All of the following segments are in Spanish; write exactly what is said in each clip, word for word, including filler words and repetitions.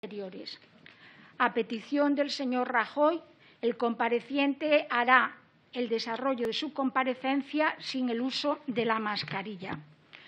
anteriores. A petición del señor Rajoy, el compareciente hará el desarrollo de su comparecencia sin el uso de la mascarilla.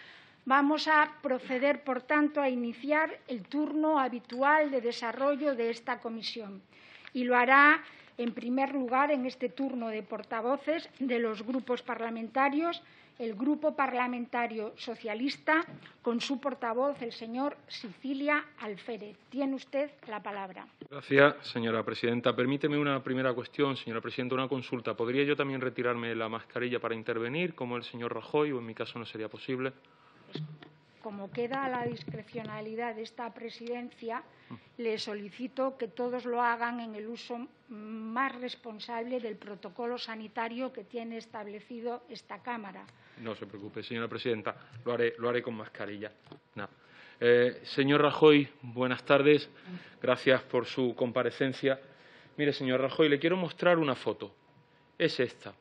Vamos a proceder, por tanto, a iniciar el turno habitual de desarrollo de esta comisión y lo hará, en primer lugar, en este turno de portavoces de los grupos parlamentarios, el Grupo Parlamentario Socialista, con su portavoz, el señor Sicilia Alférez. Tiene usted la palabra. Gracias, señora presidenta. Permíteme una primera cuestión, señora presidenta, una consulta. ¿Podría yo también retirarme la mascarilla para intervenir, como el señor Rajoy, o en mi caso no sería posible? Pues, como queda a la discrecionalidad de esta presidencia, le solicito que todos lo hagan en el uso más responsable del protocolo sanitario que tiene establecido esta Cámara. No se preocupe, señora presidenta, lo haré, lo haré con mascarilla. No. Eh, señor Rajoy, buenas tardes. Gracias por su comparecencia. Mire, señor Rajoy, le quiero mostrar una foto. Es esta.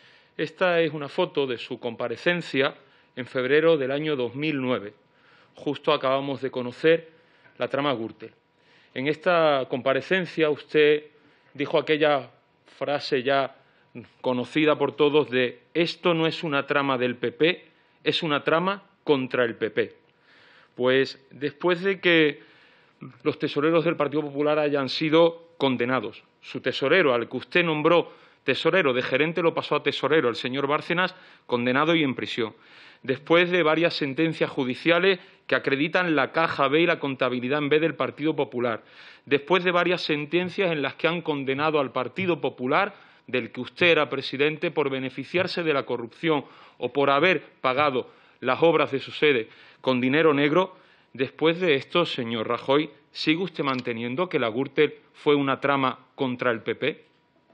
Esta es una foto de su comparecencia en febrero del año dos mil nueve. Justo acabamos de conocer la trama Gürtel. En esta comparecencia usted dijo aquella frase ya conocida por todos de «esto no es una trama del P P, es una trama contra el P P». Pues después de que los tesoreros del Partido Popular hayan sido condenados, su tesorero, al que usted nombró tesorero, de gerente lo pasó a tesorero, el señor Bárcenas, condenado y en prisión. Después de varias sentencias judiciales que acreditan la caja B y la contabilidad en B del Partido Popular. Después de varias sentencias en las que han condenado al Partido Popular, del que usted era presidente, por beneficiarse de la corrupción o por haber pagado las obras de su sede con dinero negro. Después de esto, señor Rajoy, ¿sigue usted manteniendo que la Gürtel fue una trama contra el P P?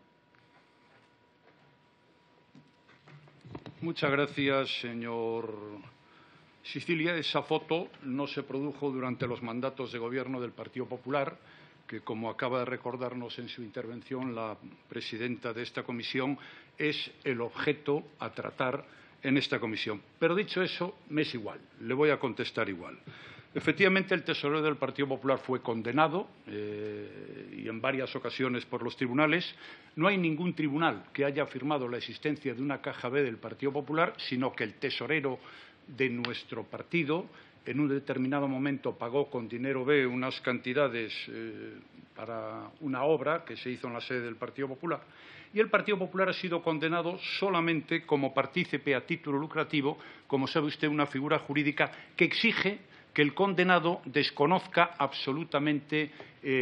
Muchas gracias, señor Sicilia. Esa foto no se produjo durante los mandatos de gobierno del Partido Popular, que, como acaba de recordarnos en su intervención la presidenta de esta comisión, es el objeto a tratar en esta comisión. Pero dicho eso, me es igual, le voy a contestar igual. Efectivamente, el tesorero del Partido Popular fue condenado eh, y en varias ocasiones por los tribunales. No hay ningún tribunal que haya afirmado la existencia de una caja B del Partido Popular, sino que el tesorero de nuestro partido en un determinado momento pagó con dinero B unas cantidades eh, para una obra que se hizo en la sede del Partido Popular. Y el Partido Popular ha sido condenado solamente como partícipe a título lucrativo, como sabe usted, una figura jurídica que exige que el condenado desconozca absolutamente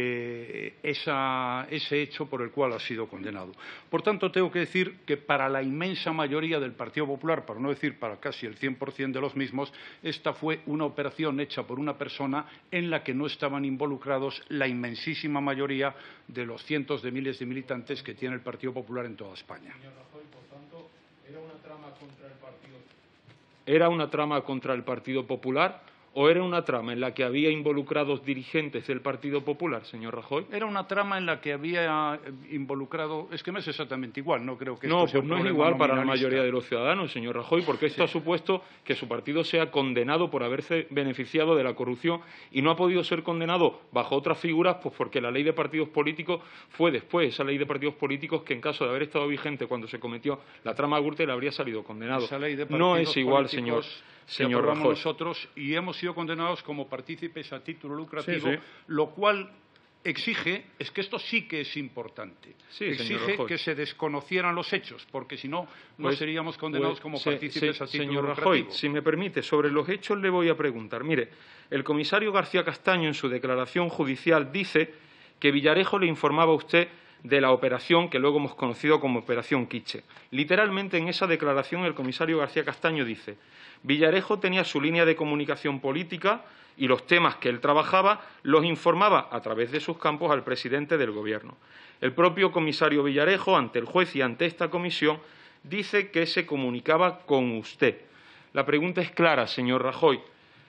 eh, esa, ese hecho por el cual ha sido condenado. Por tanto, tengo que decir que para la inmensa mayoría del Partido Popular, para no decir para casi el cien por cien de los mismos, esta fue una operación hecha por una persona en la que no estaban involucrados la inmensísima mayoría de los cientos de miles de militantes que tiene el Partido Popular en toda España. Señor Rajoy, por tanto, ¿era una trama contra el Partido? ¿Era una trama contra el Partido Popular? ¿O era una trama en la que había involucrados dirigentes del Partido Popular, señor Rajoy? Era una trama en la que había involucrado... Es que me es exactamente igual, no creo que No, esto sea pues un no es igual para la mayoría de los ciudadanos, señor Rajoy, porque esto sí ha supuesto que su partido sea condenado por haberse beneficiado de la corrupción y no ha podido ser condenado bajo otras figuras, pues porque la ley de partidos políticos fue después, esa ley de partidos políticos que en caso de haber estado vigente cuando se cometió la trama Gürtel habría salido condenado. Esa ley de no es igual, señor, señor Rajoy. Nosotros y hemos sido condenados como partícipes a título lucrativo, sí, sí. Lo cual exige, es que esto sí que es importante, sí, exige que se desconocieran los hechos, porque si no, no pues, seríamos condenados pues, como se, partícipes se, a título señor lucrativo. Rajoy, si me permite, sobre los hechos le voy a preguntar. Mire, el comisario García Castaño, en su declaración judicial, dice que Villarejo le informaba a usted de la operación que luego hemos conocido como Operación Quiche. Literalmente, en esa declaración, el comisario García Castaño dice: Villarejo tenía su línea de comunicación política y los temas que él trabajaba los informaba a través de sus campos al presidente del Gobierno. El propio comisario Villarejo, ante el juez y ante esta comisión, dice que se comunicaba con usted. La pregunta es clara, señor Rajoy.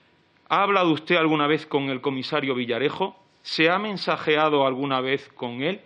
¿Ha hablado usted alguna vez con el comisario Villarejo? ¿Se ha mensajeado alguna vez con él?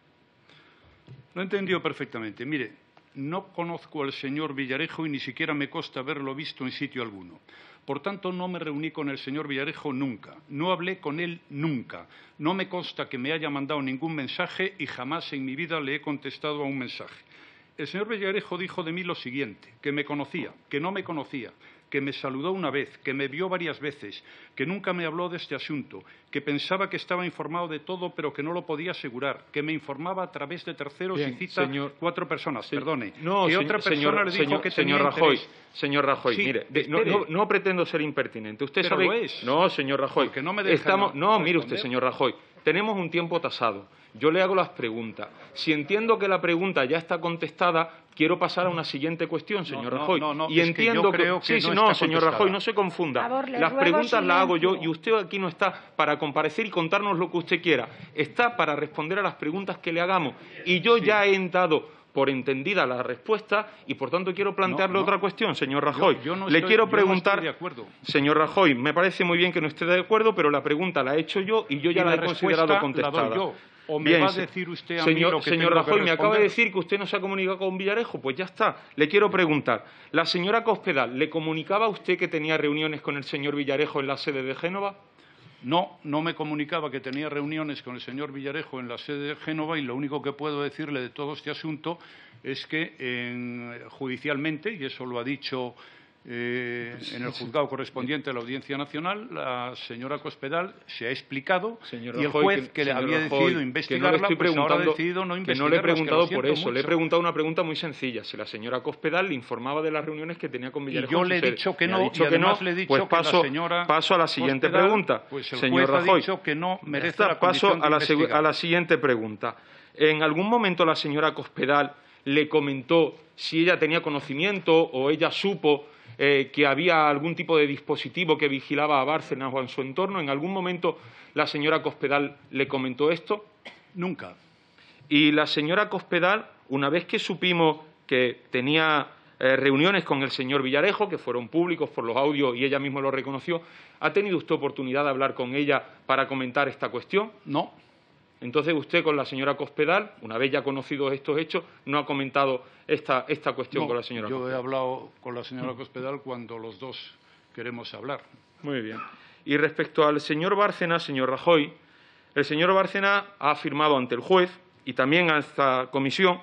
Lo he entendido perfectamente. Mire, no conozco al señor Villarejo y ni siquiera me consta haberlo visto en sitio alguno. Por tanto, no me reuní con el señor Villarejo nunca. No hablé con él nunca. No me consta que me haya mandado ningún mensaje y jamás en mi vida le he contestado a un mensaje. El señor Villarejo dijo de mí lo siguiente, que me conocía, que no me conocía, que me saludó una vez, que me vio varias veces, que nunca me habló de este asunto, que pensaba que estaba informado de todo pero que no lo podía asegurar, que me informaba a través de terceros Bien, y cita señor, cuatro personas, se, perdone. No, que señor, otra persona señor, le dijo señor, que señor tenía Rajoy, interés. señor Rajoy, Sí, mire, de, no, no, no pretendo ser impertinente. Usted pero sabe, lo es. No, señor Rajoy, Porque no me deja estamos, no, mire usted, responder. señor Rajoy, tenemos un tiempo tasado. Yo le hago las preguntas. Si entiendo que la pregunta ya está contestada, quiero pasar a una siguiente cuestión, señor no, Rajoy. no, no, y es que entiendo yo creo que sí, sí, no no, está señor contestada. Rajoy, no se confunda. Por favor, le las ruego preguntas las hago yo silencio. y usted aquí no está para comparecer y contarnos lo que usted quiera. Está para responder a las preguntas que le hagamos. Y yo Sí. ya he dado por entendida la respuesta y, por tanto, quiero plantearle No, no. otra cuestión, señor Rajoy. Yo- yo no le estoy- quiero yo no preguntar, estoy de acuerdo. señor Rajoy, me parece muy bien que no esté de acuerdo, pero la pregunta la he hecho yo y yo ya Y la, la he considerado respuesta contestada. la doy yo. ¿O me Bien, va a se- decir usted a mí señor, lo que señor tengo que Rajoy, me acaba de responder? decir que usted no se ha comunicado con Villarejo. Pues ya está. Le quiero preguntar, ¿la señora Cospedal le comunicaba a usted que tenía reuniones con el señor Villarejo en la sede de Génova? No, no me comunicaba que tenía reuniones con el señor Villarejo en la sede de Génova y lo único que puedo decirle de todo este asunto es que en, judicialmente, y eso lo ha dicho eh, en el juzgado correspondiente a la Audiencia Nacional, la señora Cospedal se ha explicado Señor y el Rajoy, juez que, le señor había Rajoy, decidido que no le investigarla, estoy pues ahora ha preguntando- decidido no que investigarla. no le he es que lo preguntado por siento eso, le he mucho. preguntado una pregunta muy sencilla. Si la señora Cospedal le informaba de las reuniones que tenía con Villarejo. yo en su le he sede. dicho que Me ha no, dicho y que además no, le he dicho pues que la paso, señora paso a la siguiente Cospedal, pregunta. pues el señor juez ha Rajoy, dicho que no ya merece está, la paso condición de a la, segu- investigar. a la siguiente pregunta. ¿En algún momento la señora Cospedal le comentó si ella tenía conocimiento o ella supo eh, que había algún tipo de dispositivo que vigilaba a Bárcenas o en su entorno? ¿En algún momento la señora Cospedal le comentó esto? Nunca. Y la señora Cospedal, una vez que supimos que tenía eh, reuniones con el señor Villarejo, que fueron públicos por los audios y ella misma lo reconoció, ¿ha tenido usted oportunidad de hablar con ella para comentar esta cuestión? No. Entonces usted con la señora Cospedal, una vez ya conocidos estos hechos, no ha comentado esta, esta cuestión No, con la señora yo he Cospedal. hablado con la señora Cospedal cuando los dos queremos hablar. Muy bien. Y respecto al señor Bárcenas, señor Rajoy, el señor Bárcenas ha afirmado ante el juez y también a esta comisión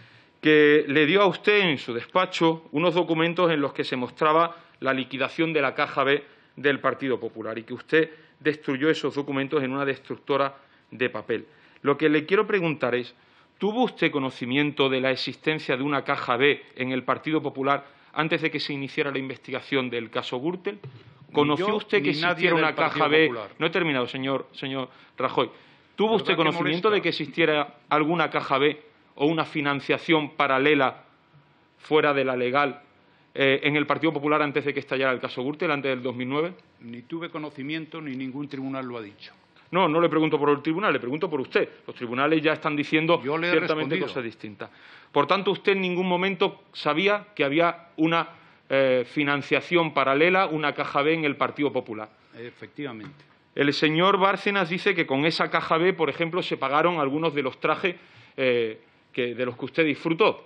que le dio a usted en su despacho unos documentos en los que se mostraba la liquidación de la Caja B del Partido Popular y que usted destruyó esos documentos en una destructora de papel. Lo que le quiero preguntar es, ¿tuvo usted conocimiento de la existencia de una Caja B en el Partido Popular antes de que se iniciara la investigación del caso Gürtel? ¿Conoció yo, usted que ni nadie existiera del una Partido Caja B? Popular. No he terminado, señor, señor Rajoy. ¿Tuvo usted ¿Verdad que conocimiento molesta? de que existiera alguna Caja B o una financiación paralela fuera de la legal eh, en el Partido Popular antes de que estallara el caso Gürtel, antes del dos mil nueve? Ni tuve conocimiento ni ningún tribunal lo ha dicho. No, no le pregunto por el tribunal, le pregunto por usted. Los tribunales ya están diciendo Yo le he ciertamente respondido. cosas distintas. Por tanto, usted en ningún momento sabía que había una eh, financiación paralela, una Caja B en el Partido Popular. Efectivamente. El señor Bárcenas dice que con esa Caja B, por ejemplo, se pagaron algunos de los trajes eh, que, de los que usted disfrutó.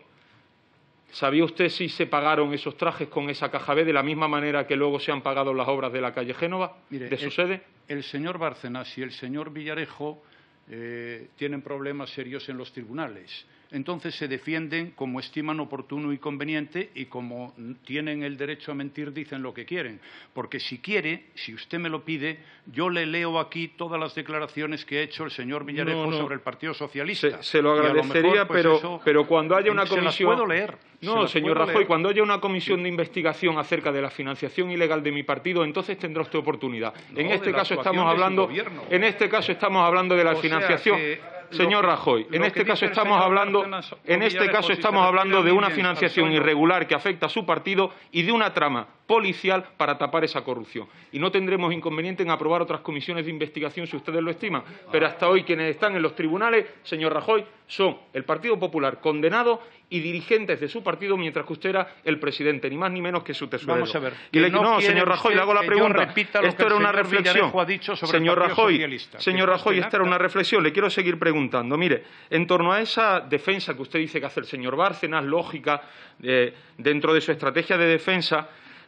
¿Sabía usted si se pagaron esos trajes con esa Caja B de la misma manera que luego se han pagado las obras de la calle Génova, Mire, de su el, sede? El señor Bárcenas y el señor Villarejo eh, tienen problemas serios en los tribunales. Entonces se defienden como estiman oportuno y conveniente y como tienen el derecho a mentir dicen lo que quieren. Porque si quiere, si usted me lo pide, yo le leo aquí todas las declaraciones que ha hecho el señor Villarejo No, no. sobre el Partido Socialista. Se, se lo Y a agradecería, mejor, pues pero, eso, pero cuando haya una se las comisión... puedo leer. se No, las señor puedo Rajoy, leer. cuando haya una comisión de investigación acerca de la financiación ilegal de mi partido, entonces tendrá usted oportunidad. No, en este de la caso actuación estamos de su hablando, gobierno. en este caso estamos hablando de la O sea financiación. que Señor lo que- Rajoy, en lo este que caso dice el estamos señor hablando, Bárcenas o en este Villarejo, caso si se estamos refiere hablando a de mí una bien, financiación al sueldo. irregular que afecta a su partido y de una trama policial para tapar esa corrupción. Y no tendremos inconveniente en aprobar otras comisiones de investigación si ustedes lo estiman. Pero hasta hoy quienes están en los tribunales, señor Rajoy, son el Partido Popular condenado y dirigentes de su partido, mientras que usted era el presidente, ni más ni menos que su tesorero. Vamos a ver. Y le- que no, quiere señor Rajoy, usted le hago la que yo pregunta. repita lo Esto que era el una señor reflexión. Villarejo ha dicho sobre el Señor Partido Rajoy, Socialista, que señor conste Rajoy, en esta era acta. una reflexión. Le quiero seguir preguntando. Mire, en torno a esa defensa que usted dice que hace el señor Bárcenas, lógica, eh, dentro de su estrategia de defensa,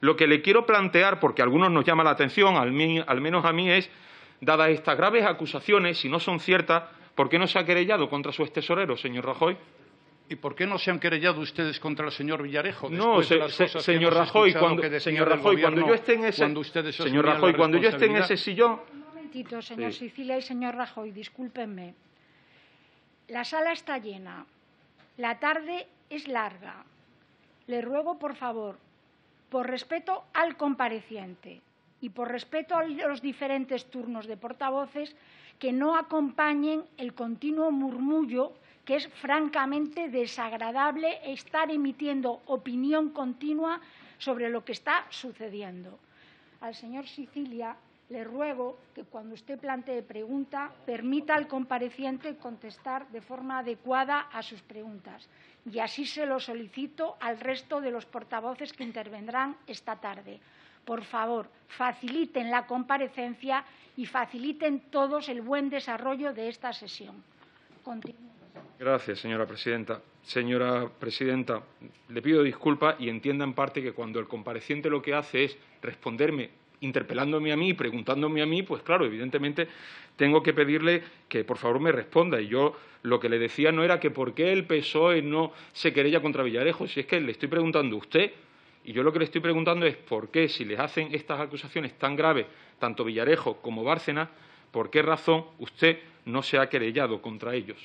Lo que le quiero plantear, porque a algunos nos llama la atención, al, mí, al menos a mí, es, dadas estas graves acusaciones, si no son ciertas, ¿por qué no se ha querellado contra su extesorero, señor Rajoy? ¿Y por qué no se han querellado ustedes contra el señor Villarejo? No, se, de se, señor Rajoy, cuando, señor Rajoy, cuando yo esté en ese, cuando señor Rajoy, cuando yo esté en ese sillón. Un momentito, señor Sí. Sicilia y señor Rajoy, discúlpenme. La sala está llena, la tarde es larga. Le ruego, por favor, por respeto al compareciente y por respeto a los diferentes turnos de portavoces, que no acompañen el continuo murmullo, que es francamente desagradable estar emitiendo opinión continua sobre lo que está sucediendo. Al señor Sicilia le ruego que cuando usted plantee pregunta permita al compareciente contestar de forma adecuada a sus preguntas, y así se lo solicito al resto de los portavoces que intervendrán esta tarde. Por favor, faciliten la comparecencia y faciliten todos el buen desarrollo de esta sesión. Continúe. Gracias, señora presidenta. Señora presidenta, le pido disculpas y entienda en parte que cuando el compareciente lo que hace es responderme interpelándome a mí y preguntándome a mí, pues claro, evidentemente tengo que pedirle que por favor me responda. Y yo lo que le decía no era que por qué el P S O E no se querella contra Villarejo, si es que le estoy preguntando a usted, y yo lo que le estoy preguntando es por qué, si les hacen estas acusaciones tan graves, tanto Villarejo como Bárcenas, por qué razón usted no se ha querellado contra ellos.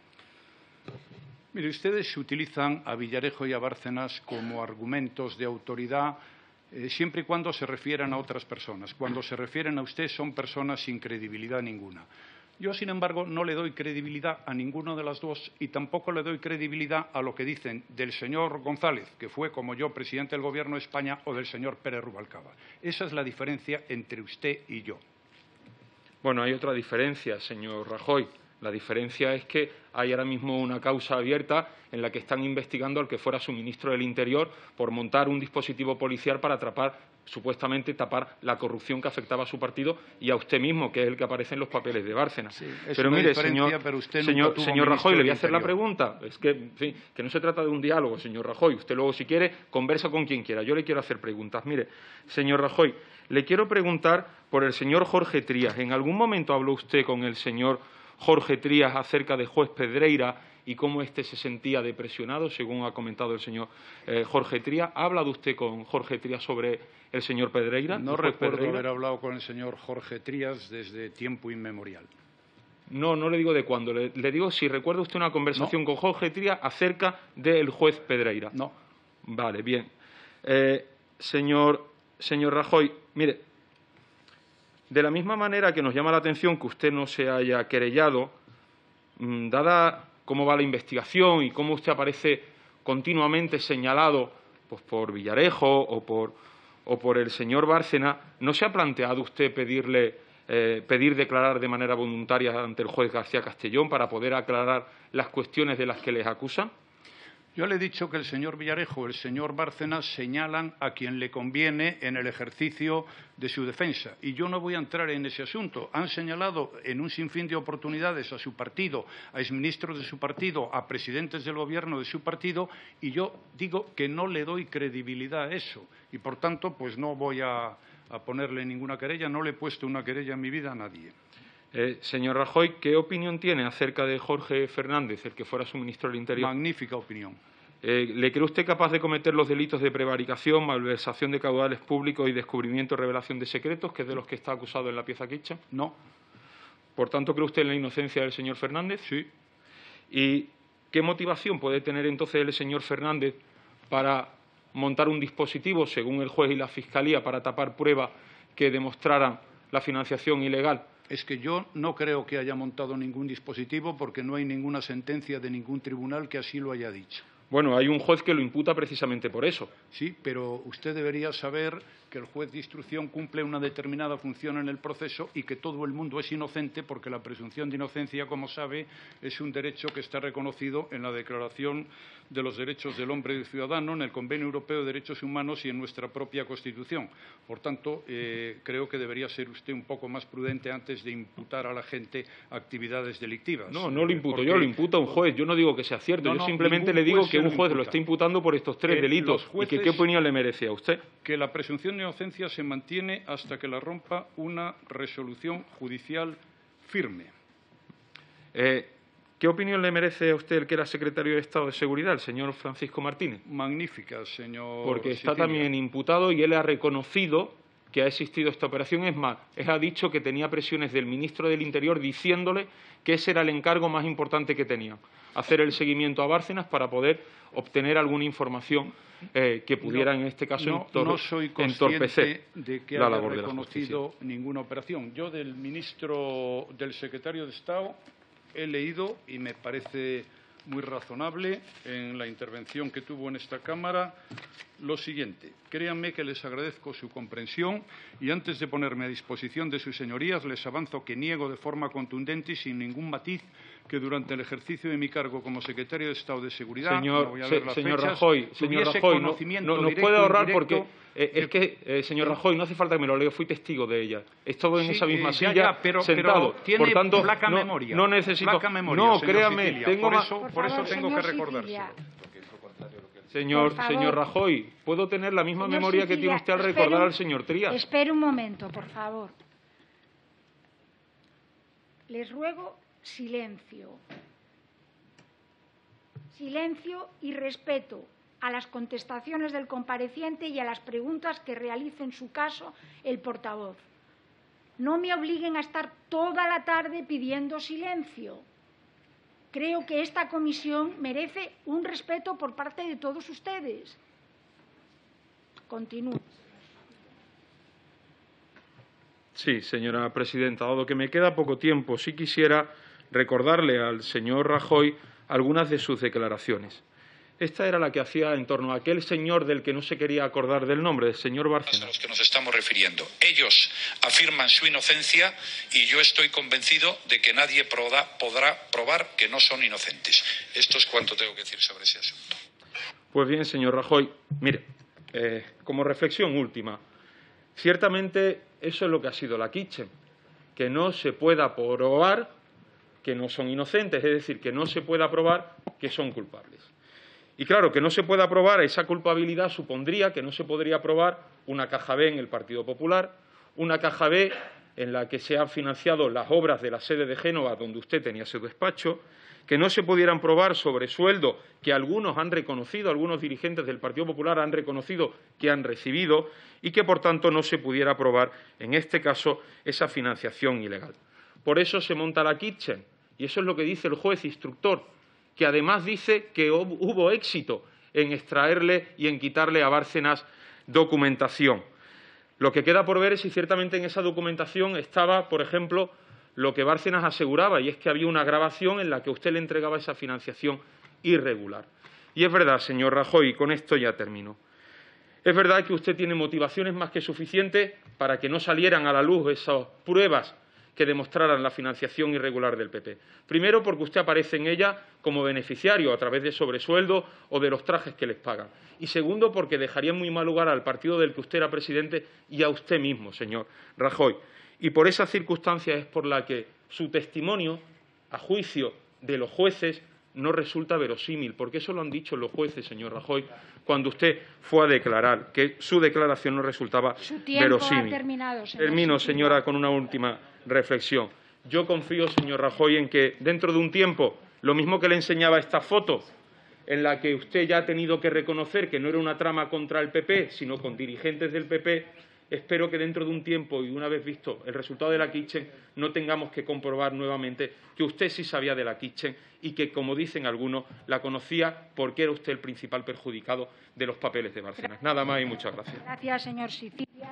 Mire, ustedes utilizan a Villarejo y a Bárcenas como argumentos de autoridad eh, siempre y cuando se refieran a otras personas. Cuando se refieren a usted son personas sin credibilidad ninguna. Yo, sin embargo, no le doy credibilidad a ninguno de las dos y tampoco le doy credibilidad a lo que dicen del señor González, que fue como yo presidente del Gobierno de España, o del señor Pérez Rubalcaba. Esa es la diferencia entre usted y yo. Bueno, hay otra diferencia, señor Rajoy. La diferencia es que hay ahora mismo una causa abierta en la que están investigando al que fuera su ministro del Interior por montar un dispositivo policial para atrapar, supuestamente tapar la corrupción que afectaba a su partido y a usted mismo, que es el que aparece en los papeles de Bárcenas. Sí, es pero una mire, diferencia, señor, pero usted nunca señor, tuvo señor Rajoy, le voy a hacer la Interior. pregunta. Es que, en fin, que no se trata de un diálogo, señor Rajoy. Usted luego, si quiere, conversa con quien quiera. Yo le quiero hacer preguntas. Mire, señor Rajoy, le quiero preguntar por el señor Jorge Trías. ¿En algún momento habló usted con el señor Jorge Trías acerca de juez Pedreira y cómo éste se sentía depresionado, según ha comentado el señor eh, Jorge Trías? ¿Ha hablado usted con Jorge Trías sobre el señor Pedreira? No recuerdo Pedreira? haber hablado con el señor Jorge Trías desde tiempo inmemorial. No, no le digo de cuándo. Le, le digo si recuerda usted una conversación no. con Jorge Trías acerca del juez Pedreira. No. Vale, bien. Eh, señor, señor Rajoy, mire, de la misma manera que nos llama la atención que usted no se haya querellado, mmm, dada cómo va la investigación y cómo usted aparece continuamente señalado pues, por Villarejo o por, o por el señor Bárcena, ¿no se ha planteado usted pedirle, eh, pedir declarar de manera voluntaria ante el juez García Castellón para poder aclarar las cuestiones de las que les acusan? Yo le he dicho que el señor Villarejo o el señor Bárcenas señalan a quien le conviene en el ejercicio de su defensa. Y yo no voy a entrar en ese asunto. Han señalado en un sinfín de oportunidades a su partido, a exministros de su partido, a presidentes del Gobierno de su partido, y yo digo que no le doy credibilidad a eso. Y, por tanto, pues no voy a, a ponerle ninguna querella. No le he puesto una querella en mi vida a nadie. Eh, señor Rajoy, ¿qué opinión tiene acerca de Jorge Fernández, el que fuera su ministro del Interior? Magnífica opinión. Eh, ¿Le cree usted capaz de cometer los delitos de prevaricación, malversación de caudales públicos y descubrimiento o revelación de secretos, que es de los que está acusado en la pieza Quicha? No. Por tanto, ¿cree usted en la inocencia del señor Fernández? Sí. ¿Y qué motivación puede tener entonces el señor Fernández para montar un dispositivo, según el juez y la Fiscalía, para tapar pruebas que demostraran la financiación ilegal? Es que yo no creo que haya montado ningún dispositivo porque no hay ninguna sentencia de ningún tribunal que así lo haya dicho. Bueno, hay un juez que lo imputa precisamente por eso. Sí, pero usted debería saber que el juez de instrucción cumple una determinada función en el proceso y que todo el mundo es inocente, porque la presunción de inocencia, como sabe, es un derecho que está reconocido en la Declaración de los Derechos del Hombre y del Ciudadano, en el Convenio Europeo de Derechos Humanos y en nuestra propia Constitución. Por tanto, eh, creo que debería ser usted un poco más prudente antes de imputar a la gente actividades delictivas. No, no lo imputo porque, yo, lo imputa un juez. Yo no digo que sea cierto, no, yo no, simplemente le digo juez que un lo juez imputa. lo está imputando por estos tres Eh, delitos. jueces, ¿Y que qué opinión le merece a usted? Que la presunción de inocencia se mantiene hasta que la rompa una resolución judicial firme. Eh, ¿Qué opinión le merece a usted el que era secretario de Estado de Seguridad, el señor Francisco Martínez? Magnífica, señor. Porque está Sicilia. también imputado y él ha reconocido que ha existido esta operación. Es más, él ha dicho que tenía presiones del ministro del Interior diciéndole que ese era el encargo más importante que tenía, hacer el seguimiento a Bárcenas para poder obtener alguna información eh, que pudiera, no, en este caso, no, entor no soy entorpecer de que la haya labor de la reconocido justicia. ninguna operación. Yo del ministro, del secretario de Estado, he leído y me parece muy razonable en la intervención que tuvo en esta Cámara lo siguiente. Créanme que les agradezco su comprensión y antes de ponerme a disposición de sus señorías les avanzo que niego de forma contundente y sin ningún matiz que durante el ejercicio de mi cargo como secretario de Estado de Seguridad, Señor, no voy a ver las señor fechas, Rajoy, señor tuviese Rajoy, no, conocimiento no, nos directo puede e ahorrar indirecto porque eh, es que, eh, señor Rajoy, no hace falta que me lo lea, fui testigo de ella. He estado en Sí, esa misma eh, ya, silla ya, pero- sentado. pero tiene Por tanto, placa no, memoria. no necesito. Placa memoria, no, señor créame, Sicilia. tengo Por más. eso- Por por eso favor, tengo que señor recordárselo. Sicilia. Señor, Por favor. señor Rajoy, ¿puedo tener la misma Señor memoria que Sicilia, tiene usted al espere recordar un- al señor Trías? Espere un momento, por favor. Les ruego silencio. Silencio y respeto a las contestaciones del compareciente y a las preguntas que realice en su caso el portavoz. No me obliguen a estar toda la tarde pidiendo silencio. Creo que esta comisión merece un respeto por parte de todos ustedes. Continúe. Sí, señora presidenta, dado que me queda poco tiempo, sí quisiera recordarle al señor Rajoy algunas de sus declaraciones. Esta era la que hacía en torno a aquel señor del que no se quería acordar del nombre, el señor Bárcenas. A los que nos estamos refiriendo. Ellos afirman su inocencia y yo estoy convencido de que nadie podrá, podrá probar que no son inocentes. Esto es cuanto tengo que decir sobre ese asunto. Pues bien, señor Rajoy, mire, eh, como reflexión última, ciertamente eso es lo que ha sido la Kitchen, que no se pueda probar que no son inocentes, es decir, que no se pueda probar que son culpables. Y claro, que no se pueda probar esa culpabilidad supondría que no se podría probar una caja B en el Partido Popular, una caja B en la que se han financiado las obras de la sede de Génova donde usted tenía su despacho, que no se pudieran probar sobresueldos que algunos han reconocido, algunos dirigentes del Partido Popular han reconocido que han recibido y que, por tanto, no se pudiera probar, en este caso, esa financiación ilegal. Por eso se monta la Kitchen, y eso es lo que dice el juez instructor, que además dice que hubo éxito en extraerle y en quitarle a Bárcenas documentación. Lo que queda por ver es si ciertamente en esa documentación estaba, por ejemplo, lo que Bárcenas aseguraba, y es que había una grabación en la que usted le entregaba esa financiación irregular. Y es verdad, señor Rajoy, y con esto ya termino, es verdad que usted tiene motivaciones más que suficientes para que no salieran a la luz esas pruebas que demostraran la financiación irregular del P P. Primero, porque usted aparece en ella como beneficiario a través de sobresueldos o de los trajes que les pagan. Y segundo, porque dejaría en muy mal lugar al partido del que usted era presidente y a usted mismo, señor Rajoy. Y por esas circunstancias es por la que su testimonio, a juicio de los jueces, no resulta verosímil, porque eso lo han dicho los jueces, señor Rajoy, cuando usted fue a declarar, que su declaración no resultaba Su tiempo verosímil. ha terminado, señor Termino, Sicilia. señora, con una última reflexión. Yo confío, señor Rajoy, en que dentro de un tiempo, lo mismo que le enseñaba esta foto, en la que usted ya ha tenido que reconocer que no era una trama contra el P P, sino con dirigentes del P P, espero que dentro de un tiempo y una vez visto el resultado de la Kitchen no tengamos que comprobar nuevamente que usted sí sabía de la Kitchen y que, como dicen algunos, la conocía porque era usted el principal perjudicado de los papeles de Bárcenas. Nada más y muchas gracias. Gracias, señor Sicilia.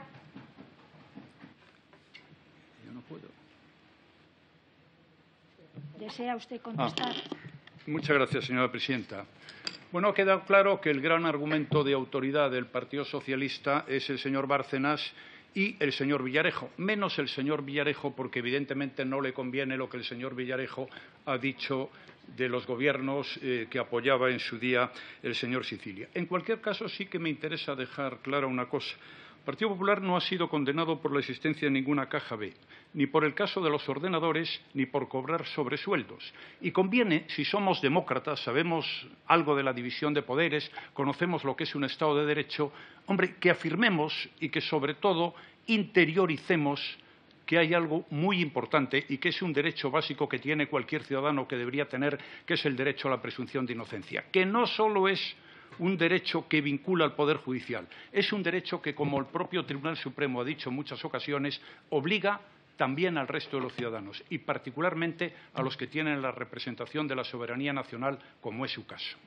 Yo no puedo. ¿Desea usted contestar? Ah. Muchas gracias, señora presidenta. Bueno, ha quedado claro que el gran argumento de autoridad del Partido Socialista es el señor Bárcenas y el señor Villarejo, menos el señor Villarejo, porque evidentemente no le conviene lo que el señor Villarejo ha dicho de los gobiernos eh, que apoyaba en su día el señor Sicilia. En cualquier caso, sí que me interesa dejar clara una cosa. El Partido Popular no ha sido condenado por la existencia de ninguna caja B, ni por el caso de los ordenadores, ni por cobrar sobresueldos. Y conviene, si somos demócratas, sabemos algo de la división de poderes, conocemos lo que es un Estado de Derecho, hombre, que afirmemos y que, sobre todo, interioricemos que hay algo muy importante y que es un derecho básico que tiene cualquier ciudadano que debería tener, que es el derecho a la presunción de inocencia, que no solo es un derecho que vincula al Poder Judicial, es un derecho que, como el propio Tribunal Supremo ha dicho en muchas ocasiones, obliga también al resto de los ciudadanos y particularmente a los que tienen la representación de la soberanía nacional, como es su caso.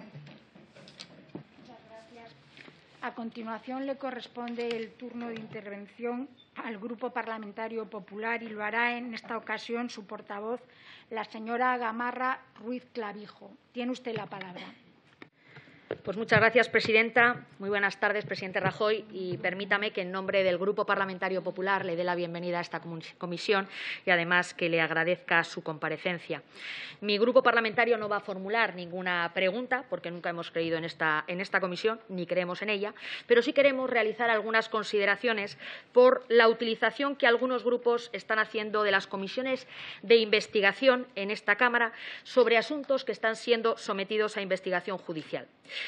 Muchas gracias. A continuación le corresponde el turno de intervención al Grupo Parlamentario Popular y lo hará en esta ocasión su portavoz, la señora Gamarra Ruiz Clavijo. Tiene usted la palabra. Pues muchas gracias, presidenta. Muy buenas tardes, presidente Rajoy. Y permítame que, en nombre del Grupo Parlamentario Popular, le dé la bienvenida a esta comisión y, además, que le agradezca su comparecencia. Mi grupo parlamentario no va a formular ninguna pregunta, porque nunca hemos creído en esta, en esta comisión, ni creemos en ella, pero sí queremos realizar algunas consideraciones por la utilización que algunos grupos están haciendo de las comisiones de investigación en esta Cámara sobre asuntos que están siendo sometidos a investigación judicial.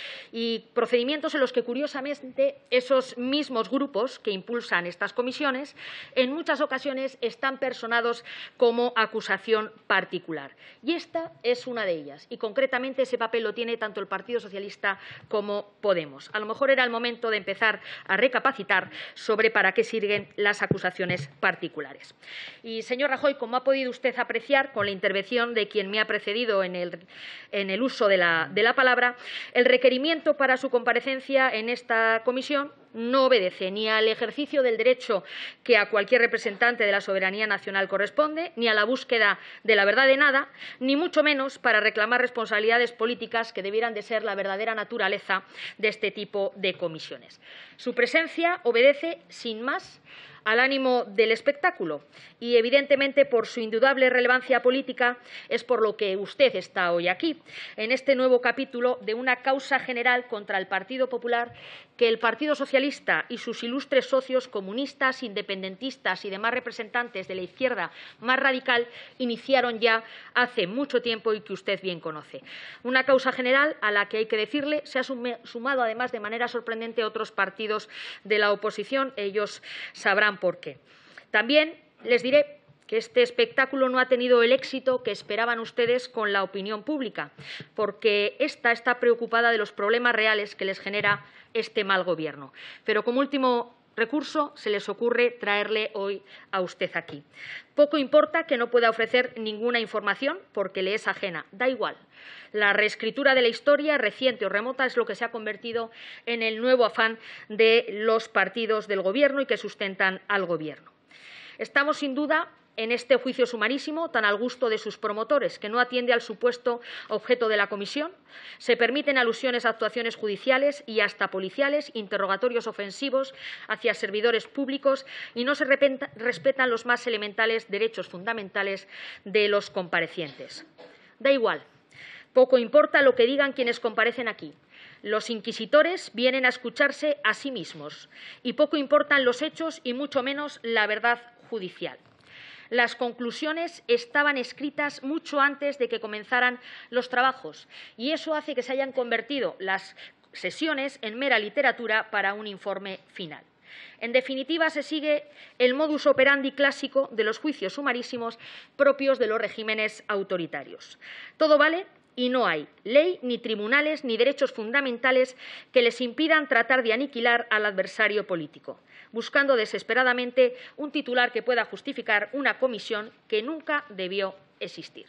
Y procedimientos en los que, curiosamente, esos mismos grupos que impulsan estas comisiones en muchas ocasiones están personados como acusación particular. Y esta es una de ellas. Y, concretamente, ese papel lo tiene tanto el Partido Socialista como Podemos. A lo mejor era el momento de empezar a recapacitar sobre para qué sirven las acusaciones particulares. Y, señor Rajoy, como ha podido usted apreciar con la intervención de quien me ha precedido en el, en el uso de la, de la palabra, el requerimiento para su comparecencia en esta comisión no obedece ni al ejercicio del derecho que a cualquier representante de la soberanía nacional corresponde, ni a la búsqueda de la verdad de nada, ni mucho menos para reclamar responsabilidades políticas que debieran de ser la verdadera naturaleza de este tipo de comisiones. Su presencia obedece, sin más, al ánimo del espectáculo y, evidentemente, por su indudable relevancia política, es por lo que usted está hoy aquí, en este nuevo capítulo de una causa general contra el Partido Popular que el Partido Socialista y sus ilustres socios comunistas, independentistas y demás representantes de la izquierda más radical iniciaron ya hace mucho tiempo y que usted bien conoce. Una causa general a la que, hay que decirle, se ha sumado, además, de manera sorprendente otros partidos de la oposición. Ellos sabrán por qué. También les diré que este espectáculo no ha tenido el éxito que esperaban ustedes con la opinión pública, porque ésta está preocupada de los problemas reales que les genera este mal gobierno. Pero, como último recurso, se les ocurre traerle hoy a usted aquí. Poco importa que no pueda ofrecer ninguna información porque le es ajena. Da igual. La reescritura de la historia, reciente o remota, es lo que se ha convertido en el nuevo afán de los partidos del Gobierno y que sustentan al Gobierno. Estamos, sin duda, en este juicio sumarísimo, tan al gusto de sus promotores, que no atiende al supuesto objeto de la comisión. Se permiten alusiones a actuaciones judiciales y hasta policiales, interrogatorios ofensivos hacia servidores públicos y no se respetan los más elementales derechos fundamentales de los comparecientes. Da igual. Poco importa lo que digan quienes comparecen aquí. Los inquisitores vienen a escucharse a sí mismos y poco importan los hechos y mucho menos la verdad judicial. Las conclusiones estaban escritas mucho antes de que comenzaran los trabajos y eso hace que se hayan convertido las sesiones en mera literatura para un informe final. En definitiva, se sigue el modus operandi clásico de los juicios sumarísimos propios de los regímenes autoritarios. Todo vale y no hay ley, ni tribunales, ni derechos fundamentales que les impidan tratar de aniquilar al adversario político, buscando desesperadamente un titular que pueda justificar una comisión que nunca debió existir.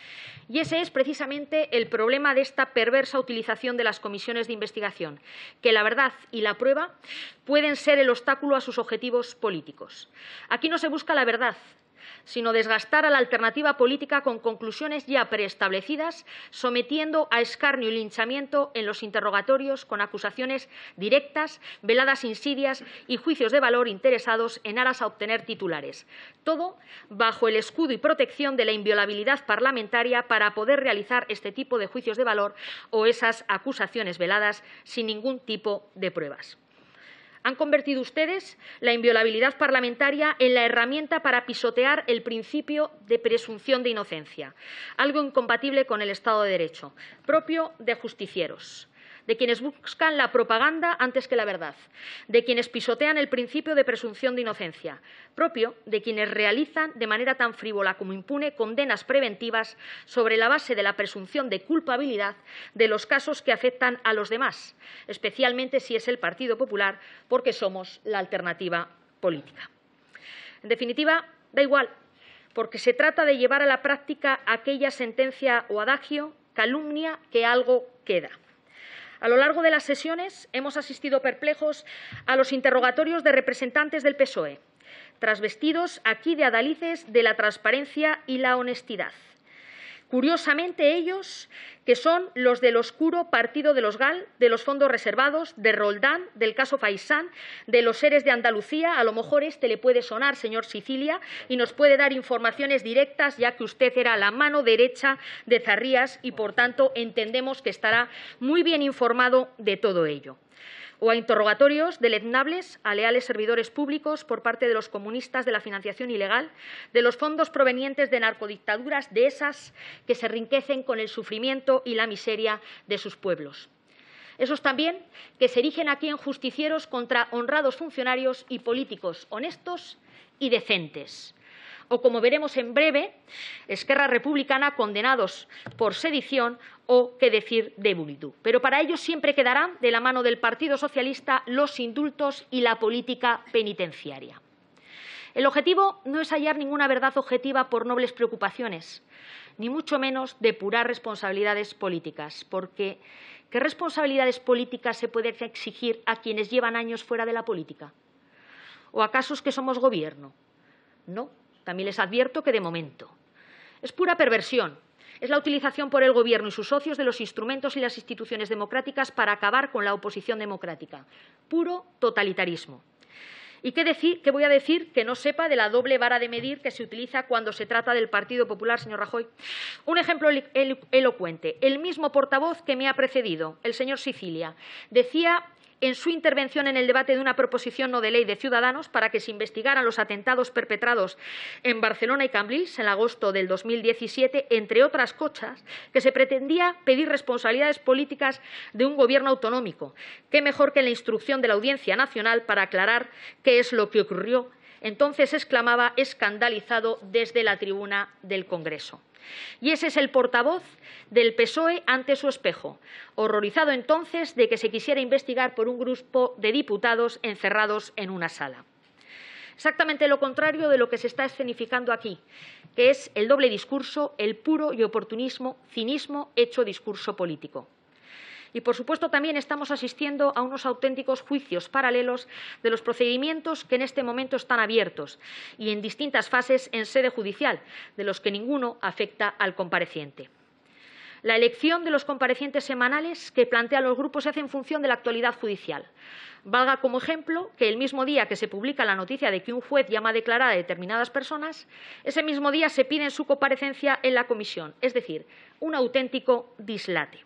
Y ese es precisamente el problema de esta perversa utilización de las comisiones de investigación, que la verdad y la prueba pueden ser el obstáculo a sus objetivos políticos. Aquí no se busca la verdad, sino desgastar a la alternativa política con conclusiones ya preestablecidas, sometiendo a escarnio y linchamiento en los interrogatorios con acusaciones directas, veladas insidias y juicios de valor interesados en aras a obtener titulares. Todo bajo el escudo y protección de la inviolabilidad parlamentaria para poder realizar este tipo de juicios de valor o esas acusaciones veladas sin ningún tipo de pruebas. Han convertido ustedes la inviolabilidad parlamentaria en la herramienta para pisotear el principio de presunción de inocencia, algo incompatible con el Estado de Derecho, propio de justicieros, de quienes buscan la propaganda antes que la verdad, de quienes pisotean el principio de presunción de inocencia, propio de quienes realizan de manera tan frívola como impune condenas preventivas sobre la base de la presunción de culpabilidad de los casos que afectan a los demás, especialmente si es el Partido Popular, porque somos la alternativa política. En definitiva, da igual, porque se trata de llevar a la práctica aquella sentencia o adagio, calumnia que algo queda. A lo largo de las sesiones hemos asistido perplejos a los interrogatorios de representantes del P S O E, trasvestidos aquí de adalices de la transparencia y la honestidad. Curiosamente, ellos, que son los del oscuro partido de los GAL, de los fondos reservados, de Roldán, del caso Faisán, de los seres de Andalucía, a lo mejor este le puede sonar, señor Sicilia, y nos puede dar informaciones directas, ya que usted era la mano derecha de Zarrías y, por tanto, entendemos que estará muy bien informado de todo ello. O a interrogatorios deleznables a leales servidores públicos por parte de los comunistas de la financiación ilegal, de los fondos provenientes de narcodictaduras, de esas que se enriquecen con el sufrimiento y la miseria de sus pueblos. Esos también que se erigen aquí en justicieros contra honrados funcionarios y políticos honestos y decentes. O, como veremos en breve, Esquerra Republicana condenados por sedición o, qué decir, de Bulldú. Pero para ellos siempre quedarán de la mano del Partido Socialista los indultos y la política penitenciaria. El objetivo no es hallar ninguna verdad objetiva por nobles preocupaciones, ni mucho menos depurar responsabilidades políticas, porque ¿qué responsabilidades políticas se puede exigir a quienes llevan años fuera de la política? ¿O acaso es que somos gobierno? No. También les advierto que, de momento, es pura perversión. Es la utilización por el Gobierno y sus socios de los instrumentos y las instituciones democráticas para acabar con la oposición democrática. Puro totalitarismo. ¿Y qué decir, qué voy a decir que no sepa de la doble vara de medir que se utiliza cuando se trata del Partido Popular, señor Rajoy? Un ejemplo elo elocuente. El mismo portavoz que me ha precedido, el señor Sicilia, decía en su intervención en el debate de una proposición no de ley de Ciudadanos para que se investigaran los atentados perpetrados en Barcelona y Cambrils en agosto del dos mil diecisiete, entre otras cosas, que se pretendía pedir responsabilidades políticas de un gobierno autonómico. Qué mejor que la instrucción de la Audiencia Nacional para aclarar qué es lo que ocurrió. Entonces exclamaba escandalizado desde la tribuna del Congreso. Y ese es el portavoz del P S O E ante su espejo, horrorizado entonces de que se quisiera investigar por un grupo de diputados encerrados en una sala. Exactamente lo contrario de lo que se está escenificando aquí, que es el doble discurso, el puro y oportunismo, cinismo hecho discurso político. Y, por supuesto, también estamos asistiendo a unos auténticos juicios paralelos de los procedimientos que en este momento están abiertos y en distintas fases en sede judicial, de los que ninguno afecta al compareciente. La elección de los comparecientes semanales que plantean los grupos se hace en función de la actualidad judicial. Valga como ejemplo que el mismo día que se publica la noticia de que un juez llama a declarar a determinadas personas, ese mismo día se pide su comparecencia en la comisión, es decir, un auténtico dislate.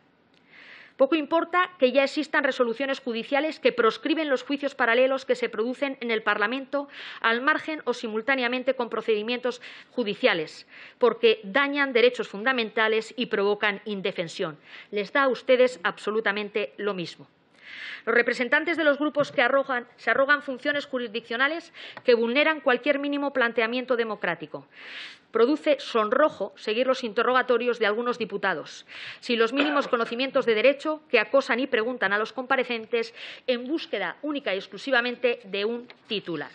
Poco importa que ya existan resoluciones judiciales que proscriben los juicios paralelos que se producen en el Parlamento al margen o simultáneamente con procedimientos judiciales, porque dañan derechos fundamentales y provocan indefensión. Les da a ustedes absolutamente lo mismo. Los representantes de los grupos que arrogan, se arrogan funciones jurisdiccionales que vulneran cualquier mínimo planteamiento democrático. Produce sonrojo seguir los interrogatorios de algunos diputados, sin los mínimos conocimientos de derecho, que acosan y preguntan a los comparecentes en búsqueda única y exclusivamente de un titular.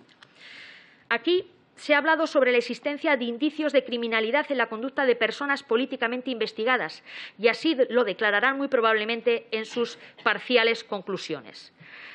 Aquí se ha hablado sobre la existencia de indicios de criminalidad en la conducta de personas políticamente investigadas, y así lo declararán muy probablemente en sus parciales conclusiones.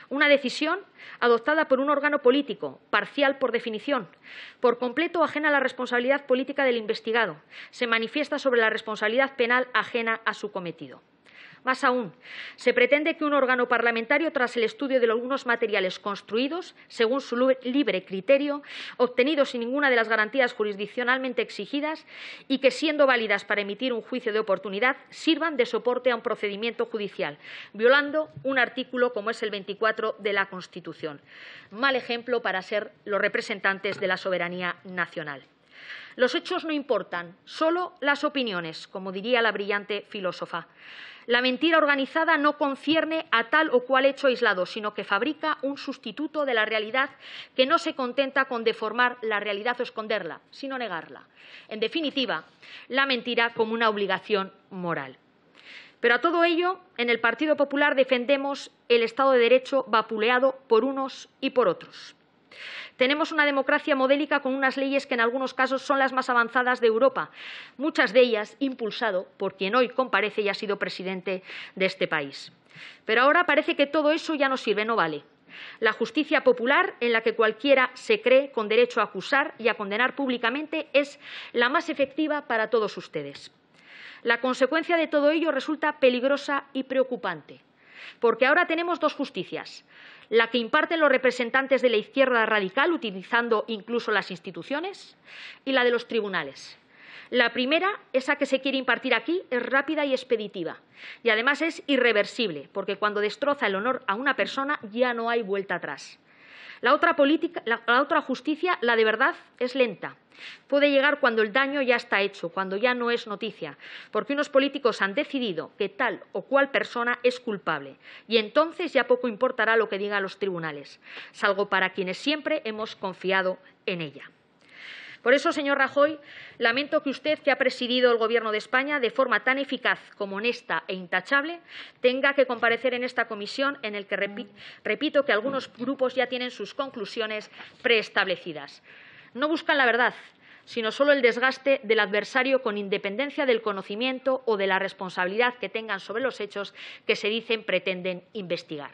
Una decisión adoptada por un órgano político, parcial por definición, por completo ajena a la responsabilidad política del investigado. Se manifiesta sobre la responsabilidad penal ajena a su cometido. Más aún, se pretende que un órgano parlamentario, tras el estudio de algunos materiales construidos, según su libre criterio, obtenidos sin ninguna de las garantías jurisdiccionalmente exigidas y que, siendo válidas para emitir un juicio de oportunidad, sirvan de soporte a un procedimiento judicial, violando un artículo como es el veinticuatro de la Constitución. Mal ejemplo para ser los representantes de la soberanía nacional. Los hechos no importan, solo las opiniones, como diría la brillante filósofa. La mentira organizada no concierne a tal o cual hecho aislado, sino que fabrica un sustituto de la realidad que no se contenta con deformar la realidad o esconderla, sino negarla. En definitiva, la mentira como una obligación moral. Pero a todo ello, en el Partido Popular defendemos el Estado de Derecho vapuleado por unos y por otros. Tenemos una democracia modélica con unas leyes que en algunos casos son las más avanzadas de Europa, muchas de ellas impulsado por quien hoy comparece y ha sido presidente de este país. Pero ahora parece que todo eso ya no sirve, no vale. La justicia popular, en la que cualquiera se cree con derecho a acusar y a condenar públicamente, es la más efectiva para todos ustedes. La consecuencia de todo ello resulta peligrosa y preocupante, porque ahora tenemos dos justicias. La que imparten los representantes de la izquierda radical, utilizando incluso las instituciones, y la de los tribunales. La primera, esa que se quiere impartir aquí, es rápida y expeditiva, y además es irreversible, porque cuando destroza el honor a una persona ya no hay vuelta atrás. La otra, política, la, la otra justicia, la de verdad, es lenta. Puede llegar cuando el daño ya está hecho, cuando ya no es noticia, porque unos políticos han decidido que tal o cual persona es culpable, y entonces ya poco importará lo que digan los tribunales, salvo para quienes siempre hemos confiado en ella. Por eso, señor Rajoy, lamento que usted, que ha presidido el Gobierno de España de forma tan eficaz como honesta e intachable, tenga que comparecer en esta comisión en el que repito que algunos grupos ya tienen sus conclusiones preestablecidas. No buscan la verdad, sino solo el desgaste del adversario con independencia del conocimiento o de la responsabilidad que tengan sobre los hechos que se dicen pretenden investigar.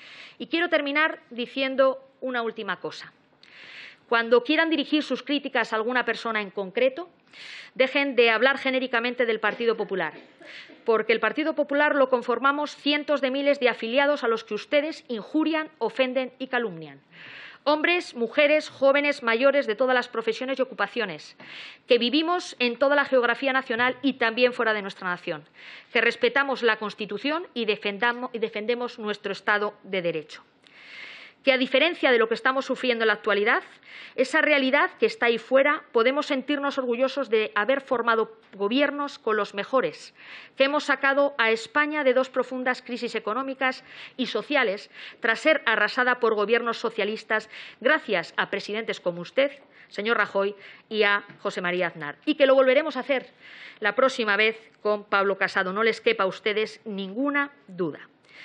Y quiero terminar diciendo una última cosa. Cuando quieran dirigir sus críticas a alguna persona en concreto, dejen de hablar genéricamente del Partido Popular, porque el Partido Popular lo conformamos cientos de miles de afiliados a los que ustedes injurian, ofenden y calumnian. Hombres, mujeres, jóvenes, mayores de todas las profesiones y ocupaciones, que vivimos en toda la geografía nacional y también fuera de nuestra nación, que respetamos la Constitución y defendamos, y defendemos nuestro Estado de Derecho. Que, a diferencia de lo que estamos sufriendo en la actualidad, esa realidad que está ahí fuera, podemos sentirnos orgullosos de haber formado gobiernos con los mejores, que hemos sacado a España de dos profundas crisis económicas y sociales tras ser arrasada por gobiernos socialistas gracias a presidentes como usted, señor Rajoy, y a José María Aznar. Y que lo volveremos a hacer la próxima vez con Pablo Casado, no les quepa a ustedes ninguna duda.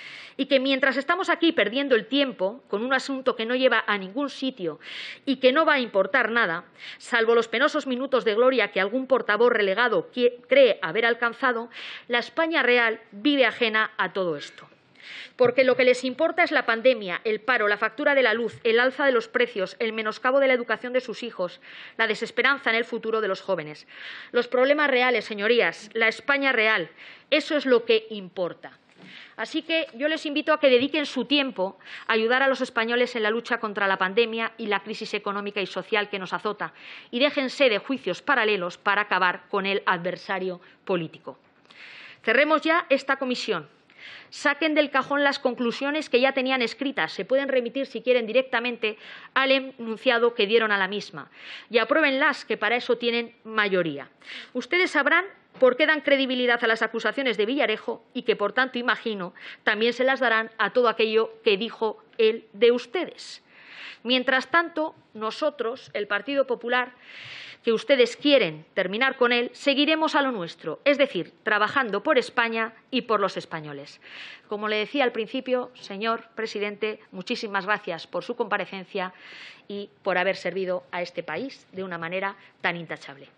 Y que mientras estamos aquí perdiendo el tiempo con un asunto que no lleva a ningún sitio y que no va a importar nada, salvo los penosos minutos de gloria que algún portavoz relegado cree haber alcanzado, la España real vive ajena a todo esto. Porque lo que les importa es la pandemia, el paro, la factura de la luz, el alza de los precios, el menoscabo de la educación de sus hijos, la desesperanza en el futuro de los jóvenes. Los problemas reales, señorías, la España real, eso es lo que importa. Así que yo les invito a que dediquen su tiempo a ayudar a los españoles en la lucha contra la pandemia y la crisis económica y social que nos azota, y déjense de juicios paralelos para acabar con el adversario político. Cerremos ya esta comisión. Saquen del cajón las conclusiones que ya tenían escritas. Se pueden remitir, si quieren, directamente al enunciado que dieron a la misma. Y apruébenlas, que para eso tienen mayoría. Ustedes sabrán por qué dan credibilidad a las acusaciones de Villarejo y que, por tanto, imagino, también se las darán a todo aquello que dijo él de ustedes. Mientras tanto, nosotros, el Partido Popular, que ustedes quieren terminar con él, seguiremos a lo nuestro, es decir, trabajando por España y por los españoles. Como le decía al principio, señor presidente, muchísimas gracias por su comparecencia y por haber servido a este país de una manera tan intachable.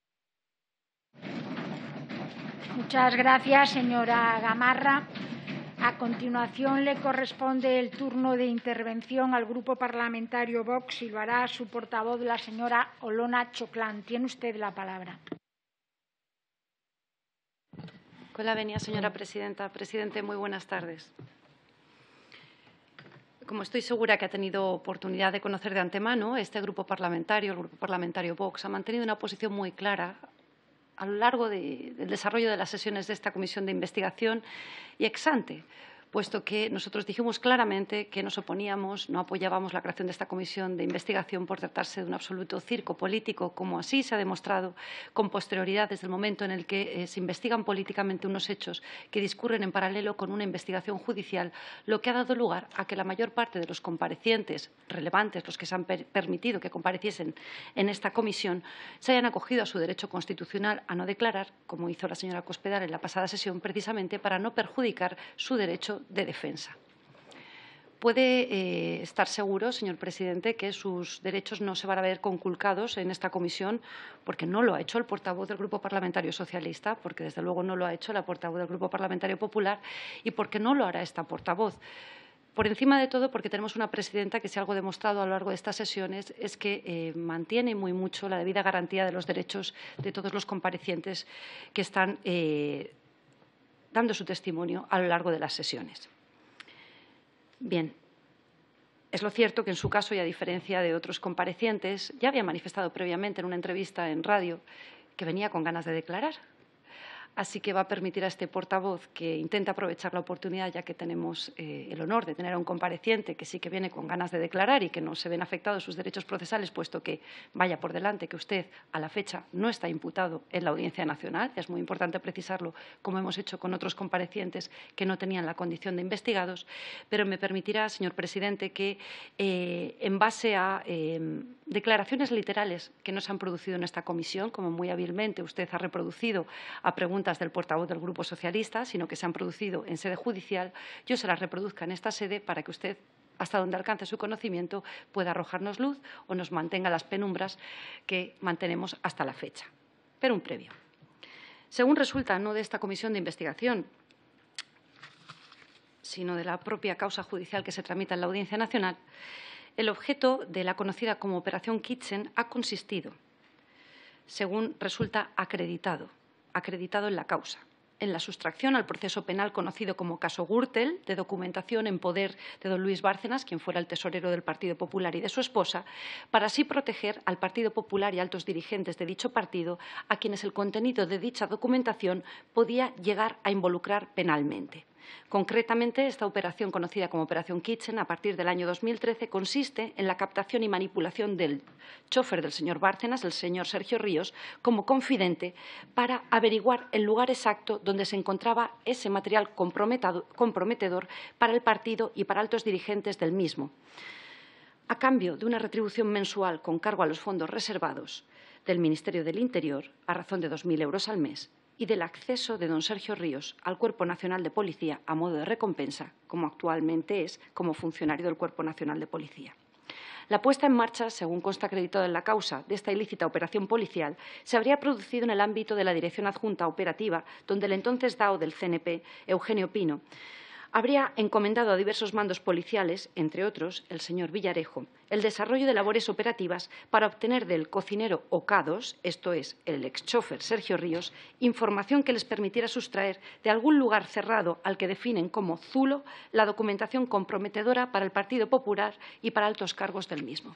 Muchas gracias, señora Gamarra. A continuación, le corresponde el turno de intervención al Grupo Parlamentario Vox y lo hará su portavoz, la señora Olona Choclán. Tiene usted la palabra. Con la venia, señora presidenta. Presidente, muy buenas tardes. Como estoy segura que ha tenido oportunidad de conocer de antemano, este grupo parlamentario, el Grupo Parlamentario Vox, ha mantenido una posición muy clara a lo largo de, del desarrollo de las sesiones de esta comisión de investigación y ex ante, puesto que nosotros dijimos claramente que nos oponíamos, no apoyábamos la creación de esta comisión de investigación por tratarse de un absoluto circo político, como así se ha demostrado con posterioridad desde el momento en el que eh, se investigan políticamente unos hechos que discurren en paralelo con una investigación judicial, lo que ha dado lugar a que la mayor parte de los comparecientes relevantes, los que se han per permitido que compareciesen en esta comisión, se hayan acogido a su derecho constitucional a no declarar, como hizo la señora Cospedal en la pasada sesión, precisamente para no perjudicar su derecho de defensa. Puede eh, estar seguro, señor presidente, que sus derechos no se van a ver conculcados en esta comisión porque no lo ha hecho el portavoz del Grupo Parlamentario Socialista, porque desde luego no lo ha hecho la portavoz del Grupo Parlamentario Popular y porque no lo hará esta portavoz. Por encima de todo, porque tenemos una presidenta que, si algo ha demostrado a lo largo de estas sesiones, es que eh, mantiene muy mucho la debida garantía de los derechos de todos los comparecientes que están eh, dando su testimonio a lo largo de las sesiones. Bien, es lo cierto que en su caso, y a diferencia de otros comparecientes, ya había manifestado previamente en una entrevista en radio que venía con ganas de declarar. Así que va a permitir a este portavoz que intente aprovechar la oportunidad, ya que tenemos eh, el honor de tener a un compareciente que sí que viene con ganas de declarar y que no se ven afectados sus derechos procesales, puesto que vaya por delante que usted a la fecha no está imputado en la Audiencia Nacional. Es muy importante precisarlo, como hemos hecho con otros comparecientes que no tenían la condición de investigados. Pero me permitirá, señor presidente, que eh, en base a eh, declaraciones literales que no se han producido en esta comisión, como muy hábilmente usted ha reproducido a preguntas del portavoz del Grupo Socialista, sino que se han producido en sede judicial, yo se las reproduzca en esta sede para que usted, hasta donde alcance su conocimiento, pueda arrojarnos luz o nos mantenga las penumbras que mantenemos hasta la fecha. Pero un previo. Según resulta, no de esta comisión de investigación, sino de la propia causa judicial que se tramita en la Audiencia Nacional, el objeto de la conocida como Operación Kitchen ha consistido, según resulta acreditado, acreditado en la causa, en la sustracción al proceso penal conocido como caso Gürtel de documentación en poder de don Luis Bárcenas, quien fuera el tesorero del Partido Popular, y de su esposa, para así proteger al Partido Popular y altos dirigentes de dicho partido, a quienes el contenido de dicha documentación podía llegar a involucrar penalmente. Concretamente, esta operación, conocida como Operación Kitchen, a partir del año dos mil trece, consiste en la captación y manipulación del chofer del señor Bárcenas, el señor Sergio Ríos, como confidente para averiguar el lugar exacto donde se encontraba ese material comprometedor para el partido y para altos dirigentes del mismo, a cambio de una retribución mensual con cargo a los fondos reservados del Ministerio del Interior, a razón de dos mil euros al mes, y del acceso de don Sergio Ríos al Cuerpo Nacional de Policía a modo de recompensa, como actualmente es como funcionario del Cuerpo Nacional de Policía. La puesta en marcha, según consta acreditado en la causa, de esta ilícita operación policial se habría producido en el ámbito de la Dirección Adjunta Operativa, donde el entonces D A O del C N P, Eugenio Pino, habría encomendado a diversos mandos policiales, entre otros el señor Villarejo, el desarrollo de labores operativas para obtener del cocinero O K dos, esto es, el ex-chofer Sergio Ríos, información que les permitiera sustraer de algún lugar cerrado al que definen como zulo la documentación comprometedora para el Partido Popular y para altos cargos del mismo.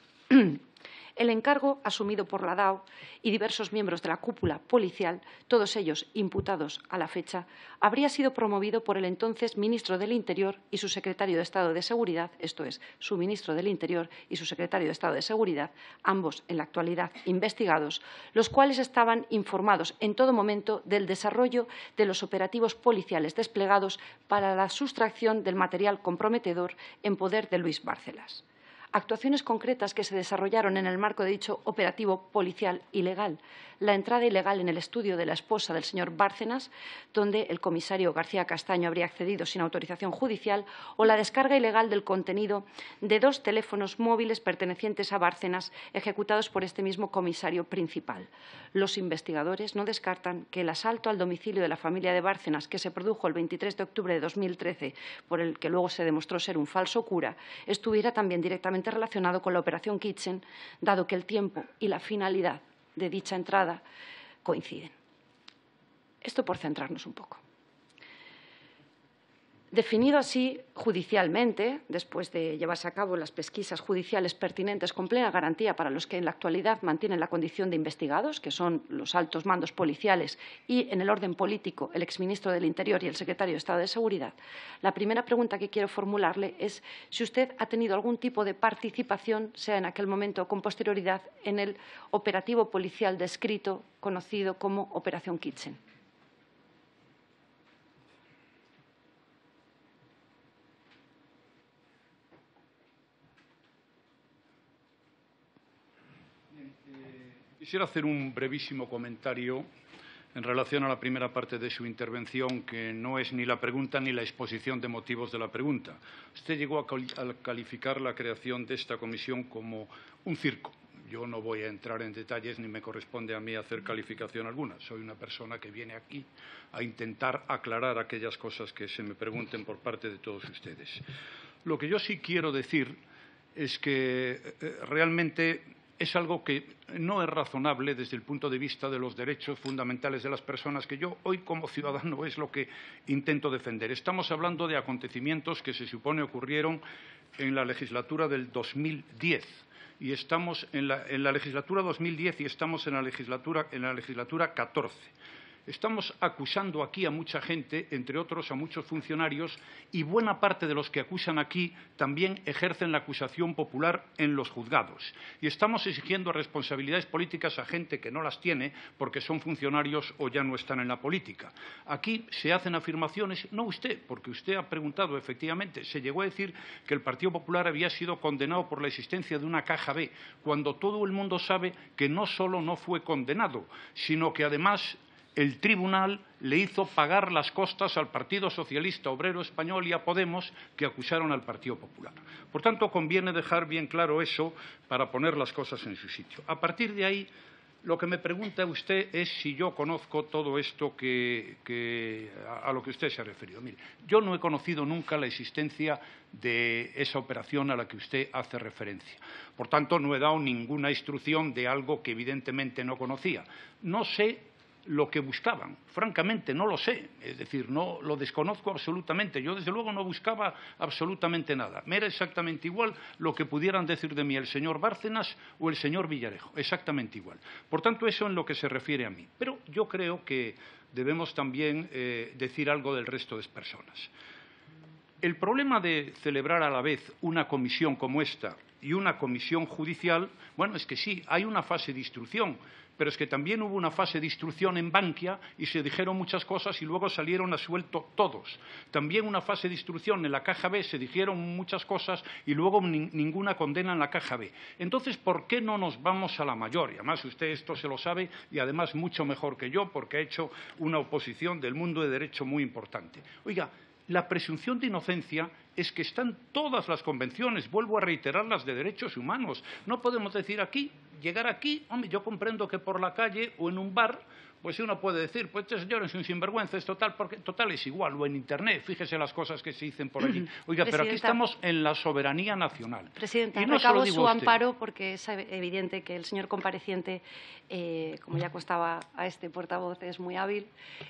El encargo, asumido por la D A O y diversos miembros de la cúpula policial, todos ellos imputados a la fecha, habría sido promovido por el entonces ministro del Interior y su secretario de Estado de Seguridad, esto es, su ministro del Interior y su secretario de Estado de Seguridad, ambos en la actualidad investigados, los cuales estaban informados en todo momento del desarrollo de los operativos policiales desplegados para la sustracción del material comprometedor en poder de Luis Bárcenas. actuaciones concretas que se desarrollaron en el marco de dicho operativo policial ilegal. La entrada ilegal en el estudio de la esposa del señor Bárcenas, donde el comisario García Castaño habría accedido sin autorización judicial, o la descarga ilegal del contenido de dos teléfonos móviles pertenecientes a Bárcenas, ejecutados por este mismo comisario principal. Los investigadores no descartan que el asalto al domicilio de la familia de Bárcenas, que se produjo el veintitrés de octubre de dos mil trece, por el que luego se demostró ser un falso cura, estuviera también directamente relacionado con la operación Kitchen, dado que el tiempo y la finalidad de dicha entrada coinciden. Esto por centrarnos un poco. Definido así judicialmente, después de llevarse a cabo las pesquisas judiciales pertinentes con plena garantía para los que en la actualidad mantienen la condición de investigados, que son los altos mandos policiales y, en el orden político, el exministro del Interior y el secretario de Estado de Seguridad, la primera pregunta que quiero formularle es si usted ha tenido algún tipo de participación, sea en aquel momento o con posterioridad, en el operativo policial descrito, conocido como Operación Kitchen. Quisiera hacer un brevísimo comentario en relación a la primera parte de su intervención, que no es ni la pregunta ni la exposición de motivos de la pregunta. Usted llegó a calificar la creación de esta comisión como un circo. Yo no voy a entrar en detalles ni me corresponde a mí hacer calificación alguna. Soy una persona que viene aquí a intentar aclarar aquellas cosas que se me pregunten por parte de todos ustedes. Lo que yo sí quiero decir es que eh, realmente es algo que no es razonable desde el punto de vista de los derechos fundamentales de las personas, que yo hoy como ciudadano es lo que intento defender. Estamos hablando de acontecimientos que se supone ocurrieron en la legislatura del dos mil diez. Y estamos en la, en la legislatura dos mil diez y estamos en la legislatura, en la legislatura catorce. Estamos acusando aquí a mucha gente, entre otros a muchos funcionarios, y buena parte de los que acusan aquí también ejercen la acusación popular en los juzgados. Y estamos exigiendo responsabilidades políticas a gente que no las tiene porque son funcionarios o ya no están en la política. Aquí se hacen afirmaciones, no usted, porque usted ha preguntado, efectivamente, se llegó a decir que el Partido Popular había sido condenado por la existencia de una caja B, cuando todo el mundo sabe que no solo no fue condenado, sino que además el tribunal le hizo pagar las costas al Partido Socialista Obrero Español y a Podemos, que acusaron al Partido Popular. Por tanto, conviene dejar bien claro eso para poner las cosas en su sitio. A partir de ahí, lo que me pregunta usted es si yo conozco todo esto que, que, a lo que usted se ha referido. Mire, yo no he conocido nunca la existencia de esa operación a la que usted hace referencia. Por tanto, no he dado ninguna instrucción de algo que evidentemente no conocía. No sé lo que buscaban. Francamente, no lo sé. Es decir, no lo desconozco absolutamente. Yo, desde luego, no buscaba absolutamente nada. Me era exactamente igual lo que pudieran decir de mí el señor Bárcenas o el señor Villarejo. Exactamente igual. Por tanto, eso en lo que se refiere a mí. Pero yo creo que debemos también eh, decir algo del resto de personas. El problema de celebrar a la vez una comisión como esta y una comisión judicial, bueno, es que sí, hay una fase de instrucción, pero es que también hubo una fase de instrucción en Bankia y se dijeron muchas cosas y luego salieron a suelto todos. También una fase de instrucción en la caja B, se dijeron muchas cosas y luego ni, ninguna condena en la caja B. Entonces, ¿por qué no nos vamos a la mayor? Y además usted esto se lo sabe y además mucho mejor que yo, porque ha hecho una oposición del mundo de derecho muy importante. Oiga, la presunción de inocencia es que están todas las convenciones, vuelvo a reiterarlas, de derechos humanos. No podemos decir aquí, llegar aquí, hombre, yo comprendo que por la calle o en un bar, pues uno puede decir, pues este señor es un sinvergüenza, es total, porque total es igual, o en Internet, fíjese las cosas que se dicen por allí. Oiga, pero aquí estamos en la soberanía nacional. Presidenta, y no recabo digo su usted. amparo porque es evidente que el señor compareciente, eh, como ya constaba a este portavoz, es muy hábil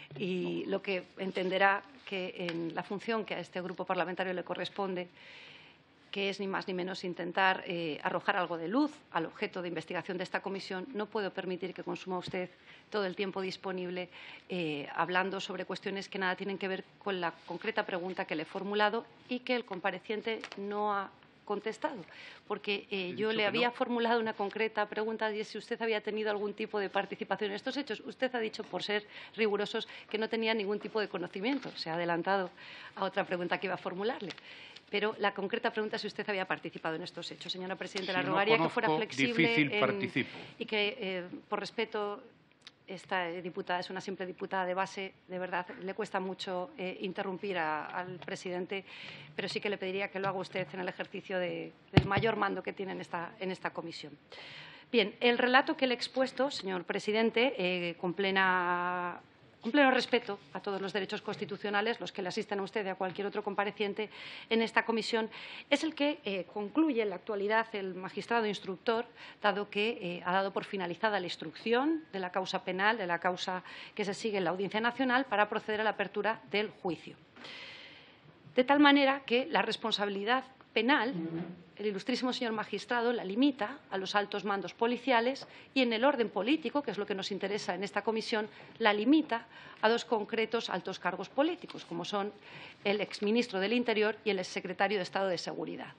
y lo que entenderá que en la función que a este grupo parlamentario le corresponde, que es ni más ni menos intentar eh, arrojar algo de luz al objeto de investigación de esta comisión, no puedo permitir que consuma usted todo el tiempo disponible eh, hablando sobre cuestiones que nada tienen que ver con la concreta pregunta que le he formulado y que el compareciente no ha contestado, porque eh, yo le había no. formulado una concreta pregunta de si usted había tenido algún tipo de participación en estos hechos. Usted ha dicho, por ser rigurosos, que no tenía ningún tipo de conocimiento. Se ha adelantado a otra pregunta que iba a formularle. pero la concreta pregunta es si usted había participado en estos hechos. Señora Presidenta, si la no rogaría conozco, que fuera flexible difícil en, participo. y que, eh, por respeto, esta diputada es una simple diputada de base, de verdad, le cuesta mucho eh, interrumpir a, al presidente, pero sí que le pediría que lo haga usted en el ejercicio de, del mayor mando que tiene en esta, en esta comisión. Bien, el relato que le he expuesto, señor presidente, eh, con plena con pleno respeto a todos los derechos constitucionales, los que le asisten a usted y a cualquier otro compareciente en esta comisión, es el que eh, concluye en la actualidad el magistrado instructor, dado que eh, ha dado por finalizada la instrucción de la causa penal, de la causa que se sigue en la Audiencia Nacional, para proceder a la apertura del juicio. De tal manera que la responsabilidad penal, el ilustrísimo señor magistrado la limita a los altos mandos policiales y, en el orden político, que es lo que nos interesa en esta comisión, la limita a dos concretos altos cargos políticos, como son el exministro del Interior y el exsecretario de Estado de Seguridad.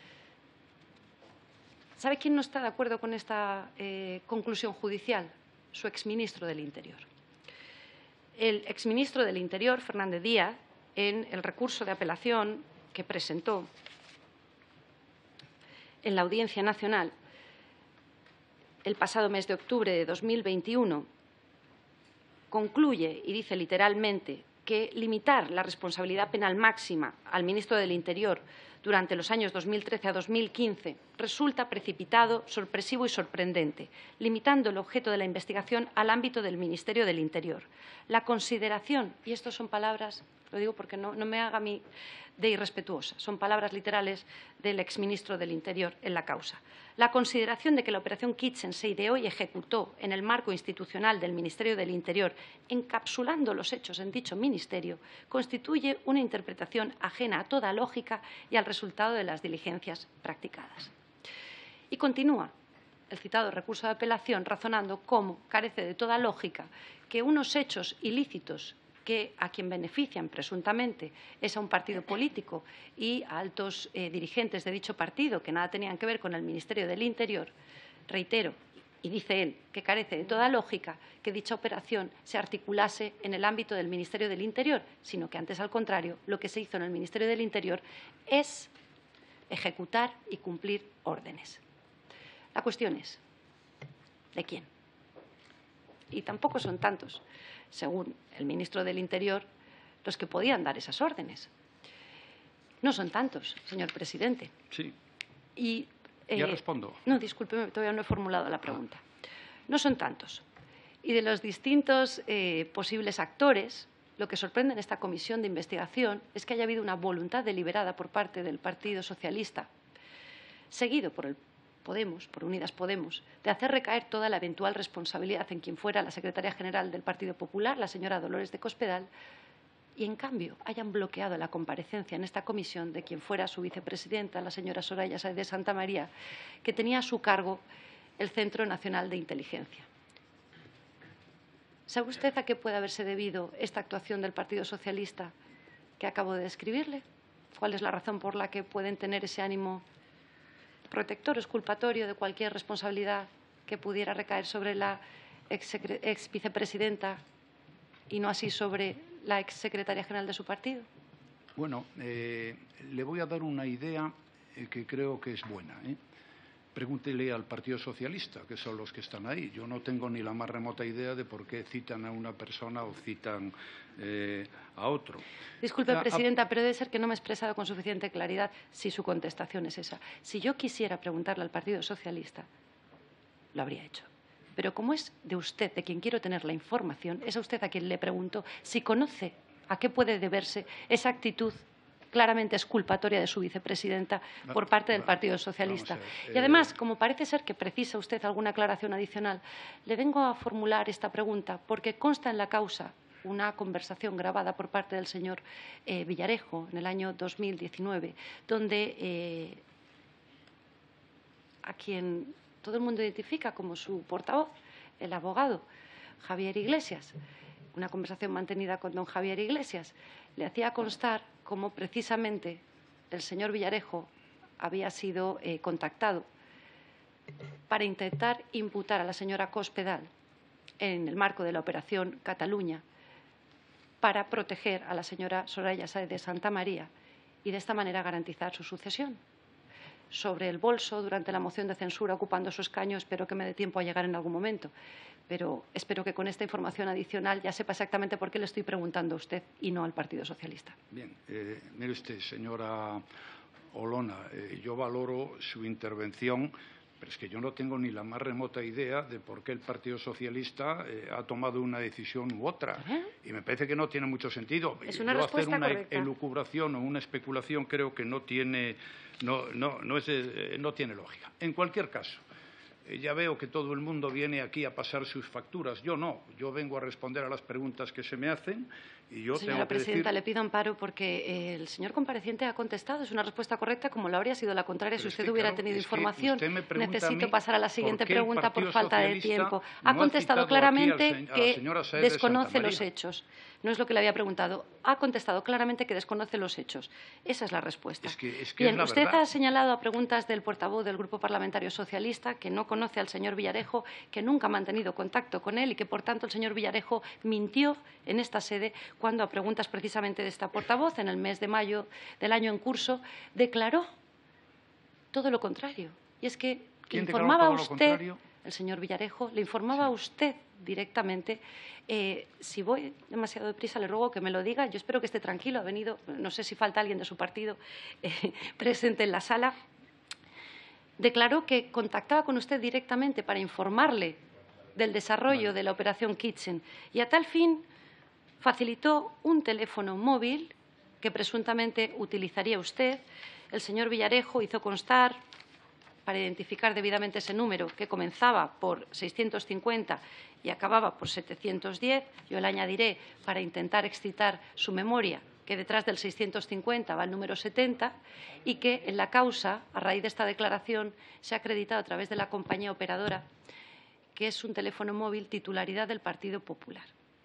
¿Sabe quién no está de acuerdo con esta eh, conclusión judicial? Su exministro del Interior. El exministro del Interior, Fernández Díaz, en el recurso de apelación que presentó en la Audiencia Nacional el pasado mes de octubre de dos mil veintiuno, concluye y dice literalmente que limitar la responsabilidad penal máxima al ministro del Interior durante los años dos mil trece a dos mil quince resulta precipitado, sorpresivo y sorprendente, limitando el objeto de la investigación al ámbito del Ministerio del Interior. La consideración, y estas son palabras, lo digo porque no, no me haga a mí de irrespetuosa, son palabras literales del exministro del Interior en la causa. La consideración de que la operación Kitchen se ideó y ejecutó en el marco institucional del Ministerio del Interior, encapsulando los hechos en dicho ministerio, constituye una interpretación ajena a toda lógica y al resultado de las diligencias practicadas. Y continúa el citado recurso de apelación razonando cómo carece de toda lógica que unos hechos ilícitos que a quien benefician presuntamente es a un partido político y a altos eh, dirigentes de dicho partido que nada tenían que ver con el Ministerio del Interior, reitero, y dice él que carece de toda lógica que dicha operación se articulase en el ámbito del Ministerio del Interior, sino que antes, al contrario, lo que se hizo en el Ministerio del Interior es ejecutar y cumplir órdenes. La cuestión es, ¿de quién? Y tampoco son tantos, según el ministro del Interior, los que podían dar esas órdenes. No son tantos, señor presidente. Sí. Y, eh, ya respondo. No, discúlpeme, todavía no he formulado la pregunta. No son tantos. Y de los distintos eh, posibles actores, lo que sorprende en esta comisión de investigación es que haya habido una voluntad deliberada por parte del Partido Socialista, seguido por el Podemos, por Unidas Podemos, de hacer recaer toda la eventual responsabilidad en quien fuera la secretaria general del Partido Popular, la señora Dolores de Cospedal, y, en cambio, hayan bloqueado la comparecencia en esta comisión de quien fuera su vicepresidenta, la señora Soraya Sáez de Santamaría, que tenía a su cargo el Centro Nacional de Inteligencia. ¿Sabe usted a qué puede haberse debido esta actuación del Partido Socialista que acabo de describirle? ¿Cuál es la razón por la que pueden tener ese ánimo protector, exculpatorio de cualquier responsabilidad que pudiera recaer sobre la ex, ex vicepresidenta y no así sobre la ex secretaria general de su partido? Bueno, eh, le voy a dar una idea eh, que creo que es buena, ¿eh? Pregúntele al Partido Socialista, que son los que están ahí. Yo no tengo ni la más remota idea de por qué citan a una persona o citan eh, a otro. Disculpe, a, Presidenta, a... pero debe ser que no me he expresado con suficiente claridad si su contestación es esa. Si yo quisiera preguntarle al Partido Socialista, lo habría hecho. Pero como es de usted de quien quiero tener la información, es a usted a quien le pregunto si conoce a qué puede deberse esa actitud claramente exculpatoria de su vicepresidenta por parte del Partido Socialista. Y además, como parece ser que precisa usted alguna aclaración adicional, le vengo a formular esta pregunta porque consta en la causa una conversación grabada por parte del señor eh, Villarejo en el año dos mil diecinueve, donde eh, a quien todo el mundo identifica como su portavoz, el abogado Javier Iglesias, una conversación mantenida con don Javier Iglesias, le hacía constar cómo precisamente el señor Villarejo había sido eh, contactado para intentar imputar a la señora Cospedal en el marco de la operación Cataluña para proteger a la señora Soraya Sáez de Santamaría y de esta manera garantizar su sucesión. Sobre el bolso, durante la moción de censura, ocupando su escaño, espero que me dé tiempo a llegar en algún momento. Pero espero que con esta información adicional ya sepa exactamente por qué le estoy preguntando a usted y no al Partido Socialista. Bien, eh, mire usted, señora Olona, eh, yo valoro su intervención, pero es que yo no tengo ni la más remota idea de por qué el Partido Socialista eh, ha tomado una decisión u otra. ¿Eh? Y me parece que no tiene mucho sentido. Es una yo hacer respuesta una correcta. elucubración o una especulación creo que no tiene, no, no, no, es, eh, no tiene lógica. En cualquier caso, eh, ya veo que todo el mundo viene aquí a pasar sus facturas. Yo no. Yo vengo a responder a las preguntas que se me hacen. Y yo Señora tengo que presidenta, decir... le pido amparo porque eh, el señor compareciente ha contestado. Es una respuesta correcta, como lo habría sido la contraria Pero si es usted que, hubiera claro, tenido es que información. usted me pregunta Necesito a mí pasar a la siguiente por qué el pregunta por Partido falta de Socialista tiempo. no Ha ha contestado citado aquí claramente al se- a la que señora Saez de desconoce Santa los María. hechos. No es lo que le había preguntado. Ha contestado claramente que desconoce los hechos. Esa es la respuesta. Es que- es que Bien, es la usted verdad. ha señalado a preguntas del portavoz del Grupo Parlamentario Socialista que no conoce al señor Villarejo, que nunca ha mantenido contacto con él y que, por tanto, el señor Villarejo mintió en esta sede cuando, a preguntas precisamente de esta portavoz, en el mes de mayo del año en curso, declaró todo lo contrario. Y es que ¿Quién declaró informaba todo lo usted, contrario? el señor Villarejo, le informaba a usted directamente. Eh, si voy demasiado deprisa, le ruego que me lo diga. Yo espero que esté tranquilo. Ha venido, no sé si falta alguien de su partido eh, presente en la sala. Declaró que contactaba con usted directamente para informarle del desarrollo de la operación Kitchen y a tal fin facilitó un teléfono móvil que presuntamente utilizaría usted. El señor Villarejo hizo constar, para identificar debidamente ese número, que comenzaba por seiscientos cincuenta y acababa por setecientos diez. Yo le añadiré, para intentar excitar su memoria, que detrás del seiscientos cincuenta va el número setenta y que en la causa, a raíz de esta declaración, se ha acreditado a través de la compañía operadora que es un teléfono móvil titularidad del Partido Popular.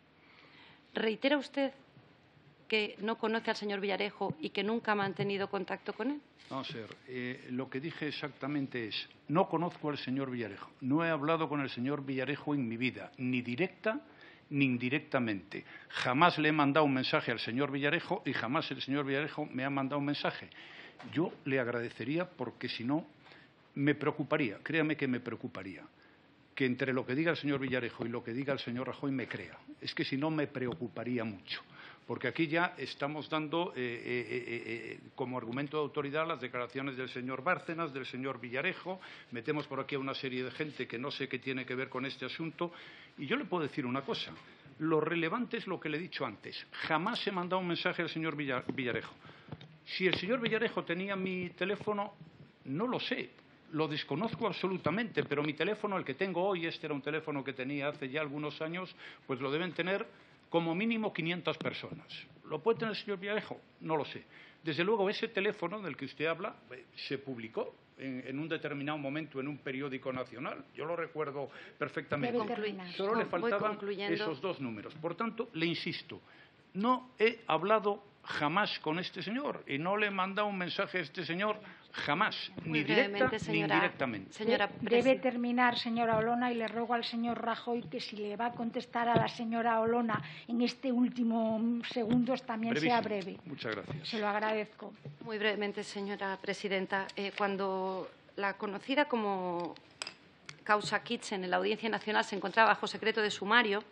¿Reitera usted que no conoce al señor Villarejo y que nunca ha mantenido contacto con él? Vamos a ver, eh, lo que dije exactamente es, no conozco al señor Villarejo, no he hablado con el señor Villarejo en mi vida, ni directa ni indirectamente. Jamás le he mandado un mensaje al señor Villarejo y jamás el señor Villarejo me ha mandado un mensaje. Yo le agradecería porque si no me preocuparía, créame que me preocuparía, que entre lo que diga el señor Villarejo y lo que diga el señor Rajoy me crea. Es que si no me preocuparía mucho. Porque aquí ya estamos dando eh, eh, eh, eh, como argumento de autoridad las declaraciones del señor Bárcenas, del señor Villarejo, metemos por aquí a una serie de gente que no sé qué tiene que ver con este asunto. Y yo le puedo decir una cosa, lo relevante es lo que le he dicho antes. Jamás he mandado un mensaje al señor Villarejo. Si el señor Villarejo tenía mi teléfono, no lo sé, lo desconozco absolutamente, pero mi teléfono, el que tengo hoy, este era un teléfono que tenía hace ya algunos años, pues lo deben tener como mínimo quinientas personas. ¿Lo puede tener el señor Villarejo? No lo sé. Desde luego, ese teléfono del que usted habla eh, se publicó en, en un determinado momento en un periódico nacional. Yo lo recuerdo perfectamente. Debe terminar. Solo le Voy faltaban concluyendo. esos dos números. Por tanto, le insisto, no he hablado jamás con este señor y no le he mandado un mensaje a este señor jamás, Muy ni directa brevemente, ni señora, indirectamente. señora Debe presi- terminar, señora Olona, y le ruego al señor Rajoy que si le va a contestar a la señora Olona en este último segundos también sea Brevísimo. breve. Muchas gracias. Se lo agradezco. Muy brevemente, señora presidenta. Eh, cuando la conocida como causa Kitchen en la Audiencia Nacional se encontraba bajo secreto de sumario,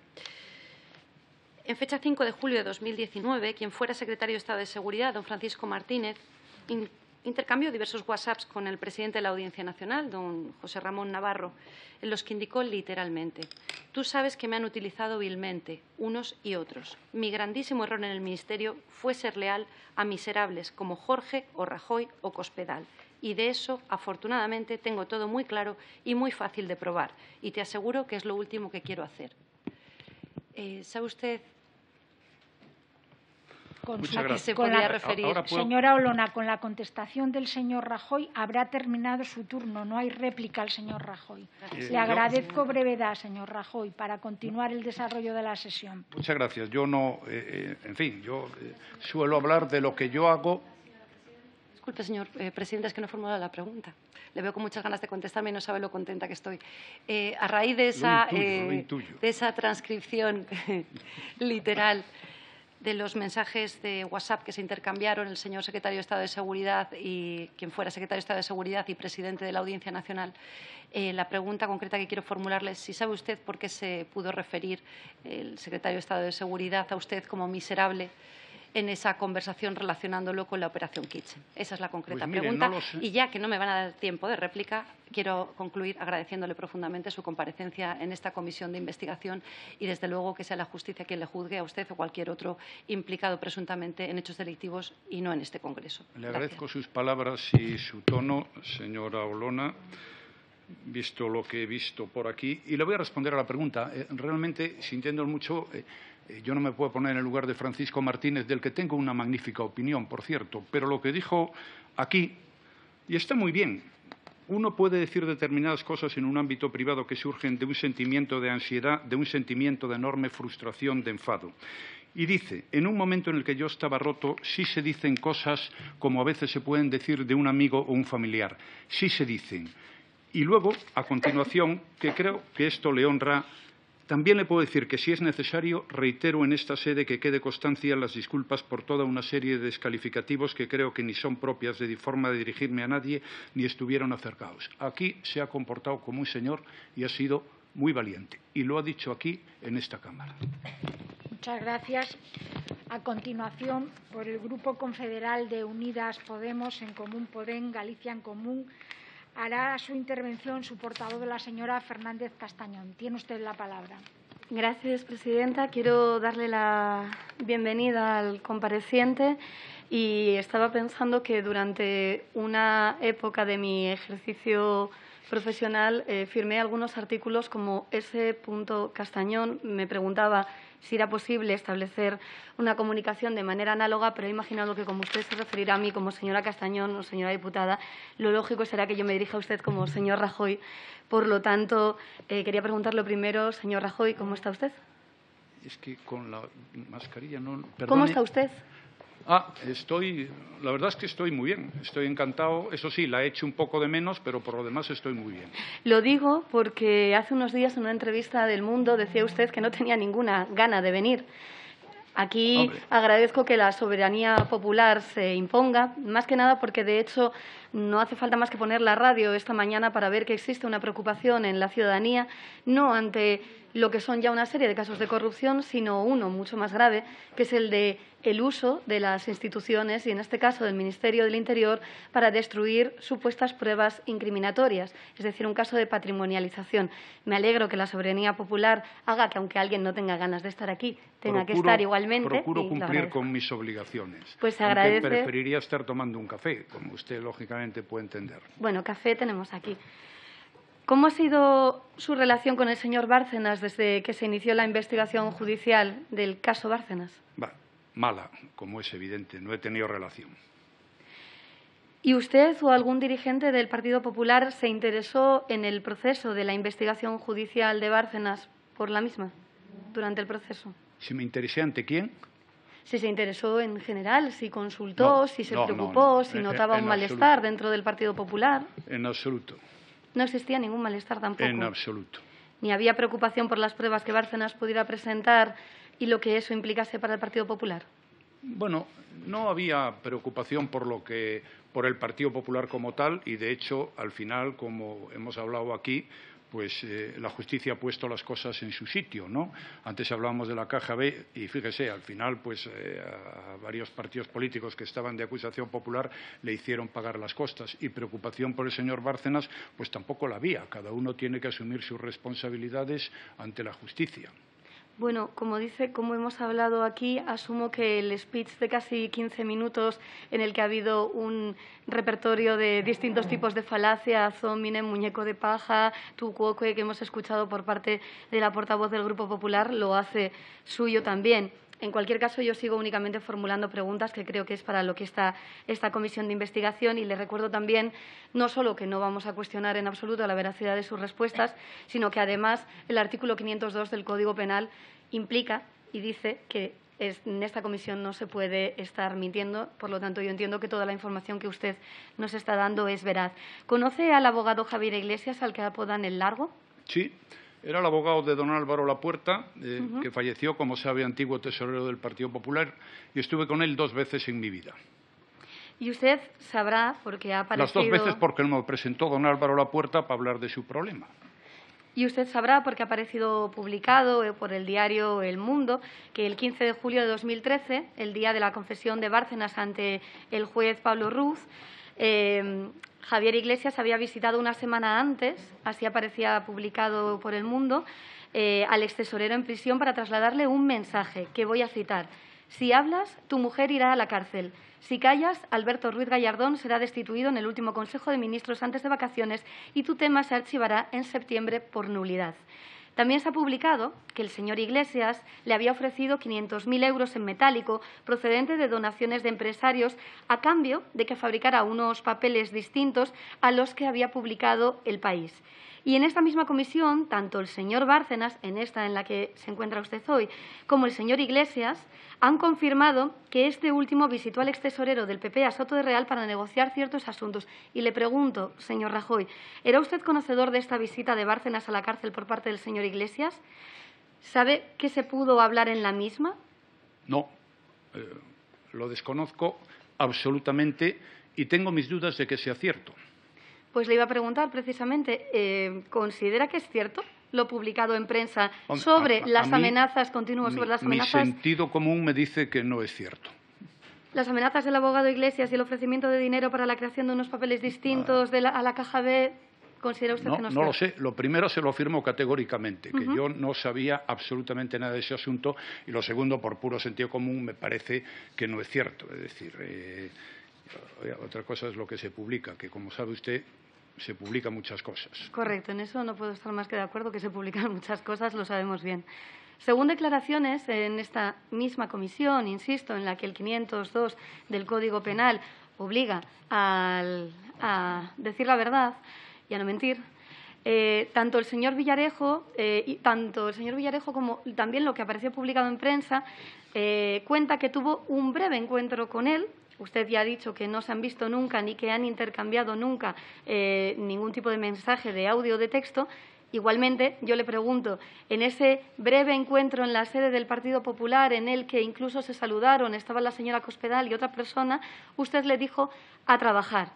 en fecha cinco de julio de dos mil diecinueve, quien fuera secretario de Estado de Seguridad, don Francisco Martínez, in- intercambió diversos WhatsApps con el presidente de la Audiencia Nacional, don José Ramón Navarro, en los que indicó literalmente: tú sabes que me han utilizado vilmente, unos y otros. Mi grandísimo error en el Ministerio fue ser leal a miserables como Jorge o Rajoy o Cospedal. Y de eso, afortunadamente, tengo todo muy claro y muy fácil de probar. Y te aseguro que es lo último que quiero hacer. Eh, ¿Sabe usted Con Muchas su- gracias. se con podía la- referir? Ahora puedo- Señora Olona, con la contestación del señor Rajoy habrá terminado su turno. No hay réplica al señor Rajoy. Eh, Le yo- agradezco brevedad, señor Rajoy, para continuar el desarrollo de la sesión. Muchas gracias. Yo no, eh, eh, en fin, yo eh, suelo hablar de lo que yo hago. Disculpe, señor eh, presidente, es que no he formulado la pregunta. Le veo con muchas ganas de contestarme y no sabe lo contenta que estoy. Eh, a raíz de esa, intuyo, eh, lo intuyo. de esa transcripción literal de los mensajes de WhatsApp que se intercambiaron el señor secretario de Estado de Seguridad y quien fuera secretario de Estado de Seguridad y presidente de la Audiencia Nacional. Eh, la pregunta concreta que quiero formularle es si sabe usted por qué se pudo referir el secretario de Estado de Seguridad a usted como miserable en esa conversación relacionándolo con la operación Kitchen. Esa es la concreta pues mire, pregunta. No lo sé. Y ya que no me van a dar tiempo de réplica, quiero concluir agradeciéndole profundamente su comparecencia en esta comisión de investigación y, desde luego, que sea la justicia quien le juzgue a usted o cualquier otro implicado presuntamente en hechos delictivos y no en este Congreso. Le Gracias. agradezco sus palabras y su tono, señora Olona, visto lo que he visto por aquí. Y le voy a responder a la pregunta. Eh, realmente, sintiendo mucho, eh, eh, yo no me puedo poner en el lugar de Francisco Martínez, del que tengo una magnífica opinión, por cierto. Pero lo que dijo aquí, y está muy bien, uno puede decir determinadas cosas en un ámbito privado que surgen de un sentimiento de ansiedad, de un sentimiento de enorme frustración, de enfado. Y dice, en un momento en el que yo estaba roto, sí se dicen cosas como a veces se pueden decir de un amigo o un familiar. Sí se dicen. Y luego, a continuación, que creo que esto le honra, también le puedo decir que, si es necesario, reitero en esta sede que quede constancia las disculpas por toda una serie de descalificativos que creo que ni son propias de forma de dirigirme a nadie ni estuvieron acercados. Aquí se ha comportado como un señor y ha sido muy valiente. Y lo ha dicho aquí, en esta Cámara. Muchas gracias. A continuación, por el Grupo Confederal de Unidas Podemos, En Común Podem, Galicia en Común, hará su intervención su portavoz, la señora Fernández Castañón. Tiene usted la palabra. Gracias, presidenta. Quiero darle la bienvenida al compareciente y estaba pensando que durante una época de mi ejercicio profesional eh, firmé algunos artículos como S. Castañón. Me preguntaba si era posible establecer una comunicación de manera análoga, pero he imaginado que, como usted se referirá a mí como señora Castañón o señora diputada, lo lógico será que yo me dirija a usted como señor Rajoy. Por lo tanto, eh, quería preguntarle primero, señor Rajoy, ¿cómo está usted? Es que con la mascarilla no... Perdone. ¿Cómo está usted? Ah, estoy, la verdad es que estoy muy bien, estoy encantado. Eso sí, la he hecho un poco de menos, pero por lo demás estoy muy bien. Lo digo porque hace unos días en una entrevista del Mundo decía usted que no tenía ninguna gana de venir. Aquí Hombre. agradezco que la soberanía popular se imponga, más que nada porque, de hecho, no hace falta más que poner la radio esta mañana para ver que existe una preocupación en la ciudadanía, no ante lo que son ya una serie de casos de corrupción, sino uno mucho más grave, que es el de el uso de las instituciones, y en este caso del Ministerio del Interior, para destruir supuestas pruebas incriminatorias, es decir, un caso de patrimonialización. Me alegro que la soberanía popular haga que, aunque alguien no tenga ganas de estar aquí, tenga procuro, que estar igualmente. Procuro cumplir con mis obligaciones. Pues se agradece. Aunque preferiría estar tomando un café, como usted lógicamente puede entender. Bueno, café tenemos aquí. ¿Cómo ha sido su relación con el señor Bárcenas desde que se inició la investigación judicial del caso Bárcenas? Va, mala, como es evidente. No he tenido relación. ¿Y usted o algún dirigente del Partido Popular se interesó en el proceso de la investigación judicial de Bárcenas por la misma, durante el proceso? ¿Si me interesé ante quién? Si se interesó en general, si consultó, no, si se no, preocupó, no, no. si notaba en, un en malestar absoluto. dentro del Partido Popular. En absoluto. No existía ningún malestar tampoco. En absoluto. Ni había preocupación por las pruebas que Bárcenas pudiera presentar y lo que eso implicase para el Partido Popular. Bueno, no había preocupación por lo que por el Partido Popular como tal, y de hecho, al final, como hemos hablado aquí, pues eh, la justicia ha puesto las cosas en su sitio, ¿no? Antes hablábamos de la Caja B y, fíjese, al final, pues eh, a varios partidos políticos que estaban de acusación popular le hicieron pagar las costas. Y preocupación por el señor Bárcenas, pues tampoco la había. Cada uno tiene que asumir sus responsabilidades ante la justicia. Bueno, como dice, como hemos hablado aquí, asumo que el speech de casi quince minutos en el que ha habido un repertorio de distintos tipos de falacia, zomine, muñeco de paja, tucuoque, que hemos escuchado por parte de la portavoz del Grupo Popular, lo hace suyo también. En cualquier caso, yo sigo únicamente formulando preguntas, que creo que es para lo que está esta comisión de investigación, y le recuerdo también no solo que no vamos a cuestionar en absoluto la veracidad de sus respuestas, sino que además el artículo quinientos dos del Código Penal implica y dice que en esta comisión no se puede estar mintiendo. Por lo tanto, yo entiendo que toda la información que usted nos está dando es veraz. ¿Conoce al abogado Javier Iglesias, al que apodan El Largo? Sí. Era el abogado de don Álvaro Lapuerta, eh, Uh-huh. que falleció, como sabe, antiguo tesorero del Partido Popular, y estuve con él dos veces en mi vida. Y usted sabrá, porque ha aparecido... Las dos veces porque me presentó don Álvaro Lapuerta para hablar de su problema. Y usted sabrá, porque ha aparecido publicado eh, por el diario El Mundo, que el quince de julio de dos mil trece, el día de la confesión de Bárcenas ante el juez Pablo Ruz, eh, Javier Iglesias había visitado una semana antes, así aparecía publicado por El Mundo, eh, al extesorero en prisión para trasladarle un mensaje que voy a citar. Si hablas, tu mujer irá a la cárcel. Si callas, Alberto Ruiz Gallardón será destituido en el último Consejo de Ministros antes de vacaciones y tu tema se archivará en septiembre por nulidad. También se ha publicado que el señor Iglesias le había ofrecido quinientos mil euros en metálico procedente de donaciones de empresarios a cambio de que fabricara unos papeles distintos a los que había publicado El País. Y en esta misma comisión, tanto el señor Bárcenas, en esta en la que se encuentra usted hoy, como el señor Iglesias, han confirmado que este último visitó al extesorero del P P a Soto de Real para negociar ciertos asuntos. Y le pregunto, señor Rajoy, ¿era usted conocedor de esta visita de Bárcenas a la cárcel por parte del señor Iglesias? ¿Sabe qué se pudo hablar en la misma? No, eh, lo desconozco absolutamente y tengo mis dudas de que sea cierto. Pues le iba a preguntar precisamente, eh, ¿considera que es cierto lo publicado en prensa sobre a, a, las a mí, amenazas continuas, sobre mi, las amenazas? Mi sentido común me dice que no es cierto. Las amenazas del abogado Iglesias y el ofrecimiento de dinero para la creación de unos papeles distintos de la, a la caja B, ¿considera usted no, que no es No cierto? lo sé. Lo primero se lo afirmo categóricamente, que Uh-huh. yo no sabía absolutamente nada de ese asunto. Y lo segundo, por puro sentido común, me parece que no es cierto. Es decir, eh, otra cosa es lo que se publica, que como sabe usted, se publican muchas cosas. Correcto, en eso no puedo estar más que de acuerdo, que se publican muchas cosas, lo sabemos bien. Según declaraciones en esta misma comisión, insisto, en la que el quinientos dos del Código Penal obliga al, a decir la verdad y a no mentir, eh, tanto el señor Villarejo, eh, y tanto el señor Villarejo como también lo que apareció publicado en prensa, eh, cuenta que tuvo un breve encuentro con él. Usted ya ha dicho que no se han visto nunca ni que han intercambiado nunca eh, ningún tipo de mensaje de audio o de texto. Igualmente, yo le pregunto, en ese breve encuentro en la sede del Partido Popular, en el que incluso se saludaron, estaba la señora Cospedal y otra persona, usted le dijo a trabajar.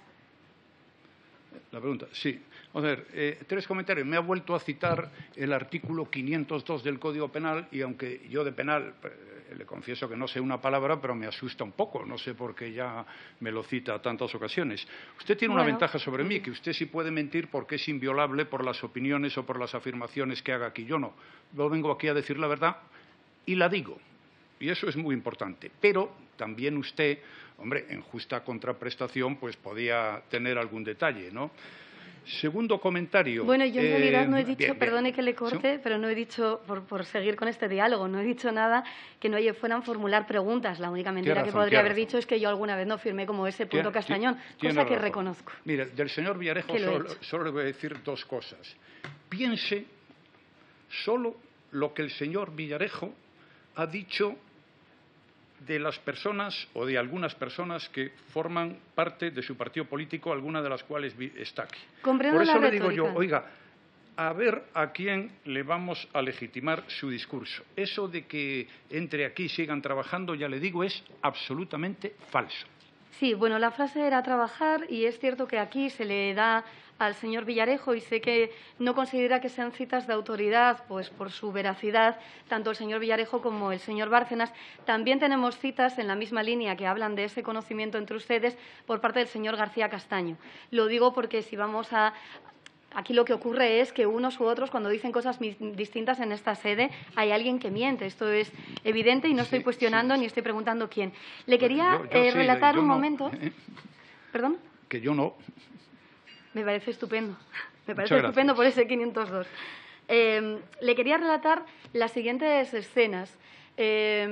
La pregunta, sí. A ver, eh, tres comentarios. Me ha vuelto a citar el artículo quinientos dos del Código Penal y aunque yo de penal eh, le confieso que no sé una palabra, pero me asusta un poco. No sé por qué ya me lo cita a tantas ocasiones. Usted tiene Bueno. una ventaja sobre mí, que usted sí puede mentir porque es inviolable por las opiniones o por las afirmaciones que haga aquí. Yo no. Yo vengo aquí a decir la verdad y la digo. Y eso es muy importante. Pero también usted, hombre, en justa contraprestación, pues podía tener algún detalle, ¿no? Segundo comentario. Bueno, yo en eh, realidad no he dicho, bien, bien. perdone que le corte, pero no he dicho, por, por seguir con este diálogo, no he dicho nada que no fueran formular preguntas. La única mentira Tiene que razón, podría tiene haber razón. dicho es que yo alguna vez no firmé como ese punto Tiene- Castañón, tiene cosa que razón. reconozco. Mire, del señor Villarejo Que lo he solo, hecho. solo le voy a decir dos cosas. Piense solo lo que el señor Villarejo ha dicho de las personas o de algunas personas que forman parte de su partido político, alguna de las cuales vi- está aquí. Comprendo Por eso la le digo yo, retórica. oiga, a ver a quién le vamos a legitimar su discurso. Eso de que entre aquí y sigan trabajando, ya le digo, es absolutamente falso. Sí, bueno, la frase era trabajar y es cierto que aquí se le da al señor Villarejo y sé que no considera que sean citas de autoridad, pues por su veracidad, tanto el señor Villarejo como el señor Bárcenas. También tenemos citas en la misma línea que hablan de ese conocimiento entre ustedes por parte del señor García Castaño. Lo digo porque si vamos a... Aquí lo que ocurre es que unos u otros, cuando dicen cosas mis- distintas en esta sede, hay alguien que miente. Esto es evidente y no estoy Sí, cuestionando sí. ni estoy preguntando quién. Le quería Yo- yo eh, sí, relatar yo un no. momento. ¿Perdón? Que yo no. Me parece estupendo. Me parece Muchas estupendo gracias. por ese quinientos dos. Eh, le quería relatar las siguientes escenas. Eh,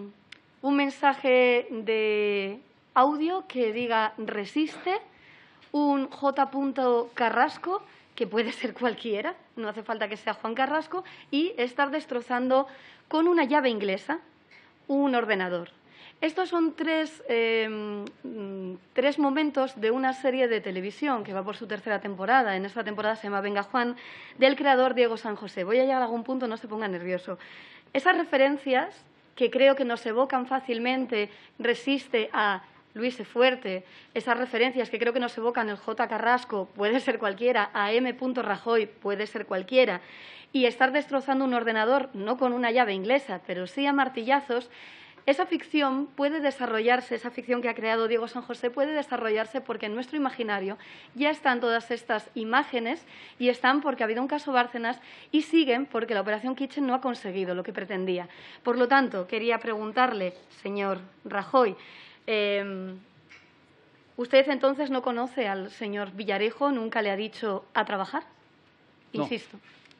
un mensaje de audio que diga resiste, un J. Carrasco, que puede ser cualquiera, no hace falta que sea Juan Carrasco, y estar destrozando con una llave inglesa un ordenador. Estos son tres, eh, tres momentos de una serie de televisión que va por su tercera temporada. En esta temporada se llama Venga Juan, del creador Diego San José. Voy a llegar a algún punto, no se ponga nervioso. Esas referencias, que creo que nos evocan fácilmente, Resiste a Luis E. Fuerte, esas referencias que creo que nos evocan el J. Carrasco, puede ser cualquiera, a M. Rajoy, puede ser cualquiera, y estar destrozando un ordenador, no con una llave inglesa, pero sí a martillazos. Esa ficción puede desarrollarse, esa ficción que ha creado Diego San José puede desarrollarse porque en nuestro imaginario ya están todas estas imágenes y están porque ha habido un caso Bárcenas y siguen porque la Operación Kitchen no ha conseguido lo que pretendía. Por lo tanto, quería preguntarle, señor Rajoy, eh, ¿usted entonces no conoce al señor Villarejo? ¿Nunca le ha dicho a trabajar? Insisto.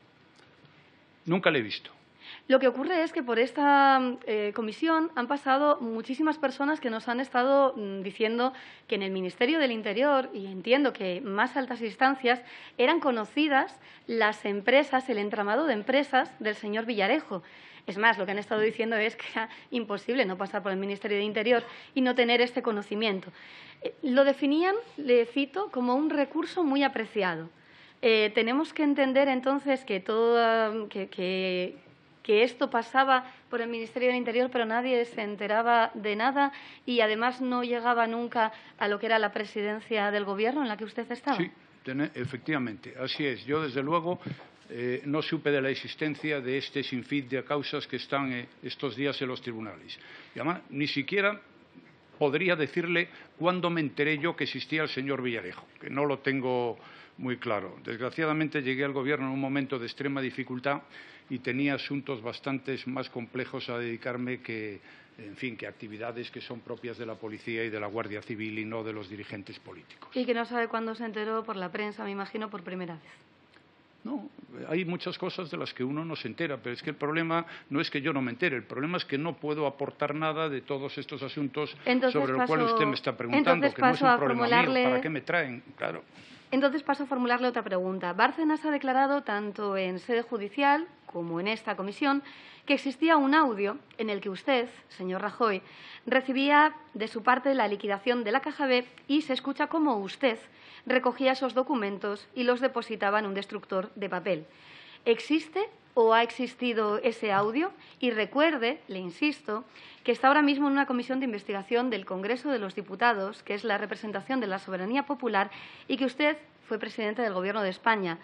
No, nunca le he visto. Lo que ocurre es que por esta eh, comisión han pasado muchísimas personas que nos han estado mm, diciendo que en el Ministerio del Interior, y entiendo que más altas instancias, eran conocidas las empresas, el entramado de empresas del señor Villarejo. Es más, lo que han estado diciendo es que era imposible no pasar por el Ministerio de Interior y no tener este conocimiento. Eh, lo definían, le cito, como un recurso muy apreciado. Eh, tenemos que entender entonces que todo, que, que que esto pasaba por el Ministerio del Interior, pero nadie se enteraba de nada y, además, no llegaba nunca a lo que era la presidencia del Gobierno en la que usted estaba. Sí, efectivamente, así es. Yo, desde luego, eh, no supe de la existencia de este sinfín de causas que están eh, estos días en los tribunales. Y, además, ni siquiera podría decirle cuándo me enteré yo que existía el señor Villarejo, que no lo tengo muy claro. Desgraciadamente, llegué al Gobierno en un momento de extrema dificultad y tenía asuntos bastante más complejos a dedicarme que, en fin, que actividades que son propias de la Policía y de la Guardia Civil y no de los dirigentes políticos. Y que no sabe cuándo se enteró por la prensa, me imagino, por primera vez. No, hay muchas cosas de las que uno no se entera, pero es que el problema no es que yo no me entere, el problema es que no puedo aportar nada de todos estos asuntos entonces sobre los paso, cuales usted me está preguntando, que no es un problema mío, ¿para qué me traen? Claro. Entonces paso a formularle otra pregunta. Bárcenas ha declarado, tanto en sede judicial como en esta comisión, que existía un audio en el que usted, señor Rajoy, recibía de su parte la liquidación de la Caja B y se escucha cómo usted recogía esos documentos y los depositaba en un destructor de papel. ¿Existe o ha existido ese audio? Y recuerde, le insisto, que está ahora mismo en una comisión de investigación del Congreso de los Diputados, que es la representación de la soberanía popular, y que usted fue presidente del Gobierno de España.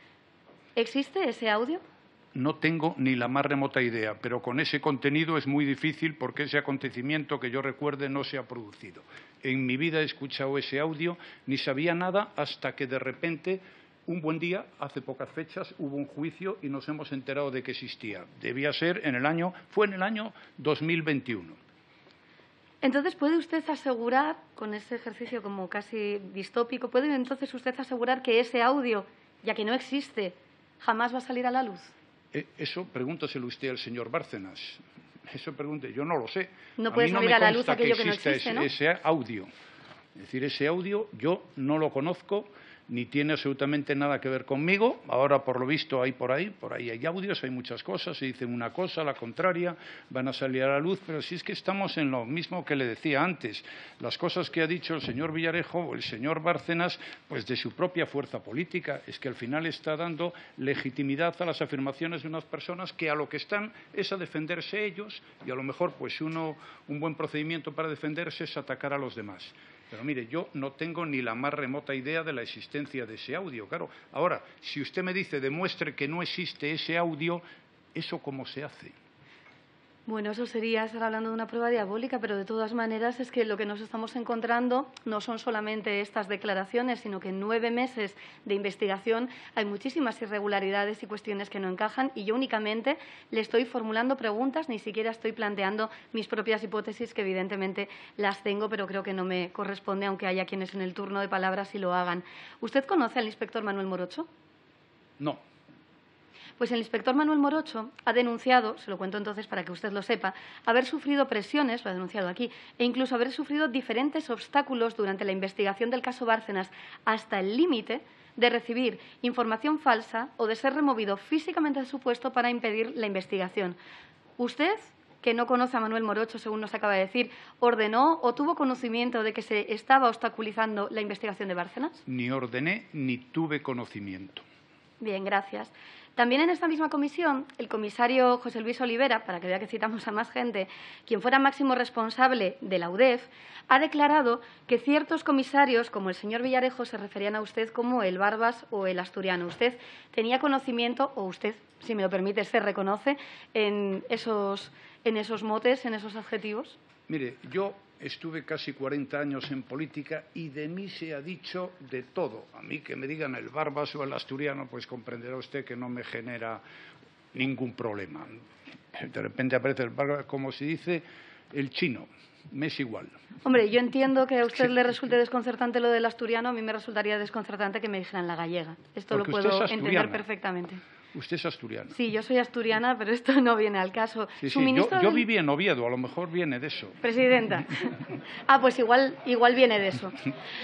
¿Existe ese audio? No tengo ni la más remota idea, pero con ese contenido es muy difícil porque ese acontecimiento que yo recuerde no se ha producido. En mi vida he escuchado ese audio, ni sabía nada hasta que de repente, un buen día, hace pocas fechas, hubo un juicio y nos hemos enterado de que existía. Debía ser en el año, fue en el año dos mil veintiuno. Entonces, ¿puede usted asegurar, con ese ejercicio como casi distópico, puede entonces usted asegurar que ese audio, ya que no existe, jamás va a salir a la luz? Eso pregúntaselo usted al señor Bárcenas. Eso pregunte, yo no lo sé. No puede salir a la luz aquello que no existe, ¿no? Ese audio. Es decir, ese audio yo no lo conozco, ni tiene absolutamente nada que ver conmigo. Ahora, por lo visto, hay por ahí, por ahí hay audios, hay muchas cosas, se dicen una cosa, la contraria, van a salir a la luz, pero si es que estamos en lo mismo que le decía antes. Las cosas que ha dicho el señor Villarejo o el señor Bárcenas, pues de su propia fuerza política, es que al final está dando legitimidad a las afirmaciones de unas personas que a lo que están es a defenderse ellos y a lo mejor pues uno, un buen procedimiento para defenderse es atacar a los demás. Pero mire, yo no tengo ni la más remota idea de la existencia de ese audio. Claro, ahora, si usted me dice, demuestre que no existe ese audio, ¿eso cómo se hace? Bueno, eso sería estar hablando de una prueba diabólica, pero de todas maneras es que lo que nos estamos encontrando no son solamente estas declaraciones, sino que en nueve meses de investigación hay muchísimas irregularidades y cuestiones que no encajan y yo únicamente le estoy formulando preguntas, ni siquiera estoy planteando mis propias hipótesis, que evidentemente las tengo, pero creo que no me corresponde, aunque haya quienes en el turno de palabra sí lo hagan. ¿Usted conoce al inspector Manuel Morocho? No. Pues el inspector Manuel Morocho ha denunciado, se lo cuento entonces para que usted lo sepa, haber sufrido presiones, lo ha denunciado aquí, e incluso haber sufrido diferentes obstáculos durante la investigación del caso Bárcenas, hasta el límite de recibir información falsa o de ser removido físicamente de su puesto para impedir la investigación. ¿Usted que no conoce a Manuel Morocho, según nos acaba de decir, ordenó o tuvo conocimiento de que se estaba obstaculizando la investigación de Bárcenas? Ni ordené ni tuve conocimiento. Bien, gracias. También en esta misma comisión, el comisario José Luis Olivera, para que vea que citamos a más gente, quien fuera máximo responsable de la U D E F, ha declarado que ciertos comisarios, como el señor Villarejo, se referían a usted como el Barbas o el Asturiano. ¿Usted tenía conocimiento, o usted, si me lo permite, se reconoce en esos, en esos motes, en esos adjetivos? Mire, yo estuve casi cuarenta años en política y de mí se ha dicho de todo. A mí que me digan el Barbas o el Asturiano, pues comprenderá usted que no me genera ningún problema. De repente aparece el Barbas, como se dice, el chino. Me es igual. Hombre, yo entiendo que a usted le resulte desconcertante lo del asturiano, a mí me resultaría desconcertante que me dijeran la gallega. Esto Porque lo usted puedo es entender asturiana. perfectamente. Usted es asturiano. Sí, yo soy asturiana, pero esto no viene al caso. Sí, Su sí, ministro yo, yo del- viví en Oviedo, a lo mejor viene de eso. Presidenta. Ah, pues igual, igual viene de eso.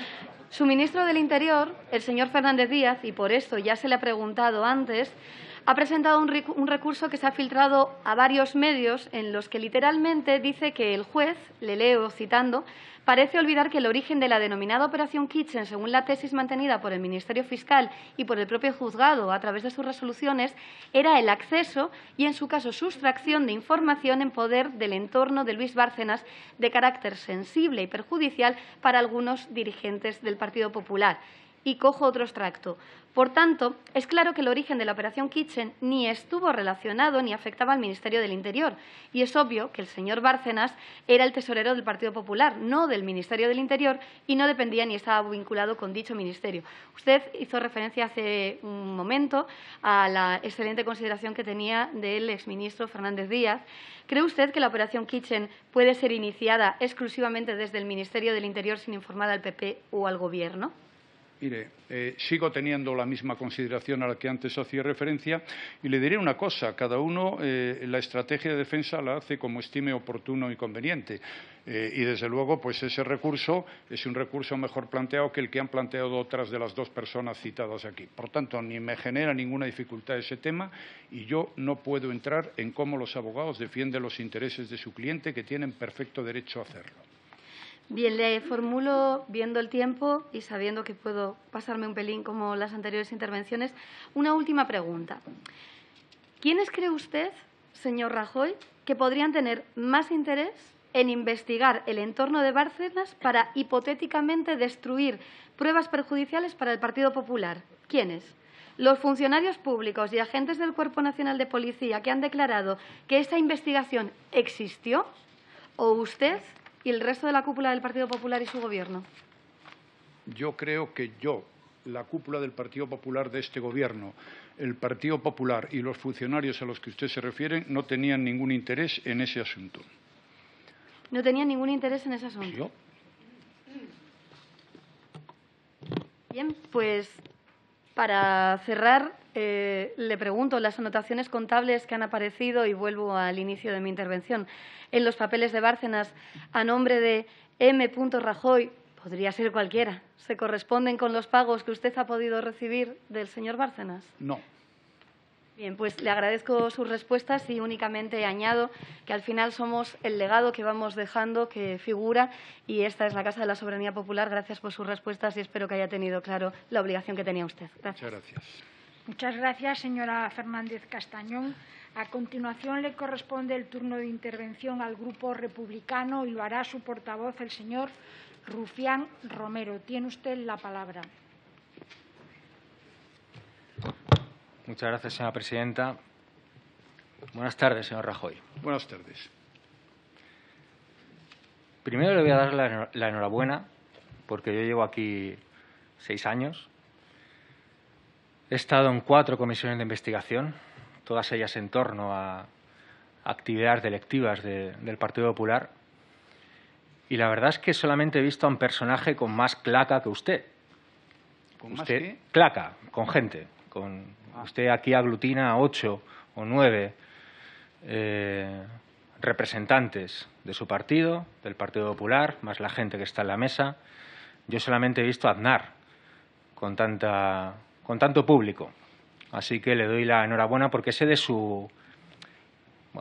Su ministro del Interior, el señor Fernández Díaz, y por esto ya se le ha preguntado antes, ha presentado un, recu- un recurso que se ha filtrado a varios medios en los que literalmente dice que el juez, le leo citando, parece olvidar que el origen de la denominada Operación Kitchen, según la tesis mantenida por el Ministerio Fiscal y por el propio juzgado a través de sus resoluciones, era el acceso y, en su caso, sustracción de información en poder del entorno de Luis Bárcenas de carácter sensible y perjudicial para algunos dirigentes del Partido Popular. Y cojo otro extracto. Por tanto, es claro que el origen de la Operación Kitchen ni estuvo relacionado ni afectaba al Ministerio del Interior. Y es obvio que el señor Bárcenas era el tesorero del Partido Popular, no del Ministerio del Interior, y no dependía ni estaba vinculado con dicho ministerio. Usted hizo referencia hace un momento a la excelente consideración que tenía del exministro Fernández Díaz. ¿Cree usted que la Operación Kitchen puede ser iniciada exclusivamente desde el Ministerio del Interior sin informar al P P o al Gobierno? Mire, eh, sigo teniendo la misma consideración a la que antes hacía referencia y le diré una cosa. Cada uno eh, la estrategia de defensa la hace como estime oportuno y conveniente. Eh, y, desde luego, pues ese recurso es un recurso mejor planteado que el que han planteado otras de las dos personas citadas aquí. Por tanto, ni me genera ninguna dificultad ese tema y yo no puedo entrar en cómo los abogados defienden los intereses de su cliente, que tienen perfecto derecho a hacerlo. Bien, le formulo, viendo el tiempo y sabiendo que puedo pasarme un pelín como las anteriores intervenciones, una última pregunta. ¿Quiénes cree usted, señor Rajoy, que podrían tener más interés en investigar el entorno de Bárcenas para hipotéticamente destruir pruebas perjudiciales para el Partido Popular? ¿Quiénes? ¿Los funcionarios públicos y agentes del Cuerpo Nacional de Policía que han declarado que esa investigación existió? ¿O usted y el resto de la cúpula del Partido Popular y su Gobierno? Yo creo que yo, la cúpula del Partido Popular de este Gobierno, el Partido Popular y los funcionarios a los que usted se refiere no tenían ningún interés en ese asunto. No tenían ningún interés en ese asunto. ¿Yo? Bien, pues para cerrar, eh, le pregunto las anotaciones contables que han aparecido, y vuelvo al inicio de mi intervención, en los papeles de Bárcenas a nombre de M. Rajoy, podría ser cualquiera, ¿se corresponden con los pagos que usted ha podido recibir del señor Bárcenas? No. Bien, pues le agradezco sus respuestas y únicamente añado que al final somos el legado que vamos dejando, que figura, y esta es la Casa de la Soberanía Popular. Gracias por sus respuestas y espero que haya tenido claro la obligación que tenía usted. Gracias. Muchas gracias. Muchas gracias, señora Fernández Castañón. A continuación, le corresponde el turno de intervención al Grupo Republicano y lo hará su portavoz, el señor Rufián Romero. Tiene usted la palabra. Muchas gracias, señora presidenta. Buenas tardes, señor Rajoy. Buenas tardes. Primero le voy a dar la, la enhorabuena, porque yo llevo aquí seis años. He estado en cuatro comisiones de investigación, todas ellas en torno a actividades delictivas de, del Partido Popular. Y la verdad es que solamente he visto a un personaje con más claca que usted. ¿Con más Usted, qué? claca, con gente. Con, Ah. Usted aquí aglutina a ocho o nueve eh, representantes de su partido, del Partido Popular, más la gente que está en la mesa. Yo solamente he visto a Aznar con, tanta, con tanto público. Así que le doy la enhorabuena porque sé de su, bueno,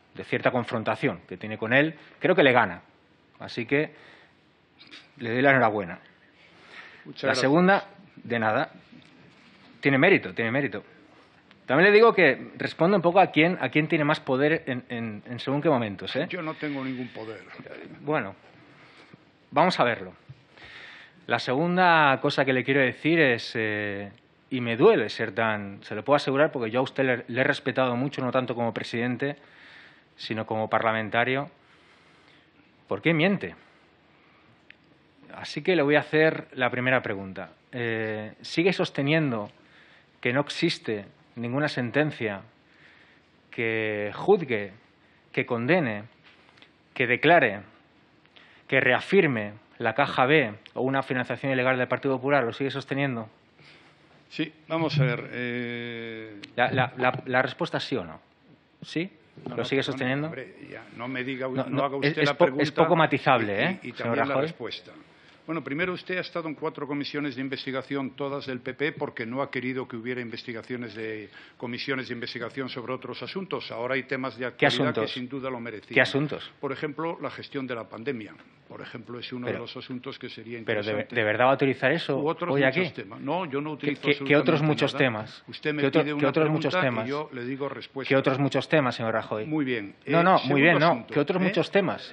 de cierta confrontación que tiene con él, creo que le gana. Así que le doy la enhorabuena. Muchas la gracias. segunda, de nada, tiene mérito, tiene mérito. También le digo que responde un poco a quién, a quién tiene más poder en, en, en según qué momentos, ¿eh? Yo no tengo ningún poder. Bueno, vamos a verlo. La segunda cosa que le quiero decir es, eh, y me duele ser tan, se lo puedo asegurar porque yo a usted le, le he respetado mucho, no tanto como presidente, sino como parlamentario. ¿Por qué miente? Así que le voy a hacer la primera pregunta. Eh, ¿Sigue sosteniendo que no existe ninguna sentencia que juzgue, que condene, que declare, que reafirme la caja B o una financiación ilegal del Partido Popular? ¿Lo sigue sosteniendo? Sí, vamos a ver. Eh... La, la, la, la respuesta es sí o no. ¿Sí? No, ¿Lo no, sigue no, sosteniendo? Hombre, ya, no me diga, No, no, no, haga usted es, la es po- pregunta. es poco matizable, ¿eh, Y, y señor también la Rajoy? respuesta. Bueno, primero usted ha estado en cuatro comisiones de investigación, todas del P P, porque no ha querido que hubiera investigaciones de comisiones de investigación sobre otros asuntos. Ahora hay temas de ¿Qué actualidad asuntos? que sin duda lo merecían. ¿Qué asuntos? Por ejemplo, la gestión de la pandemia. Por ejemplo, es uno Pero- de los asuntos que sería ¿Pero de, interesante. de verdad va a utilizar eso U otros hoy muchos aquí? temas. No, yo no ¿Qué, utilizo qué- qué absolutamente otros muchos nada. temas? Usted me ¿Qué, otro- pide qué una otros pregunta muchos temas? y yo le digo respuesta. ¿Qué otros muchos temas, señor Rajoy? Muy bien. No, Eh, no, muy segundo bien, no. asunto, ¿Qué otros ¿eh? muchos temas?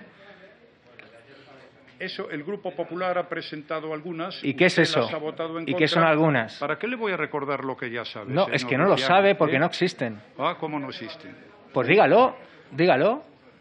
Eso, el Grupo Popular ha presentado algunas. ¿Y qué es usted eso? las ha votado en ¿Y qué contra. son algunas? ¿Para qué le voy a recordar lo que ya sabe? No, es señor que no lo Rufián, sabe porque eh? no existen. Ah, ¿cómo no existen? Pues dígalo, dígalo.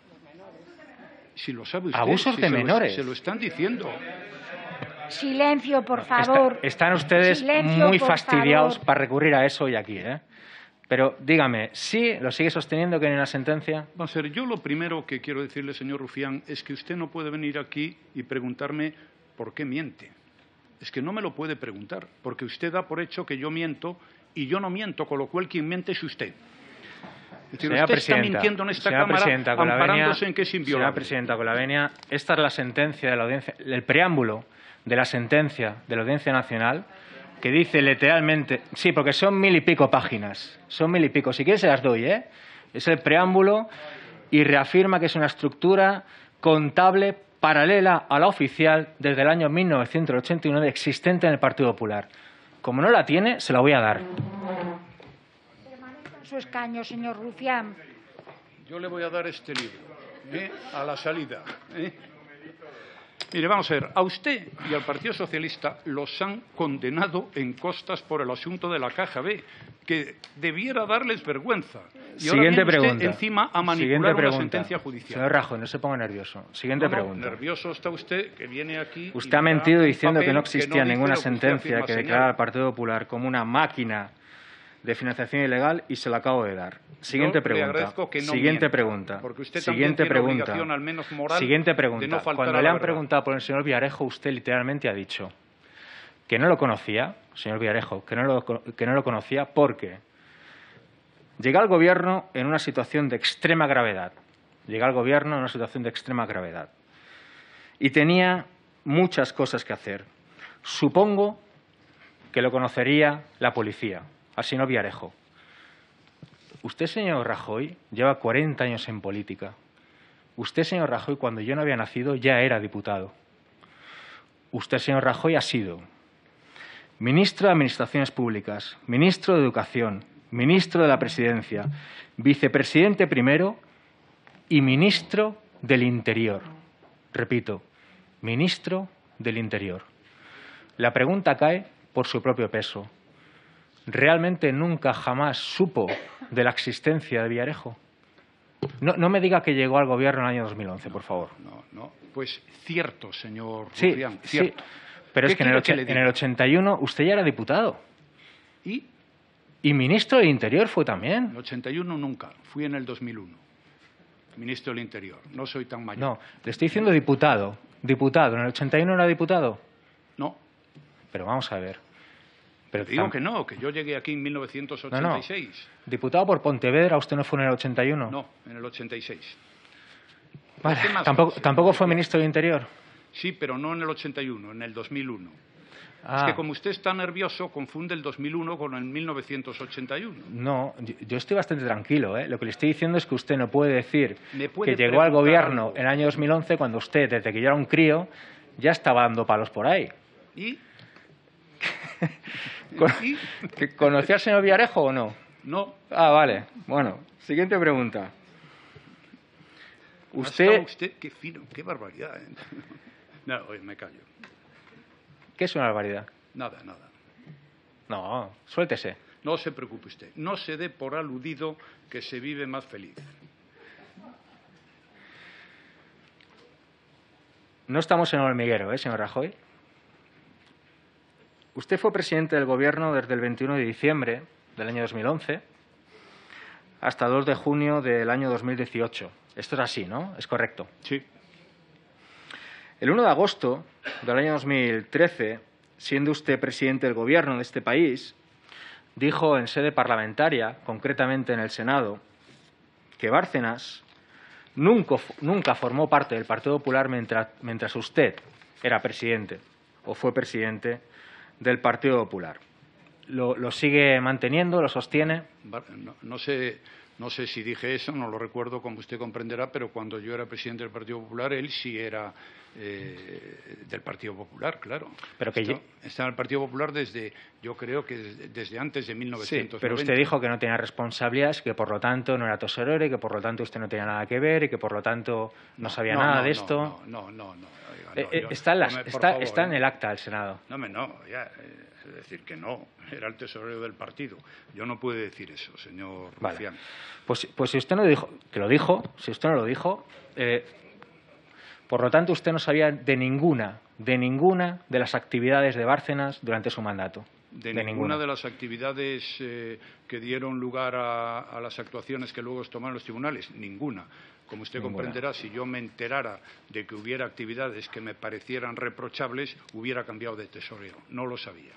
Si lo sabe usted. Abusos si de se lo- menores. se lo están diciendo. Silencio, por Está- favor. están ustedes Silencio, muy por fastidiados favor. para recurrir a eso hoy aquí, ¿eh? Pero dígame, ¿sí lo sigue sosteniendo que hay una sentencia? Va a ser, yo lo primero que quiero decirle, señor Rufián, es que usted no puede venir aquí y preguntarme por qué miente. Es que no me lo puede preguntar, porque usted da por hecho que yo miento y yo no miento, con lo cual quien miente es usted. Es decir, Señora usted presidenta, está mintiendo en esta señora Cámara presidenta, con la amparándose venia- en que es Señora inviolable. presidenta, con la venia, esta es la sentencia de la audiencia, el preámbulo de la sentencia de la Audiencia Nacional, que dice literalmente, sí, porque son mil y pico páginas, son mil y pico, si quieres se las doy, ¿eh? Es el preámbulo y reafirma que es una estructura contable paralela a la oficial desde el año mil novecientos ochenta y nueve existente en el Partido Popular. Como no la tiene, se la voy a dar. Permanezca en su escaño, señor Rufián. Yo le voy a dar este libro, ¿eh? A la salida. ¿eh? Mire, vamos a ver, a usted y al Partido Socialista los han condenado en costas por el asunto de la Caja B, que debiera darles vergüenza. Y ahora Siguiente viene usted pregunta. encima a Siguiente manipular una pregunta. sentencia judicial. Señor Rajoy, no se ponga nervioso. Siguiente No, no, pregunta. nervioso está usted, que viene aquí... y Usted ha me da mentido un diciendo que papel no existía dice ninguna lo que usted sentencia afirma, que señor. declarara al Partido Popular como una máquina de financiación ilegal y se lo acabo de dar. Siguiente Yo le pregunta. agradezco que no Siguiente mienta, pregunta. porque usted también Siguiente tiene pregunta. obligación, al menos moral, Siguiente de pregunta. no faltar Cuando a le la han verdad. preguntado por el señor Villarejo, usted literalmente ha dicho que no lo conocía, señor Villarejo, que no lo, que no lo conocía porque llega al Gobierno en una situación de extrema gravedad. Llega al Gobierno en una situación de extrema gravedad. Y tenía muchas cosas que hacer. Supongo que lo conocería la policía, al señor Villarejo. Usted, señor Rajoy, lleva cuarenta años en política. Usted, señor Rajoy, cuando yo no había nacido, ya era diputado. Usted, señor Rajoy, ha sido ministro de Administraciones Públicas, ministro de Educación, ministro de la Presidencia, vicepresidente primero y ministro del Interior. Repito, ministro del Interior. La pregunta cae por su propio peso. ¿Realmente nunca jamás supo de la existencia de Villarejo? No, no me diga que llegó al Gobierno en el año dos mil once, por favor. No, no, pues cierto, señor Sí, Rufián, sí, cierto. pero es ¿Qué que en el, quiere que och- le en diga? el ochenta y uno usted ya era diputado. Y Y ministro del Interior fue en también. el ochenta y uno nunca, fui en el dos mil uno, ministro del Interior, no soy tan mayor. No, le estoy diciendo diputado. Diputado. ¿En el ochenta y uno era diputado? No, Pero vamos a ver. Pero digo tam- que no, que yo llegué aquí en mil novecientos no, ochenta no. y seis. Diputado por Pontevedra, ¿usted no fue en el ochenta y uno? No, en el ochenta y seis. Vale, ¿Qué más tampoco, fácil? tampoco fue ministro del Interior. Sí, pero no en el ochenta y uno, en el dos mil uno. Ah. Es que como usted está nervioso, confunde el dos mil uno con el mil novecientos ochenta y uno. No, yo, yo estoy bastante tranquilo. ¿eh? Lo que le estoy diciendo es que usted no puede decir Me puede que llegó al gobierno algo. en el año dos mil once cuando usted, desde que yo era un crío, ya estaba dando palos por ahí. ¿Y? Con- ¿Y? ¿Que ¿Conocía al señor Villarejo o no? No. Ah, vale. Bueno, siguiente pregunta. ¿Ha Usted, estado usted, qué fino, qué barbaridad. ¿eh? No, oye, me callo. ¿qué es una barbaridad? Nada, nada. No, suéltese. No se preocupe usted. No se dé por aludido que se vive más feliz. No estamos en el hormiguero, ¿eh, señor Rajoy? Usted fue presidente del Gobierno desde el veintiuno de diciembre del año dos mil once hasta dos de junio del año dos mil dieciocho. Esto es así, ¿no? Es correcto. Sí. El uno de agosto del año dos mil trece, siendo usted presidente del Gobierno de este país, dijo en sede parlamentaria, concretamente en el Senado, que Bárcenas nunca, nunca formó parte del Partido Popular mientras, mientras usted era presidente o fue presidente del Partido Popular. ¿Lo, lo sigue manteniendo, lo sostiene? No, no sé, no sé si dije eso, no lo recuerdo, como usted comprenderá, pero cuando yo era presidente del Partido Popular, él sí era eh, del Partido Popular, claro. Pero que está, yo... está en el Partido Popular desde, yo creo que desde, desde antes de mil novecientos noventa. Sí, pero usted dijo que no tenía responsabilidades, que por lo tanto no era tesorero y que por lo tanto usted no tenía nada que ver y que por lo tanto no, no sabía no, nada no, de no, esto. No, no, no. no, oiga, eh, no yo, está en, las, por está, favor, está en ¿eh? el acta del Senado. No, me no, ya, eh, es decir, que no, era el tesorero del partido. Yo no puedo decir eso, señor Vale. Rufián. Pues, pues si usted no dijo, que lo dijo, si usted no lo dijo, eh, por lo tanto usted no sabía de ninguna, de ninguna de las actividades de Bárcenas durante su mandato. De, de ninguna, ninguna de las actividades eh, que dieron lugar a, a las actuaciones que luego tomaron los tribunales, ninguna. Como usted Ninguna. comprenderá, si yo me enterara de que hubiera actividades que me parecieran reprochables, hubiera cambiado de tesorero. No lo sabía.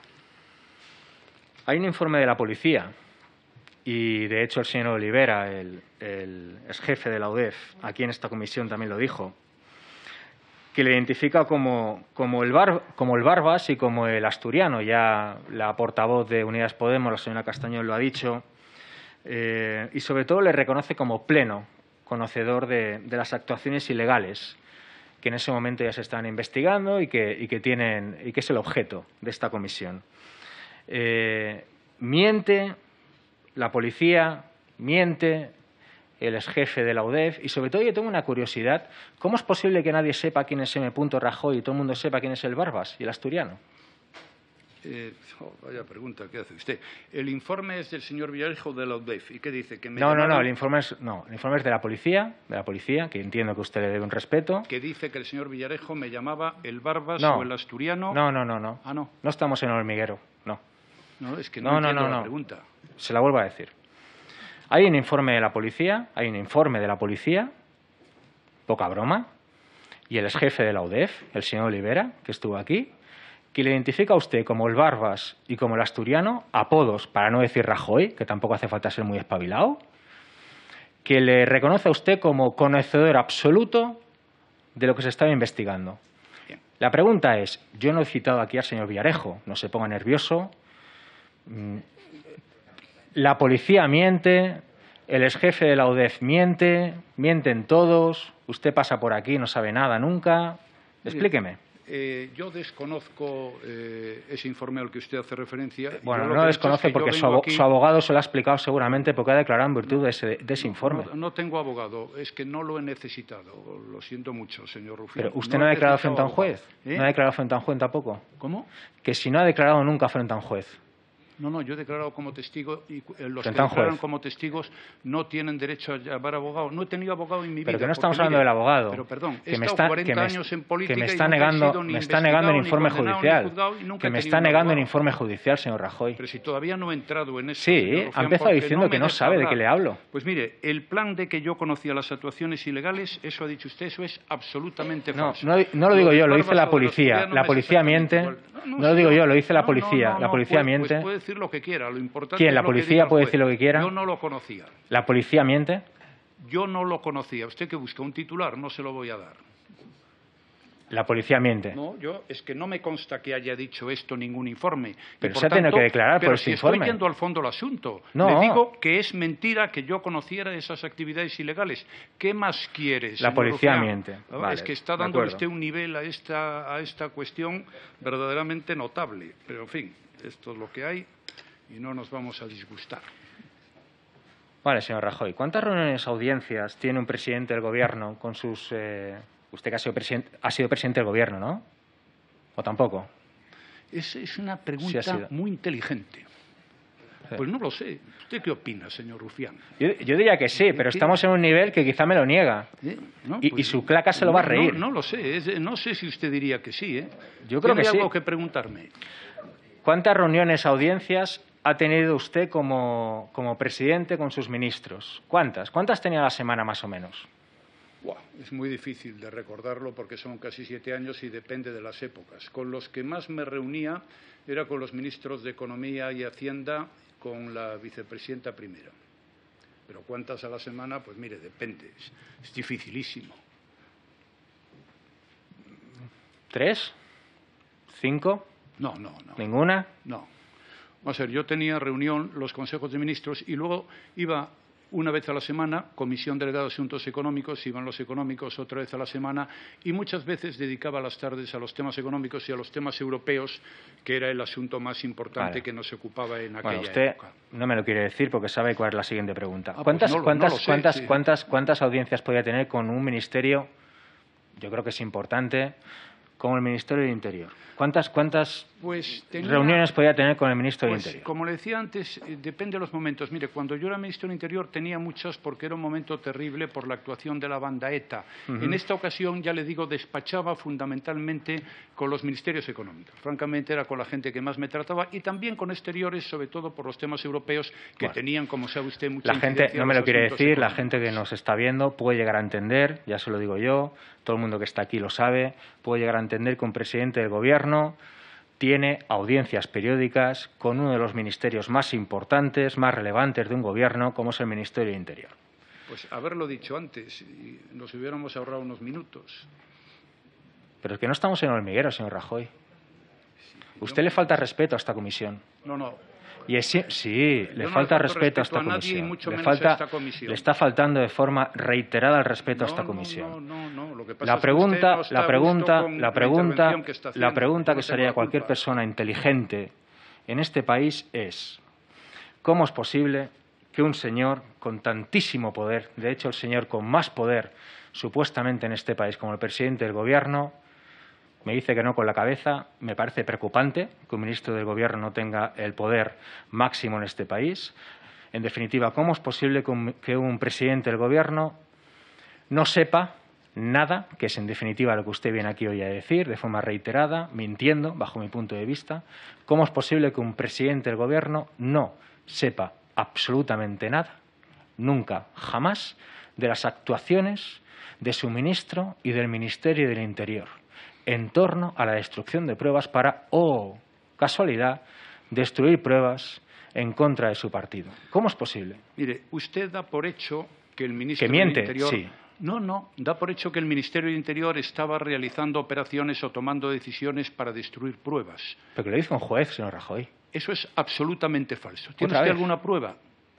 Hay un informe de la policía y, de hecho, el señor Olivera, el, el exjefe de la U D E F, aquí en esta comisión también lo dijo, que le identifica como, como, el, bar, como el Barbas y como el asturiano. Ya la portavoz de Unidas Podemos, la señora Castañón, lo ha dicho. Eh, y, sobre todo, le reconoce como pleno conocedor de, de las actuaciones ilegales que en ese momento ya se están investigando y que, y que, tienen, y que es el objeto de esta comisión. Eh, miente la policía, miente el exjefe de la U D E F y, sobre todo, yo tengo una curiosidad. ¿Cómo es posible que nadie sepa quién es M. Rajoy y todo el mundo sepa quién es el Barbas y el asturiano? Eh, oh, vaya pregunta que hace usted. El informe es del señor Villarejo de la U D E F. ¿Y qué dice? Que me no, llamaron, no, no, el informe es, no, el informe es de la policía, de la policía, que entiendo que usted le debe un respeto. Que dice que el señor Villarejo me llamaba el Barbas No. o el asturiano. No, no, no, no. Ah, no. No estamos en el hormiguero, no. No, es que no, No, no, entiendo no, la no. pregunta. Se la vuelvo a decir. Hay un informe de la policía, hay un informe de la policía, poca broma, y el exjefe de la U D E F, el señor Olivera, que estuvo aquí, que le identifica a usted como el Barbas y como el asturiano, apodos, para no decir Rajoy, que tampoco hace falta ser muy espabilado, que le reconoce a usted como conocedor absoluto de lo que se estaba investigando. Bien. La pregunta es, yo no he citado aquí al señor Villarejo, no se ponga nervioso. La policía miente, el exjefe de la U D E F miente, mienten todos, usted pasa por aquí, no sabe nada nunca. Explíqueme. Eh, yo desconozco eh, ese informe al que usted hace referencia. Bueno, Yo lo no que he desconoce hecho es que yo porque su, vengo abo- aquí- su abogado se lo ha explicado seguramente porque ha declarado en virtud de ese, de ese informe. No, no tengo abogado, es que no lo he necesitado. Lo siento mucho, señor Rufián. Pero usted no, ha he declarado necesitado frente a un juez. abogado. ¿Eh? No ha declarado frente a un juez tampoco. ¿Cómo? Que si no ha declarado nunca frente a un juez. No, no, yo he declarado como testigo y eh, los que Frente a un declaran juez. como testigos no tienen derecho a llamar abogado. No he tenido abogado en mi vida. Pero que no estamos porque, hablando mire, del abogado. Pero perdón, he que me estado está, cuarenta que me, años en política que me y está nunca he negando, sido ni me está negando el investigado, informe ni condenado, ni judicial. juzgado y nunca Que he me tenido está un negando el abogado. informe judicial, señor Rajoy. Pero si todavía no he entrado en eso. Sí, señor ha Rufián, empezado porque diciendo me que no deja sabe de hablar. qué le hablo. Pues mire, el plan de que yo conocía las actuaciones ilegales, eso ha dicho usted, eso es absolutamente No, falso. no, no lo digo de yo, lo dice Barbas la o de los policía. asturianos La es policía exactamente miente. igual. No lo digo yo, lo dice la No, no, policía. no, La no, policía pues- miente. pues puede decir lo que quiera. Lo importante ¿Quién? es ¿La lo que policía diga el puede juez. decir lo que quiera? Yo no lo conocía. La policía miente. Yo no lo conocía. Usted que busca un titular, no se lo voy a dar. La policía miente. No, yo es que no me consta que haya dicho esto ningún informe. Pero y por se ha tenido tanto, que declarar por pero este si informe. estoy yendo al fondo del asunto. No. Le digo que es mentira que yo conociera esas actividades ilegales. ¿Qué más quiere, señor La policía Rufián? miente. ¿No? Vale, es que está de dándole acuerdo. usted un nivel a esta, a esta cuestión verdaderamente notable. Pero, en fin, esto es lo que hay y no nos vamos a disgustar. Vale, señor Rajoy. ¿Cuántas reuniones, audiencias tiene un presidente del Gobierno con sus... Eh, usted que ha sido, presidente, ha sido presidente del Gobierno, ¿no? ¿O tampoco? Es, es una Sí ha pregunta sido. muy inteligente. Pues no lo sé. ¿Usted qué opina, señor Rufián? Yo, yo diría que sí, pero ¿Qué? estamos en un nivel que quizá me lo niega. ¿Eh? ¿No? Y, Pues, y su claca se lo va a no, reír. No, no lo sé. Es- no sé si usted diría que sí. ¿eh? Yo creo que ¿Tiene sí. algo que preguntarme? ¿Cuántas reuniones, audiencias ha tenido usted como, como presidente con sus ministros? ¿Cuántas? ¿Cuántas tenía a la semana más o menos? Buah, es muy difícil de recordarlo porque son casi siete años y depende de las épocas. Con los que más me reunía era con los ministros de Economía y Hacienda, con la vicepresidenta primera. Pero ¿cuántas a la semana? Pues mire, depende. Es, es dificilísimo. ¿Tres? ¿Cinco? No, no, no. ¿Ninguna? No. Vamos a ver, yo tenía reunión, los consejos de ministros, y luego iba una vez a la semana, comisión delegada de asuntos económicos, iban los económicos otra vez a la semana, y muchas veces dedicaba las tardes a los temas económicos y a los temas europeos, que era el asunto más importante Vale. que nos ocupaba en aquella Bueno, usted época. no me lo quiere decir porque sabe cuál es la siguiente pregunta. pues ¿Cuántas, no lo- no cuántas, lo sé, cuántas, sí. cuántas, cuántas audiencias podía tener con un ministerio, yo creo que es importante, como el Ministerio del Interior? ¿Cuántas, cuántas Pues tenía- reuniones podía tener con el ministro Pues, del Interior? como le decía antes, eh, depende de los momentos. Mire, cuando yo era ministro del Interior tenía muchas porque era un momento terrible por la actuación de la banda ETA. Ujú. En esta ocasión, ya le digo, despachaba fundamentalmente con los ministerios económicos. Francamente, era con la gente que más me trataba y también con exteriores, sobre todo por los temas europeos que Bueno. tenían, como sabe usted, mucha La gente, incidencia no en me los lo quiere asuntos decir, la económicos. gente que nos está viendo puede llegar a entender, ya se lo digo yo, todo el mundo que está aquí lo sabe, puede llegar a entender que un presidente del Gobierno tiene audiencias periódicas con uno de los ministerios más importantes, más relevantes de un Gobierno, como es el Ministerio del Interior. Pues haberlo dicho antes, y nos hubiéramos ahorrado unos minutos. Pero es que no estamos en el hormiguero, señor Rajoy. Usted le falta respeto a esta comisión. No, no. Y es, sí, sí, Yo le no falta le falto respeto a respeto esta a nadie y comisión. mucho le, menos a falta, esta comisión. le está faltando de forma reiterada el respeto a No, esta no, comisión. no, no, no. Lo que pasa La es que usted pregunta, no está la a pregunta, gusto con la pregunta, intervención que está la haciendo. pregunta Yo que no se tengo haría la a cualquier culpa. persona inteligente en este país es ¿cómo es posible que un señor con tantísimo poder, de hecho el señor con más poder supuestamente en este país como el presidente del Gobierno, me dice que no con la cabeza? Me parece preocupante que un ministro del Gobierno no tenga el poder máximo en este país. En definitiva, ¿cómo es posible que un, que un presidente del Gobierno no sepa nada, que es en definitiva lo que usted viene aquí hoy a decir, de forma reiterada, mintiendo, bajo mi punto de vista? ¿Cómo es posible que un presidente del Gobierno no sepa absolutamente nada, nunca, jamás, de las actuaciones de su ministro y del Ministerio del Interior en torno a la destrucción de pruebas para, oh, casualidad, destruir pruebas en contra de su partido? ¿Cómo es posible? Mire, usted da por hecho que el ministro Que miente, del Interior... sí. No, no, da por hecho que el Ministerio del Interior estaba realizando operaciones o tomando decisiones para destruir pruebas. Pero que lo dice un juez, señor Rajoy. Eso es absolutamente falso. ¿Tiene ¿Otra usted vez? alguna prueba?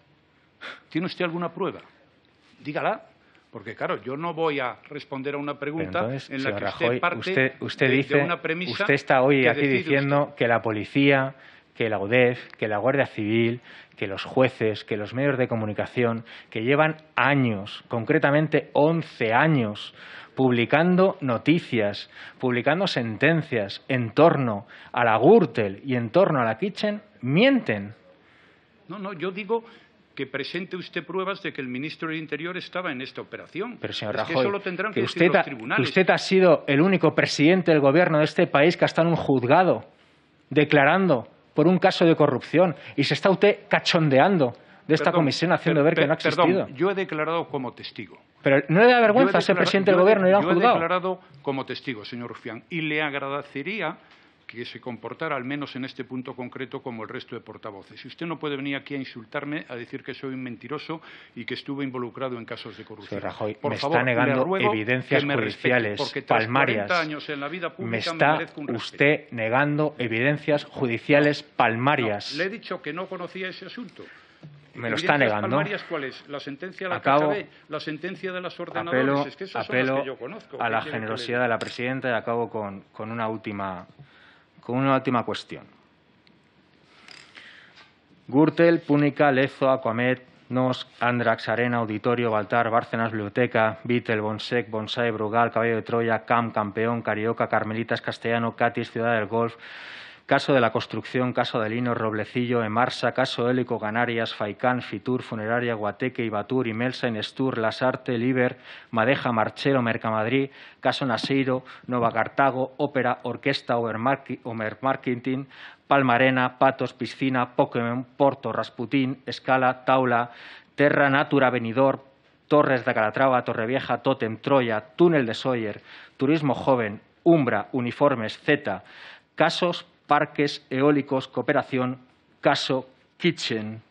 ¿Tiene usted alguna prueba? Dígala. Porque, claro, yo no voy a responder a una Pero pregunta entonces, en la señor que Rajoy, usted parte usted, usted de, dice, de una premisa usted está hoy que aquí decide diciendo usted. que la policía, que la U D E F, que la Guardia Civil, que los jueces, que los medios de comunicación, que llevan años, concretamente once años, publicando noticias, publicando sentencias en torno a la Gürtel y en torno a la Kitchen, mienten. No, no, yo digo que presente usted pruebas de que el ministro del Interior estaba en esta operación. Pero, señor es Rajoy, que eso lo tendrán que, que decir usted, los ha, tribunales. que usted ha sido el único presidente del Gobierno de este país que ha estado en un juzgado declarando por un caso de corrupción y se está usted cachondeando de esta Perdón, comisión haciendo per- ver que per- no ha existido. Perdón, yo he declarado como testigo. Pero no le da Yo he vergüenza ser declara- presidente del yo he- Gobierno y ir a un Yo he juzgado. declarado como testigo, señor Rufián, y le agradecería que se comportara, al menos en este punto concreto, como el resto de portavoces. Y usted no puede venir aquí a insultarme, a decir que soy un mentiroso y que estuve involucrado en casos de corrupción. Señor Rajoy, Por me favor, está negando le ruego evidencias que me judiciales respete, porque tras palmarias. cuarenta años en la vida Me pública me, está merezco un respeto. usted negando evidencias judiciales palmarias. No, le he dicho que no conocía ese asunto. Me lo está negando. Palmarias, ¿cuál es? ¿La sentencia de la Acabo, K G B? ¿La sentencia de las ordenadores? Apelo, es que esas apelo son las que yo conozco. a la quiere que generosidad le de la presidenta y acabo con, con, una última, con una última cuestión. Gürtel, Púnica, Lezo, Aquamed, Nos, Andrax, Arena, Auditorio, Baltar, Bárcenas, Biblioteca, Beatle, Bonsec, Bonsai, Brugal, Caballo de Troya, Camp, Campeón, Carioca, Carmelitas, Castellano, Catis, Ciudad del Golf, caso de la construcción, caso de Lino, Roblecillo, Emarsa, caso Hélico, Canarias, Faicán, Fitur, Funeraria, Guateque, Ibatur, Imelsa, Inestur, Lasarte, Liber, Madeja, Marchero, Mercamadrid, caso Naseiro, Nova Cartago, Ópera, Orquesta, Omermarketing, Palmarena, Patos, Piscina, Pokémon, Porto, Rasputín, Escala, Taula, Terra, Natura, Benidorm, Torres de Calatrava, Torrevieja, Totem, Troya, Túnel de Sóller, Turismo Joven, Umbra, Uniformes, Z, casos, parques eólicos, cooperación, caso Kitchen.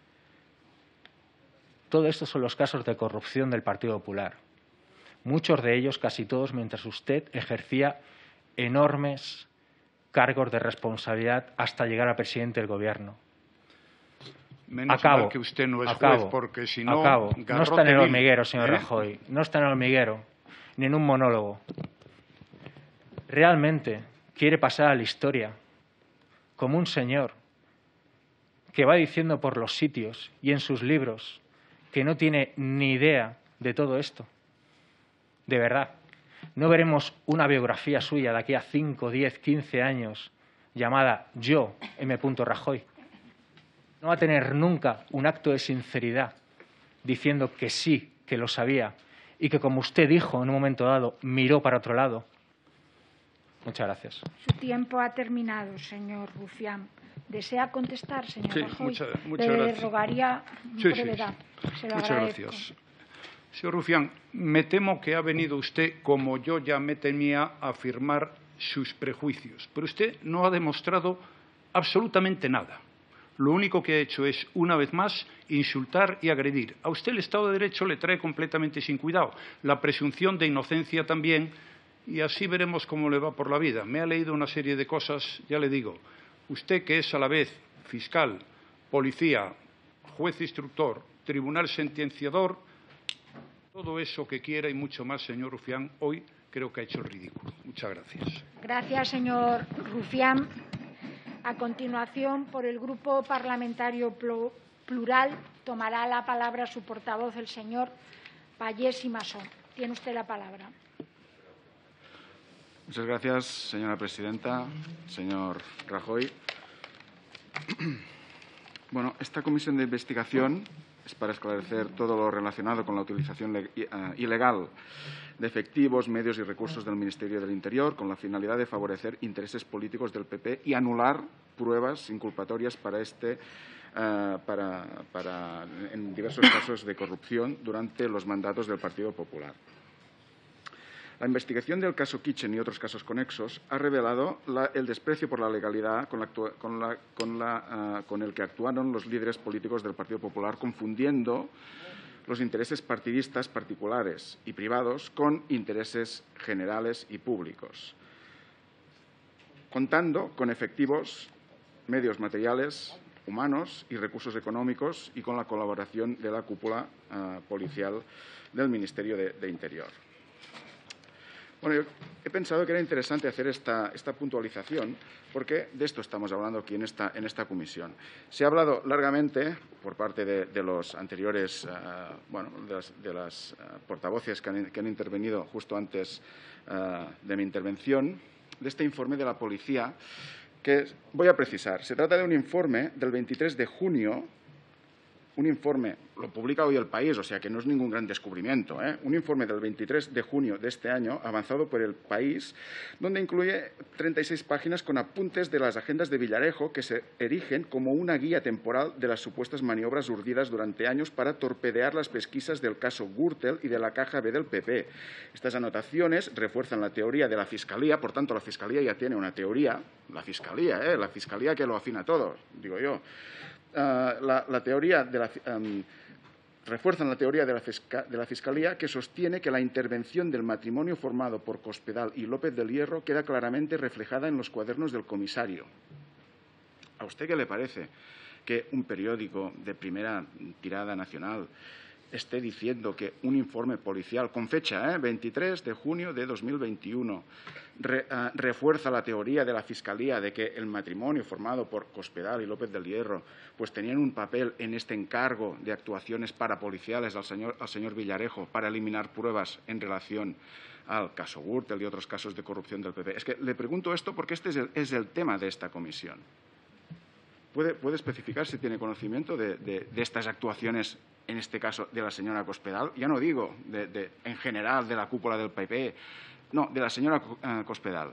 Todo esto son los casos de corrupción del Partido Popular. Muchos de ellos, casi todos, mientras usted ejercía enormes cargos de responsabilidad hasta llegar a presidente del Gobierno. Menos acabo, mal que usted no es acabo, juez, porque si no... Acabo. No está en el hormiguero, señor ¿eh? Rajoy. No está en el hormiguero, ni en un monólogo. Realmente quiere pasar a la historia como un señor que va diciendo por los sitios y en sus libros que no tiene ni idea de todo esto. De verdad, no veremos una biografía suya de aquí a cinco, diez, quince años llamada Yo, M. Rajoy. No va a tener nunca un acto de sinceridad diciendo que sí, que lo sabía y que, como usted dijo en un momento dado, miró para otro lado. Muchas gracias. Su tiempo ha terminado, señor Rufián. ¿Desea contestar, señor sí, Rajoy? Muchas, muchas Le gracias. rogaría sí, brevedad. Sí, sí. Se lo muchas agradezco. gracias. Señor Rufián, me temo que ha venido usted, como yo ya me temía, a afirmar sus prejuicios. Pero usted no ha demostrado absolutamente nada. Lo único que ha hecho es, una vez más, insultar y agredir. A usted el Estado de Derecho le trae completamente sin cuidado. La presunción de inocencia también. Y así veremos cómo le va por la vida. Me ha leído una serie de cosas, ya le digo. Usted, que es a la vez fiscal, policía, juez instructor, tribunal sentenciador, todo eso que quiera y mucho más, señor Rufián, hoy creo que ha hecho el ridículo. Muchas gracias. Gracias, señor Rufián. A continuación, por el Grupo Parlamentario Plural, tomará la palabra su portavoz, el señor Pallés y Masó. Tiene usted la palabra. Muchas gracias, señora presidenta, señor Rajoy. Bueno, esta comisión de investigación es para esclarecer todo lo relacionado con la utilización ilegal de efectivos, medios y recursos del Ministerio del Interior con la finalidad de favorecer intereses políticos del P P y anular pruebas inculpatorias para este uh, para, para, en diversos casos de corrupción durante los mandatos del Partido Popular. La investigación del caso Kitchen y otros casos conexos ha revelado la, el desprecio por la legalidad con, la, con, la, con, la, uh, con el que actuaron los líderes políticos del Partido Popular, confundiendo los intereses partidistas particulares y privados con intereses generales y públicos, contando con efectivos, medios materiales, humanos y recursos económicos y con la colaboración de la cúpula uh, policial del Ministerio de, de Interior. Bueno, yo he pensado que era interesante hacer esta, esta puntualización porque de esto estamos hablando aquí en esta, en esta comisión. Se ha hablado largamente por parte de, de los anteriores, uh, bueno, de las, de las uh, portavoces que han, que han intervenido justo antes uh, de mi intervención, de este informe de la policía que voy a precisar. Se trata de un informe del veintitrés de junio un informe, lo publica hoy El País, o sea que no es ningún gran descubrimiento, ¿eh? Un informe del veintitrés de junio de este año, avanzado por El País, donde incluye treinta y seis páginas con apuntes de las agendas de Villarejo que se erigen como una guía temporal de las supuestas maniobras urdidas durante años para torpedear las pesquisas del caso Gürtel y de la caja B del P P. Estas anotaciones refuerzan la teoría de la Fiscalía, por tanto, la Fiscalía ya tiene una teoría, la Fiscalía, ¿eh? La Fiscalía que lo afina todo, digo yo. Uh, la, la teoría de la, um, refuerzan la teoría de la, fisca, de la Fiscalía que sostiene que la intervención del matrimonio formado por Cospedal y López del Hierro queda claramente reflejada en los cuadernos del comisario. ¿A usted qué le parece que un periódico de primera tirada nacional esté diciendo que un informe policial con fecha, ¿eh? veintitrés de junio de dos mil veintiuno, re, uh, refuerza la teoría de la Fiscalía de que el matrimonio formado por Cospedal y López del Hierro pues tenían un papel en este encargo de actuaciones parapoliciales al señor, al señor Villarejo para eliminar pruebas en relación al caso Gürtel y otros casos de corrupción del P P? Es que le pregunto esto porque este es el, es el tema de esta comisión. ¿Puede, puede especificar si tiene conocimiento de, de, de estas actuaciones, en este caso de la señora Cospedal? Ya no digo de, de, en general de la cúpula del P P, no, de la señora uh, Cospedal.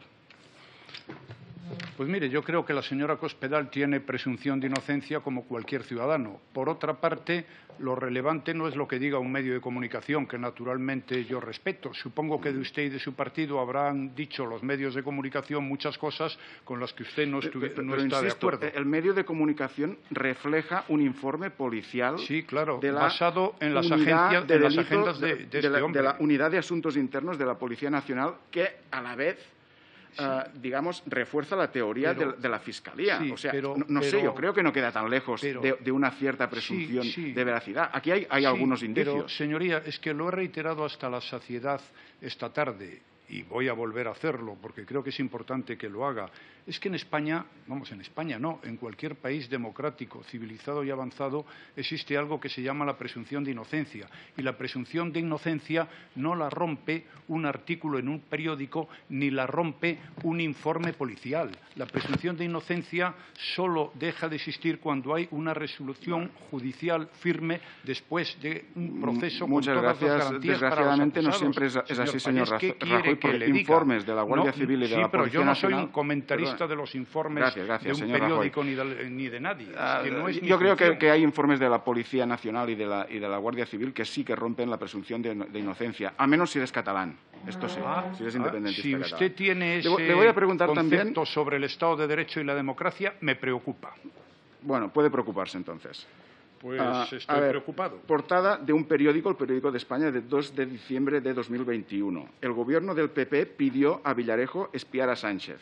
Pues mire, yo creo que la señora Cospedal tiene presunción de inocencia como cualquier ciudadano. Por otra parte, lo relevante no es lo que diga un medio de comunicación, que naturalmente yo respeto. Supongo que de usted y de su partido habrán dicho los medios de comunicación muchas cosas con las que usted no, no pero, pero, está insisto, de acuerdo. El medio de comunicación refleja un informe policial sí, claro, de la basado en las, agencias, de en las delitos, agendas de, de, de, este de, la, hombre. de la Unidad de Asuntos Internos de la Policía Nacional, que a la vez Sí. Uh, digamos, refuerza la teoría pero, de, de la Fiscalía. Sí, o sea, pero, no, no pero, sé, yo creo que no queda tan lejos pero, de, de una cierta presunción sí, sí, de veracidad. Aquí hay, hay sí, algunos indicios. Pero, señoría, es que lo he reiterado hasta la saciedad esta tarde y voy a volver a hacerlo porque creo que es importante que lo haga. Es que en España, vamos, en España no, en cualquier país democrático, civilizado y avanzado existe algo que se llama la presunción de inocencia. Y la presunción de inocencia no la rompe un artículo en un periódico ni la rompe un informe policial. La presunción de inocencia solo deja de existir cuando hay una resolución judicial firme después de un proceso Muchas con todas gracias. las garantías Desgraciadamente para los no siempre es, es Señor así, señor País, Rajoy, por informes de la Guardia no, Civil y de sí, la Policía pero yo no soy Nacional. un comentarista Perdón. de los informes gracias, gracias, de un señor periódico ni de, ni de nadie. Uh, es que no es yo creo que, función. que hay informes de la Policía Nacional y de la, y de la Guardia Civil que sí que rompen la presunción de, de inocencia, a menos si eres catalán. Esto sí, Ah, si eres ah, independentista si catalán. usted tiene ese le, le voy a preguntar concepto también sobre el Estado de Derecho y la democracia, me preocupa. Bueno, puede preocuparse entonces. Pues uh, estoy a ver, preocupado. Portada de un periódico, el Periódico de España, de dos de diciembre de dos mil veintiuno. El gobierno del P P pidió a Villarejo espiar a Sánchez.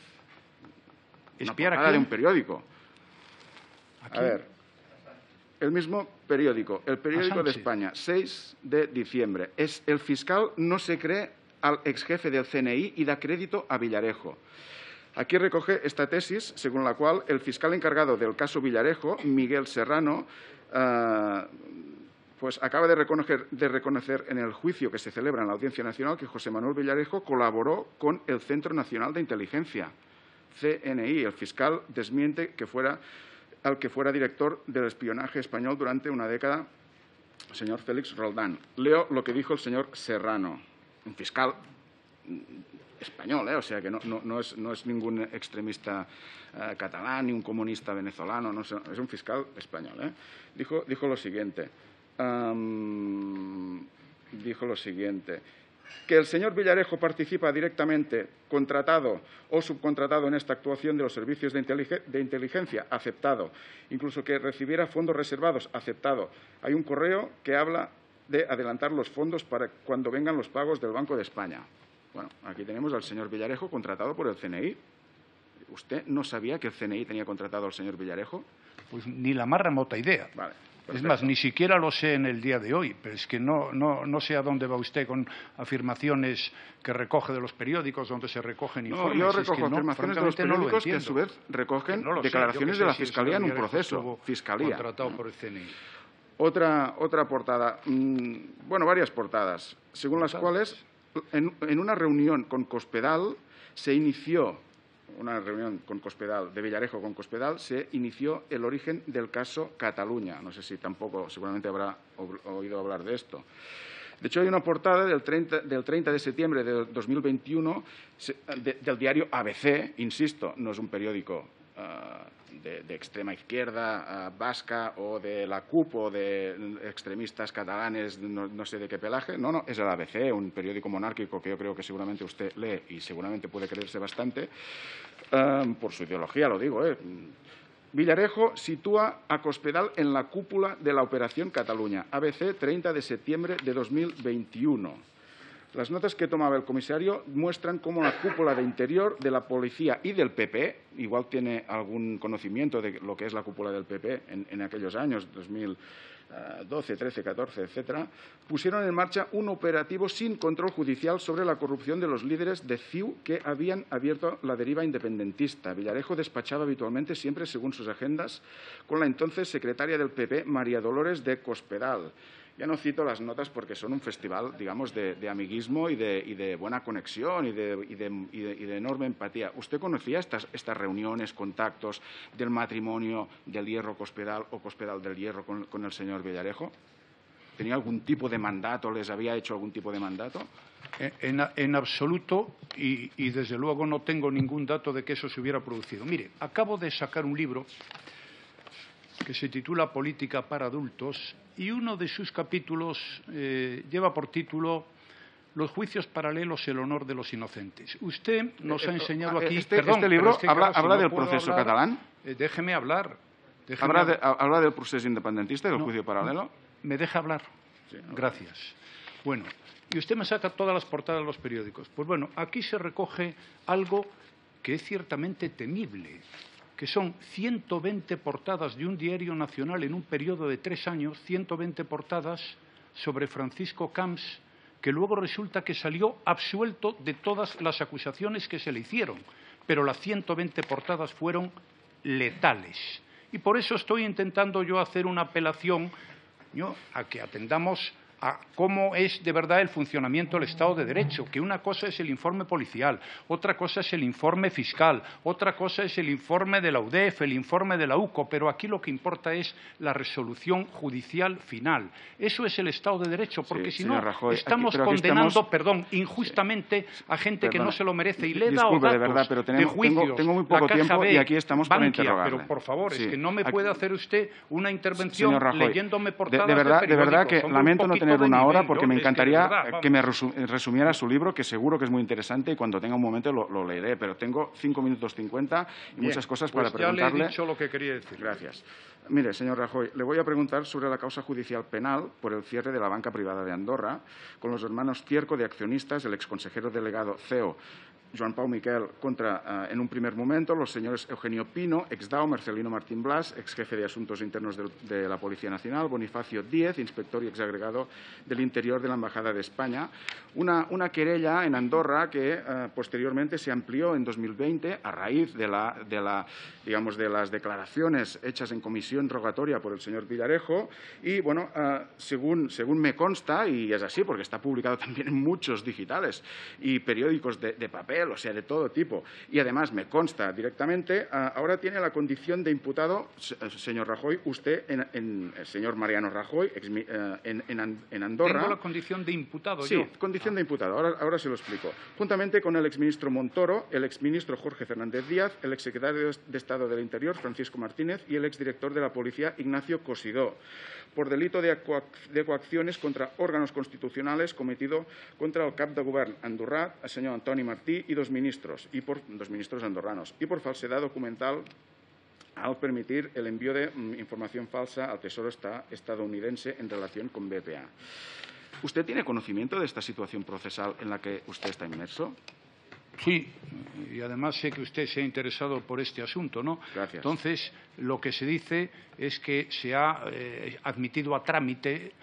¿Espiar Una a quién? de un periódico. ¿A A quién? ver, el mismo periódico, el periódico de Sánchez. España, seis de diciembre. Es el fiscal no se cree al exjefe del C N I y da crédito a Villarejo. Aquí recoge esta tesis, según la cual el fiscal encargado del caso Villarejo, Miguel Serrano, uh, pues acaba de reconocer, de reconocer en el juicio que se celebra en la Audiencia Nacional que José Manuel Villarejo colaboró con el Centro Nacional de Inteligencia, C N I. El fiscal desmiente que fuera al que fuera director del espionaje español durante una década, el señor Félix Roldán. Leo lo que dijo el señor Serrano, un fiscal español, ¿eh? O sea que no, no, no, es, no es ningún extremista eh, catalán ni un comunista venezolano, no, es un fiscal español. ¿eh? Dijo, dijo lo siguiente, um, dijo lo siguiente, que el señor Villarejo participa directamente, contratado o subcontratado en esta actuación de los servicios de, inteligen de inteligencia, aceptado. Incluso que recibiera fondos reservados, aceptado. Hay un correo que habla de adelantar los fondos para cuando vengan los pagos del Banco de España. Bueno, aquí tenemos al señor Villarejo contratado por el C N I. ¿Usted no sabía que el C N I tenía contratado al señor Villarejo? Pues ni la más remota idea. Vale. Es Perfecto. más, ni siquiera lo sé en el día de hoy, pero es que no, no, no sé a dónde va usted con afirmaciones que recoge de los periódicos, donde se recogen No, informes. yo Es recojo que no, afirmaciones de los francamente, no lo periódicos que a entiendo. su vez recogen No lo sé, declaraciones yo de qué la sé si el Fiscalía en un señor Villarejo proceso. estuvo Fiscalía. contratado por el C N I. Otra, otra portada. Mm, bueno, varias portadas, según las cuales, en, en una reunión con Cospedal se inició una reunión con Cospedal, de Villarejo con Cospedal, se inició el origen del caso Cataluña. No sé si tampoco, seguramente habrá oído hablar de esto. De hecho, hay una portada del treinta, del treinta de septiembre de dos mil veintiuno de, del diario A B C, insisto, no es un periódico uh, de, de extrema izquierda uh, vasca o de la C U P o de extremistas catalanes, no, no sé de qué pelaje. No, no, es el A B C, un periódico monárquico que yo creo que seguramente usted lee y seguramente puede creerse bastante, uh, por su ideología, lo digo, ¿eh? Villarejo sitúa a Cospedal en la cúpula de la Operación Cataluña. A B C, treinta de septiembre de dos mil veintiuno. Las notas que tomaba el comisario muestran cómo la cúpula de Interior, de la Policía y del P P, igual tiene algún conocimiento de lo que es la cúpula del P P en, en aquellos años, dos mil doce, trece, catorce, etcétera, pusieron en marcha un operativo sin control judicial sobre la corrupción de los líderes de C I U que habían abierto la deriva independentista. Villarejo despachaba habitualmente, siempre según sus agendas, con la entonces secretaria del P P, María Dolores de Cospedal. Ya no cito las notas porque son un festival, digamos, de, de amiguismo y de, y de buena conexión y de, y, de, y, de, y de enorme empatía. ¿Usted conocía estas, estas reuniones, contactos del matrimonio del Hierro Cospedal o Cospedal del Hierro con, con el señor Villarejo? ¿Tenía algún tipo de mandato? ¿Les había hecho algún tipo de mandato? En, en absoluto, y, y desde luego no tengo ningún dato de que eso se hubiera producido. Mire, acabo de sacar un libro que se titula Política para adultos y uno de sus capítulos eh, lleva por título Los juicios paralelos, el honor de los inocentes. Usted nos ha enseñado aquí... Este, perdón, este libro es que, habla, claro, habla si del no puedo proceso hablar, catalán. Eh, déjeme hablar. Déjeme ¿Habla, de, hablar. ¿Habla del proceso independentista y del no, juicio paralelo? ¿Me deja hablar? Sí, no. Gracias. Bueno, y usted me saca todas las portadas de los periódicos. Pues bueno, aquí se recoge algo que es ciertamente temible, que son ciento veinte portadas de un diario nacional en un periodo de tres años, ciento veinte portadas sobre Francisco Camps, que luego resulta que salió absuelto de todas las acusaciones que se le hicieron, pero las ciento veinte portadas fueron letales. Y por eso estoy intentando yo hacer una apelación ¿no? a que atendamos a cómo es de verdad el funcionamiento del Estado de Derecho, que una cosa es el informe policial, otra cosa es el informe fiscal, otra cosa es el informe de la U D E F, el informe de la U C O, pero aquí lo que importa es la resolución judicial final. Eso es el Estado de Derecho, porque sí, si no, Rajoy, estamos aquí, condenando, estamos... perdón, injustamente sí. a gente Perdona. que no se lo merece y le he dado Disculpe, datos de, verdad, pero tenemos, de juicios, tengo, tengo muy poco tiempo B, y aquí estamos para Bankia, interrogarle. Pero, por favor, sí. es que no me aquí... puede hacer usted una intervención Rajoy, leyéndome portadas de, de verdad, de de verdad que Hombre, lamento no tener una hora porque nivel, me encantaría que, verdad, que me resumiera su libro, que seguro que es muy interesante y cuando tenga un momento lo, lo leeré, pero tengo cinco minutos cincuenta y Bien, muchas cosas pues para preguntarle. Ya le he dicho lo que quería decir. Gracias. Mire, señor Rajoy, le voy a preguntar sobre la causa judicial penal por el cierre de la banca privada de Andorra con los hermanos Cierco de accionistas, el exconsejero delegado C E O Joan Pau Miquel contra, uh, en un primer momento, los señores Eugenio Pino, ex-D A O, Marcelino Martín Blas, ex-jefe de Asuntos Internos de, de la Policía Nacional, Bonifacio Díez, inspector y ex-agregado del Interior de la Embajada de España. Una, una querella en Andorra que uh, posteriormente se amplió en dos mil veinte a raíz de, la, de, la, digamos, de las declaraciones hechas en comisión rogatoria por el señor Villarejo y, bueno, uh, según, según me consta, y es así porque está publicado también en muchos digitales y periódicos de, de papel, o sea, de todo tipo. Y además me consta directamente, uh, ahora tiene la condición de imputado, señor Rajoy, usted, en, en, el señor Mariano Rajoy, ex, uh, en, en, en Andorra. Tengo la condición de imputado sí, yo. Sí, condición ah. de imputado. Ahora, ahora se lo explico. Juntamente con el exministro Montoro, el exministro Jorge Fernández Díaz, el exsecretario de Estado del Interior, Francisco Martínez, y el exdirector de la Policía, Ignacio Cosidó, por delito de, coac de coacciones contra órganos constitucionales cometido contra el cap de govern andorrà, el señor Antoni Martí, y dos ministros, y por dos ministros andorranos, y por falsedad documental al permitir el envío de mm, información falsa al Tesoro estadounidense en relación con B P A. ¿Usted tiene conocimiento de esta situación procesal en la que usted está inmerso? Sí, y además sé que usted se ha interesado por este asunto, ¿no? Gracias. Entonces, lo que se dice es que se ha eh, admitido a trámite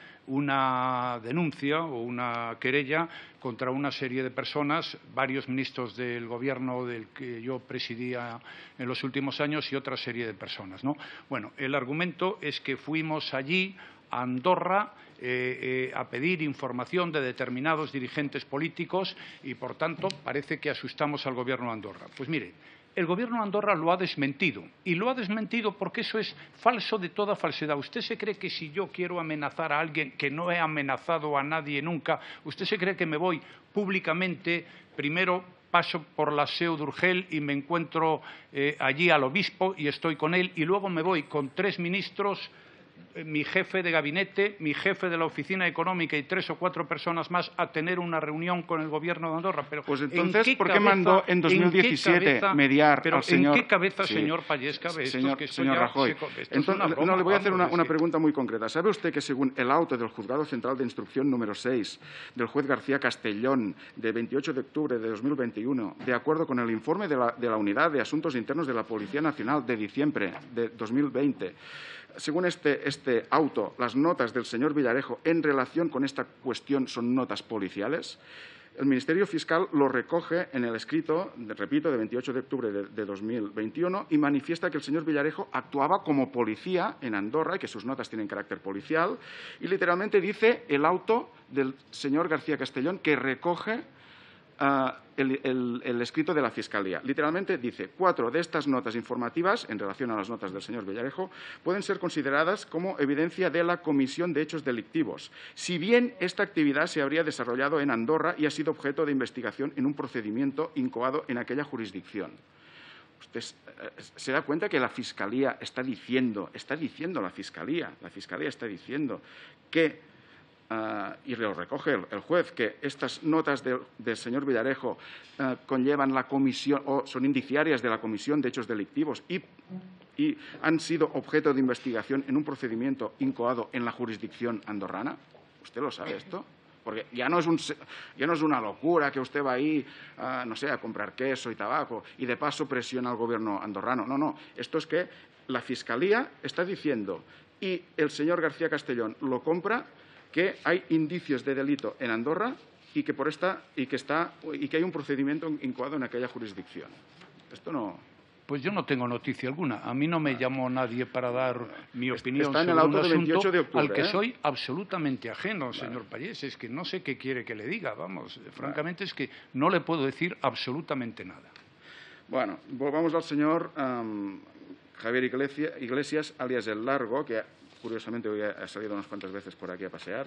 una denuncia o una querella contra una serie de personas, varios ministros del Gobierno del que yo presidía en los últimos años y otra serie de personas, ¿no? Bueno, el argumento es que fuimos allí a Andorra eh, eh, a pedir información de determinados dirigentes políticos y, por tanto, parece que asustamos al Gobierno de Andorra. Pues mire, El Gobierno de Andorra lo ha desmentido, y lo ha desmentido porque eso es falso de toda falsedad. ¿Usted se cree que si yo quiero amenazar a alguien, que no he amenazado a nadie nunca, usted se cree que me voy públicamente, primero paso por la S E U de Urgell y me encuentro eh, allí al obispo y estoy con él, y luego me voy con tres ministros, mi jefe de gabinete, mi jefe de la oficina económica y tres o cuatro personas más a tener una reunión con el Gobierno de Andorra? Pero pues entonces, ¿en qué ¿por qué cabeza, mandó en dos mil diecisiete en cabeza, mediar pero al señor? ¿En qué cabeza, sí. señor Pallés, cabe esto? Señor, que esto señor ya Rajoy, se, esto entonces, es una broma, no, le voy a hacer vamos, una, una que... pregunta muy concreta. ¿Sabe usted que según el auto del Juzgado Central de Instrucción número seis del juez García Castellón de veintiocho de octubre de dos mil veintiuno, de acuerdo con el informe de la, de la Unidad de Asuntos Internos de la Policía Nacional de diciembre de dos mil veinte, según este, este auto, las notas del señor Villarejo en relación con esta cuestión son notas policiales? El Ministerio Fiscal lo recoge en el escrito, de, repito, de veintiocho de octubre de, de dos mil veintiuno y manifiesta que el señor Villarejo actuaba como policía en Andorra y que sus notas tienen carácter policial. Y literalmente dice el auto del señor García Castellón que recoge Uh, el, el, el escrito de la Fiscalía. Literalmente dice, cuatro de estas notas informativas, en relación a las notas del señor Villarejo, pueden ser consideradas como evidencia de la comisión de hechos delictivos, si bien esta actividad se habría desarrollado en Andorra y ha sido objeto de investigación en un procedimiento incoado en aquella jurisdicción. Usted se da cuenta que la Fiscalía está diciendo, está diciendo la Fiscalía, la Fiscalía está diciendo que Uh, y lo recoge el, el juez, que estas notas de, del señor Villarejo uh, conllevan la comisión o son indiciarias de la comisión de hechos delictivos y, y han sido objeto de investigación en un procedimiento incoado en la jurisdicción andorrana. ¿Usted lo sabe esto? Porque ya no es, un, ya no es una locura que usted va ahí, uh, no sé, a comprar queso y tabaco y de paso presiona al Gobierno andorrano. No, no. Esto es que la Fiscalía está diciendo y el señor García Castellón lo compra, que hay indicios de delito en Andorra y que, por esta, y que, está, y que hay un procedimiento incoado en aquella jurisdicción. Esto no... Pues yo no tengo noticia alguna. A mí no me llamó nadie para dar mi opinión Está en el sobre auto un de veintiocho de octubre, al que ¿eh? soy absolutamente ajeno, señor Pallés. Es que no sé qué quiere que le diga. Vamos, francamente es que no le puedo decir absolutamente nada. Bueno, volvamos al señor um, Javier Iglesias, alias El Largo, que curiosamente hoy ha salido unas cuantas veces por aquí a pasear.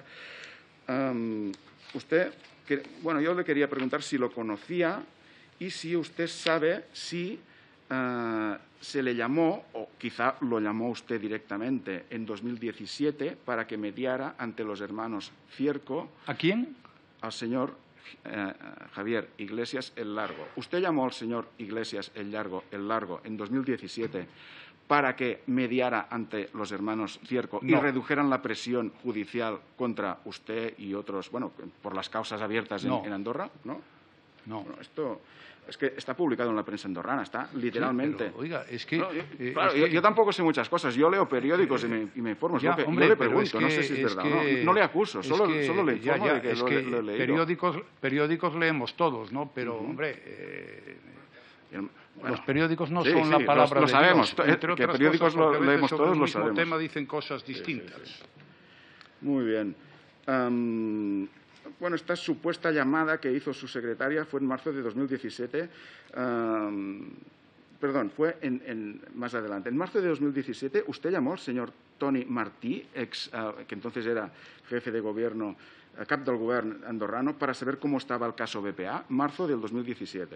Um, usted, que, bueno, yo le quería preguntar si lo conocía y si usted sabe si uh, se le llamó, o quizá lo llamó usted directamente en dos mil diecisiete para que mediara ante los hermanos Cierco. ¿A quién? Al señor uh, Javier Iglesias El Largo. ¿Usted llamó al señor Iglesias El Largo, El Largo en dos mil diecisiete para que mediara ante los hermanos Cierco no. y redujeran la presión judicial contra usted y otros, bueno, por las causas abiertas en, no. en Andorra? ¿No? No. Bueno, esto es que está publicado en la prensa andorrana, está literalmente. Sí, pero, oiga, es que... No, yo, eh, claro, es yo, que... yo tampoco sé muchas cosas. Yo leo periódicos eh, y, me, y me informo. Ya, lo que, hombre, yo le pregunto, es que, no sé si es, es verdad. Que, no, no le acuso, solo, que, solo le informo ya, ya, de que, es lo, que lo he leído. Periódicos, periódicos leemos todos, ¿no? Pero, uh-huh. hombre... Eh, Bueno, los periódicos no sí, son sí, la palabra lo, lo de sabemos, Dios, entre que otras periódicos cosas, lo leemos sobre todos, el lo mismo sabemos. tema dicen cosas distintas. Sí, sí, sí. Muy bien. Um, bueno, esta supuesta llamada que hizo su secretaria fue en marzo de dos mil diecisiete. Um, perdón, fue en, en, más adelante. En marzo de dos mil diecisiete, usted llamó al señor Toni Martí, ex, uh, que entonces era jefe de gobierno, uh, cap del gobierno andorrano, para saber cómo estaba el caso B P A, marzo del dos mil diecisiete.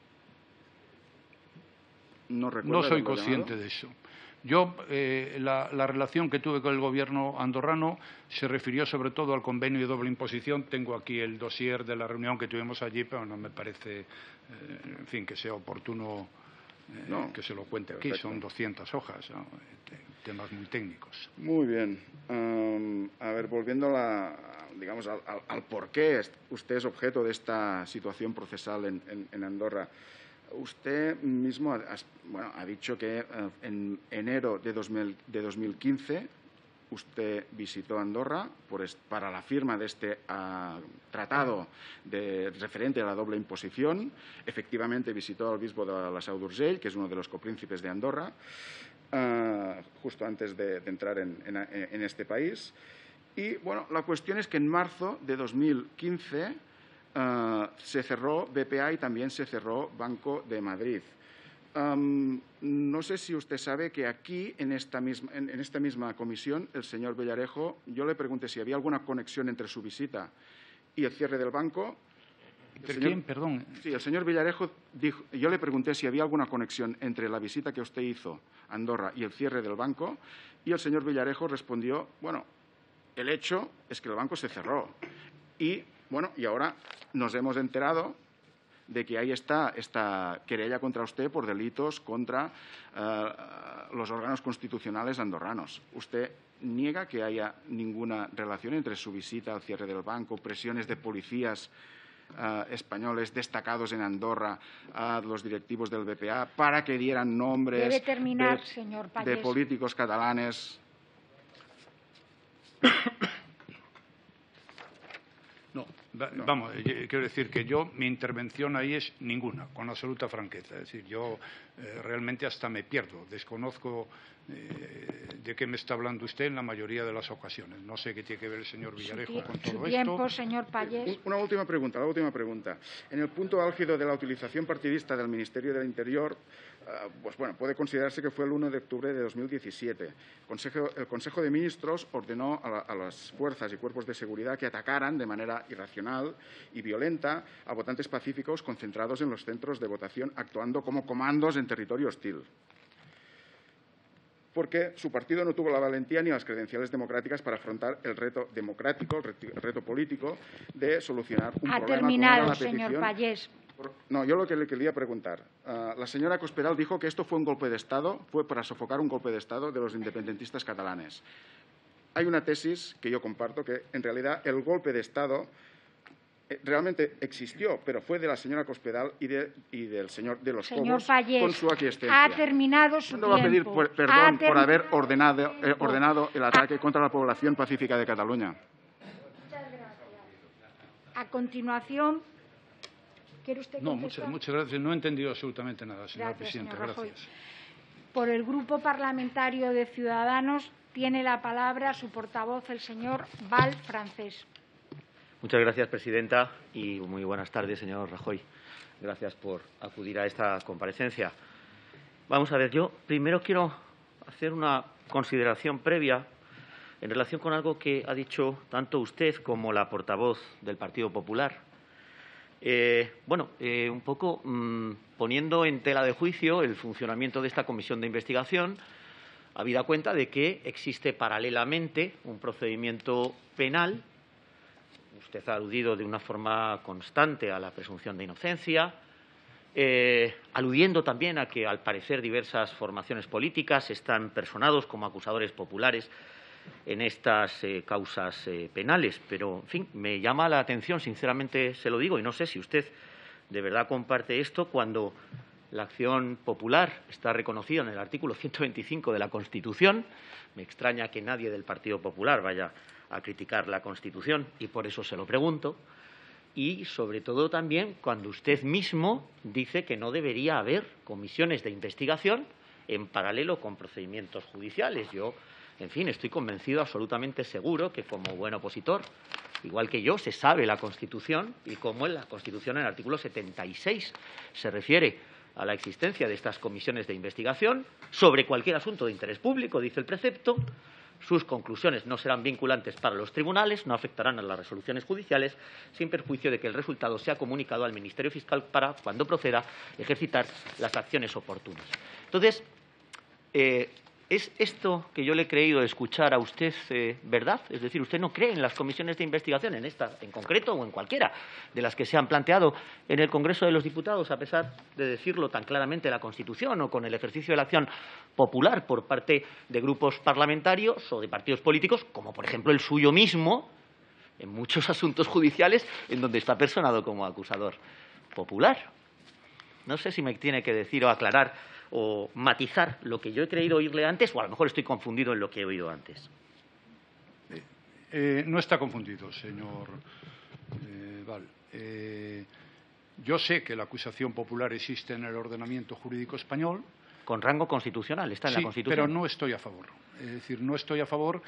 No, no soy consciente de eso. Yo, eh, la, la relación que tuve con el Gobierno andorrano se refirió sobre todo al convenio de doble imposición. Tengo aquí el dossier de la reunión que tuvimos allí, pero no me parece, eh, en fin, que sea oportuno eh, no, que se lo cuente perfecto. Aquí. Son doscientas hojas, ¿no? Temas muy técnicos. Muy bien. Um, a ver, volviendo a la, digamos, al, al, al por qué usted es objeto de esta situación procesal en, en, en Andorra. Usted mismo ha, bueno, ha dicho que uh, en enero de, dos mil, de dos mil quince usted visitó Andorra por est, para la firma de este uh, tratado de, referente a la doble imposición. Efectivamente visitó al obispo de la Seu d'Urgell, que es uno de los copríncipes de Andorra, uh, justo antes de, de entrar en, en, en este país. Y bueno, la cuestión es que en marzo de dos mil quince Uh, se cerró B P A y también se cerró Banco de Madrid. Um, no sé si usted sabe que aquí, en esta, misma, en, en esta misma comisión, el señor Villarejo, yo le pregunté si había alguna conexión entre su visita y el cierre del banco. ¿De quién? Perdón. Sí, el señor Villarejo dijo, yo le pregunté si había alguna conexión entre la visita que usted hizo a Andorra y el cierre del banco, y el señor Villarejo respondió, bueno, el hecho es que el banco se cerró. Y, bueno, y ahora nos hemos enterado de que ahí está esta querella contra usted por delitos contra uh, los órganos constitucionales andorranos. ¿Usted niega que haya ninguna relación entre su visita al cierre del banco, presiones de policías uh, españoles destacados en Andorra a los directivos del B P A para que dieran nombres Debe terminar, de, señor de Pallés. políticos catalanes? No, vamos, quiero decir que yo, mi intervención ahí es ninguna, con absoluta franqueza. Es decir, yo eh, realmente hasta me pierdo, desconozco eh, de qué me está hablando usted en la mayoría de las ocasiones. No sé qué tiene que ver el señor Villarejo su con todo su esto. tiempo, señor Pallés. Una última pregunta, la última pregunta. En el punto álgido de la utilización partidista del Ministerio del Interior, uh, pues bueno, puede considerarse que fue el uno de octubre de dos mil diecisiete. El Consejo, el Consejo de Ministros ordenó a, la, a las fuerzas y cuerpos de seguridad que atacaran de manera irracional y violenta a votantes pacíficos concentrados en los centros de votación, actuando como comandos en territorio hostil, porque su partido no tuvo la valentía ni las credenciales democráticas para afrontar el reto democrático, el reto, el reto político de solucionar un Ha problema terminado, como era la señor petición. Pallés. No, yo lo que le quería preguntar. Uh, la señora Cospedal dijo que esto fue un golpe de Estado, fue para sofocar un golpe de Estado de los independentistas catalanes. Hay una tesis que yo comparto, que en realidad el golpe de Estado realmente existió, pero fue de la señora Cospedal y, de, y del señor de los Señor Cobos Pallés, con su aquiescencia. ha terminado su ¿Cuándo va a pedir tiempo? por, perdón Ha por haber terminado ordenado, su eh, ordenado el ataque contra la población pacífica de Cataluña? Muchas gracias. A continuación, ¿quiere usted No, contestar? muchas, muchas gracias. No he entendido absolutamente nada, señora Gracias, presidenta. señor Rajoy. Gracias. Por el Grupo Parlamentario de Ciudadanos tiene la palabra su portavoz, el señor Val Francés. Muchas gracias, presidenta, y muy buenas tardes, señor Rajoy. Gracias por acudir a esta comparecencia. Vamos a ver, yo primero quiero hacer una consideración previa en relación con algo que ha dicho tanto usted como la portavoz del Partido Popular. Eh, bueno, eh, un poco mmm, poniendo en tela de juicio el funcionamiento de esta comisión de investigación, habida cuenta de que existe paralelamente un procedimiento penal. Usted ha aludido de una forma constante a la presunción de inocencia, eh, aludiendo también a que, al parecer, diversas formaciones políticas están personados como acusadores populares en estas eh, causas eh, penales. Pero, en fin, me llama la atención, sinceramente se lo digo, y no sé si usted de verdad comparte esto, cuando la acción popular está reconocida en el artículo ciento veinticinco de la Constitución. Me extraña que nadie del Partido Popular vaya a criticar la Constitución y por eso se lo pregunto. Y, sobre todo, también cuando usted mismo dice que no debería haber comisiones de investigación en paralelo con procedimientos judiciales. Yo, en fin, estoy convencido, absolutamente seguro, que como buen opositor, igual que yo, se sabe la Constitución y cómo en la Constitución, en el artículo setenta y seis, se refiere a la existencia de estas comisiones de investigación sobre cualquier asunto de interés público, dice el precepto. Sus conclusiones no serán vinculantes para los tribunales, no afectarán a las resoluciones judiciales, sin perjuicio de que el resultado sea comunicado al Ministerio Fiscal para, cuando proceda, ejercitar las acciones oportunas. Entonces, eh, ¿es esto que yo le he creído escuchar a usted eh, verdad? Es decir, ¿usted no cree en las comisiones de investigación, en esta en concreto o en cualquiera de las que se han planteado en el Congreso de los Diputados, a pesar de decirlo tan claramente la Constitución, o con el ejercicio de la acción popular por parte de grupos parlamentarios o de partidos políticos, como por ejemplo el suyo mismo, en muchos asuntos judiciales en donde está personado como acusador popular? No sé si me tiene que decir o aclarar o matizar lo que yo he creído oírle antes, o a lo mejor estoy confundido en lo que he oído antes. Eh, eh, no está confundido, señor eh, Val. Eh, yo sé que la acusación popular existe en el ordenamiento jurídico español. con rango constitucional, está en sí, la Constitución. Pero no estoy a favor. Es decir, no estoy a favor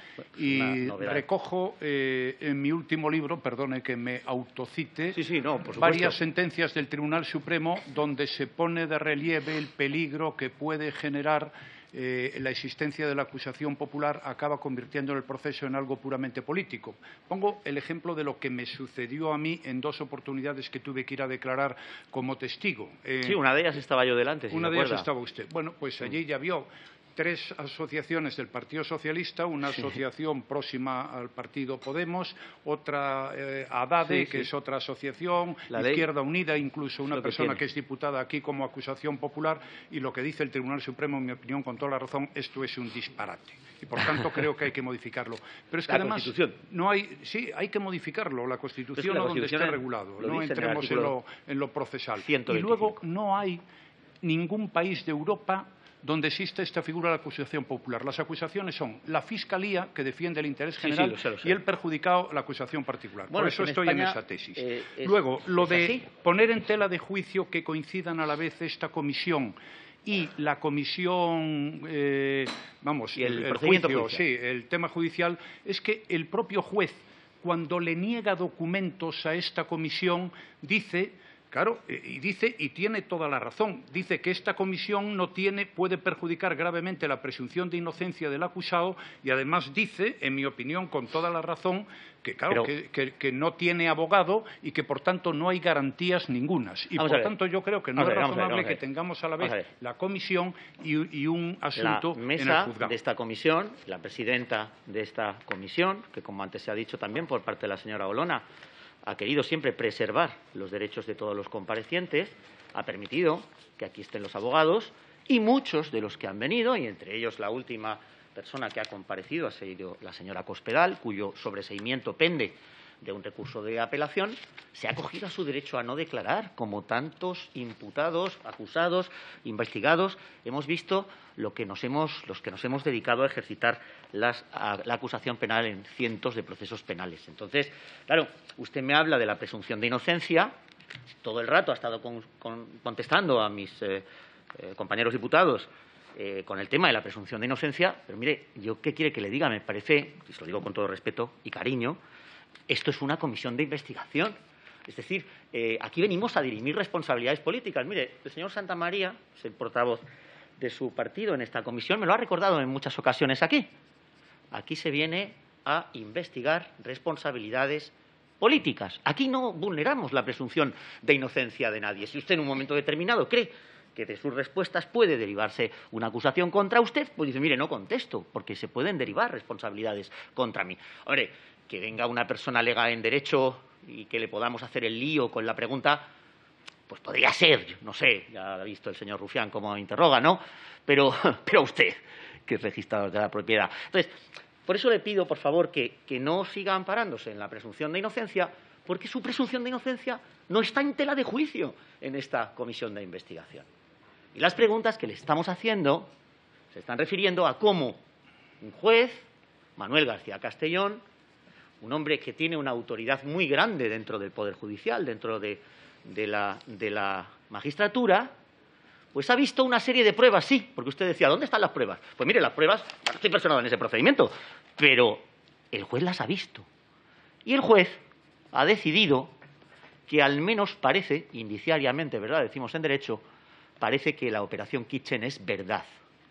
y recojo eh, en mi último libro, perdone que me autocite, sí, sí, no, por varias sentencias del Tribunal Supremo donde se pone de relieve el peligro que puede generar eh, la existencia de la acusación popular, acaba convirtiendo el proceso en algo puramente político. Pongo el ejemplo de lo que me sucedió a mí en dos oportunidades que tuve que ir a declarar como testigo. Eh, sí, una de ellas estaba yo delante, si Una se de ellas acuerda. estaba usted. Bueno, pues allí ya vio tres asociaciones del Partido Socialista, una sí. asociación próxima al Partido Podemos, otra eh, ADADE, sí, que sí. es otra asociación, La Izquierda Unida, incluso una que persona tiene. que es diputada aquí como acusación popular, y lo que dice el Tribunal Supremo, en mi opinión, con toda la razón, esto es un disparate. Y, por tanto, creo que hay que modificarlo. Pero es que, la además, Constitución. no hay, sí, hay que modificarlo, la Constitución, es que la donde Constitución esté regulado. lo No dice en el entremos en, artículo lo, en lo procesal. ciento veinticinco. Y luego no hay ningún país de Europa donde existe esta figura de la acusación popular. Las acusaciones son la Fiscalía, que defiende el interés general, sí, sí, lo sé, lo sé. y el perjudicado, la acusación particular. Bueno, Por eso en estoy España, en esa tesis. Eh, es, Luego, lo ¿es de así? poner en tela de juicio que coincidan a la vez esta comisión y la comisión, eh, vamos, y el, el, el procedimiento juicio, judicial. sí, el tema judicial, es que el propio juez, cuando le niega documentos a esta comisión, dice... Claro, y dice, y tiene toda la razón, dice que esta comisión no tiene, puede perjudicar gravemente la presunción de inocencia del acusado y además dice, en mi opinión, con toda la razón, que claro, Pero, que, que, que no tiene abogado y que por tanto no hay garantías ningunas. Y por tanto yo creo que no es ver, razonable ver, que tengamos a la vez a la comisión y, y un asunto la en mesa el juzgado. de esta comisión, la presidenta de esta comisión, que como antes se ha dicho también por parte de la señora Olona, ha querido siempre preservar los derechos de todos los comparecientes, ha permitido que aquí estén los abogados y muchos de los que han venido, y entre ellos la última persona que ha comparecido ha sido la señora Cospedal, cuyo sobreseimiento pende de un recurso de apelación, se ha acogido a su derecho a no declarar, como tantos imputados, acusados, investigados. Hemos visto lo que nos hemos, los que nos hemos dedicado a ejercitar las, a, la acusación penal en cientos de procesos penales. Entonces, claro, usted me habla de la presunción de inocencia, todo el rato ha estado con, con, contestando a mis eh, eh, compañeros diputados eh, con el tema de la presunción de inocencia, pero mire, yo qué quiere que le diga, me parece, y se lo digo con todo respeto y cariño, esto es una comisión de investigación. Es decir, eh, aquí venimos a dirimir responsabilidades políticas. Mire, el señor Santamaría, es el portavoz de su partido en esta comisión, me lo ha recordado en muchas ocasiones aquí. Aquí se viene a investigar responsabilidades políticas. Aquí no vulneramos la presunción de inocencia de nadie. Si usted en un momento determinado cree que de sus respuestas puede derivarse una acusación contra usted, pues dice, mire, no contesto, porque se pueden derivar responsabilidades contra mí. Hombre, que venga una persona alega en derecho y que le podamos hacer el lío con la pregunta, pues podría ser, no sé, ya ha visto el señor Rufián cómo interroga, ¿no? Pero, pero usted, que es registrador de la propiedad. Entonces, por eso le pido, por favor, que, que no siga amparándose en la presunción de inocencia, porque su presunción de inocencia no está en tela de juicio en esta comisión de investigación. Y las preguntas que le estamos haciendo se están refiriendo a cómo un juez, Manuel García Castellón, un hombre que tiene una autoridad muy grande dentro del Poder Judicial, dentro de, de, la, de la magistratura, pues ha visto una serie de pruebas, sí, porque usted decía, ¿dónde están las pruebas? Pues mire, las pruebas, no estoy personado en ese procedimiento, pero el juez las ha visto. Y el juez ha decidido que al menos parece, indiciariamente, ¿verdad?, decimos en derecho, parece que la operación Kitchen es verdad.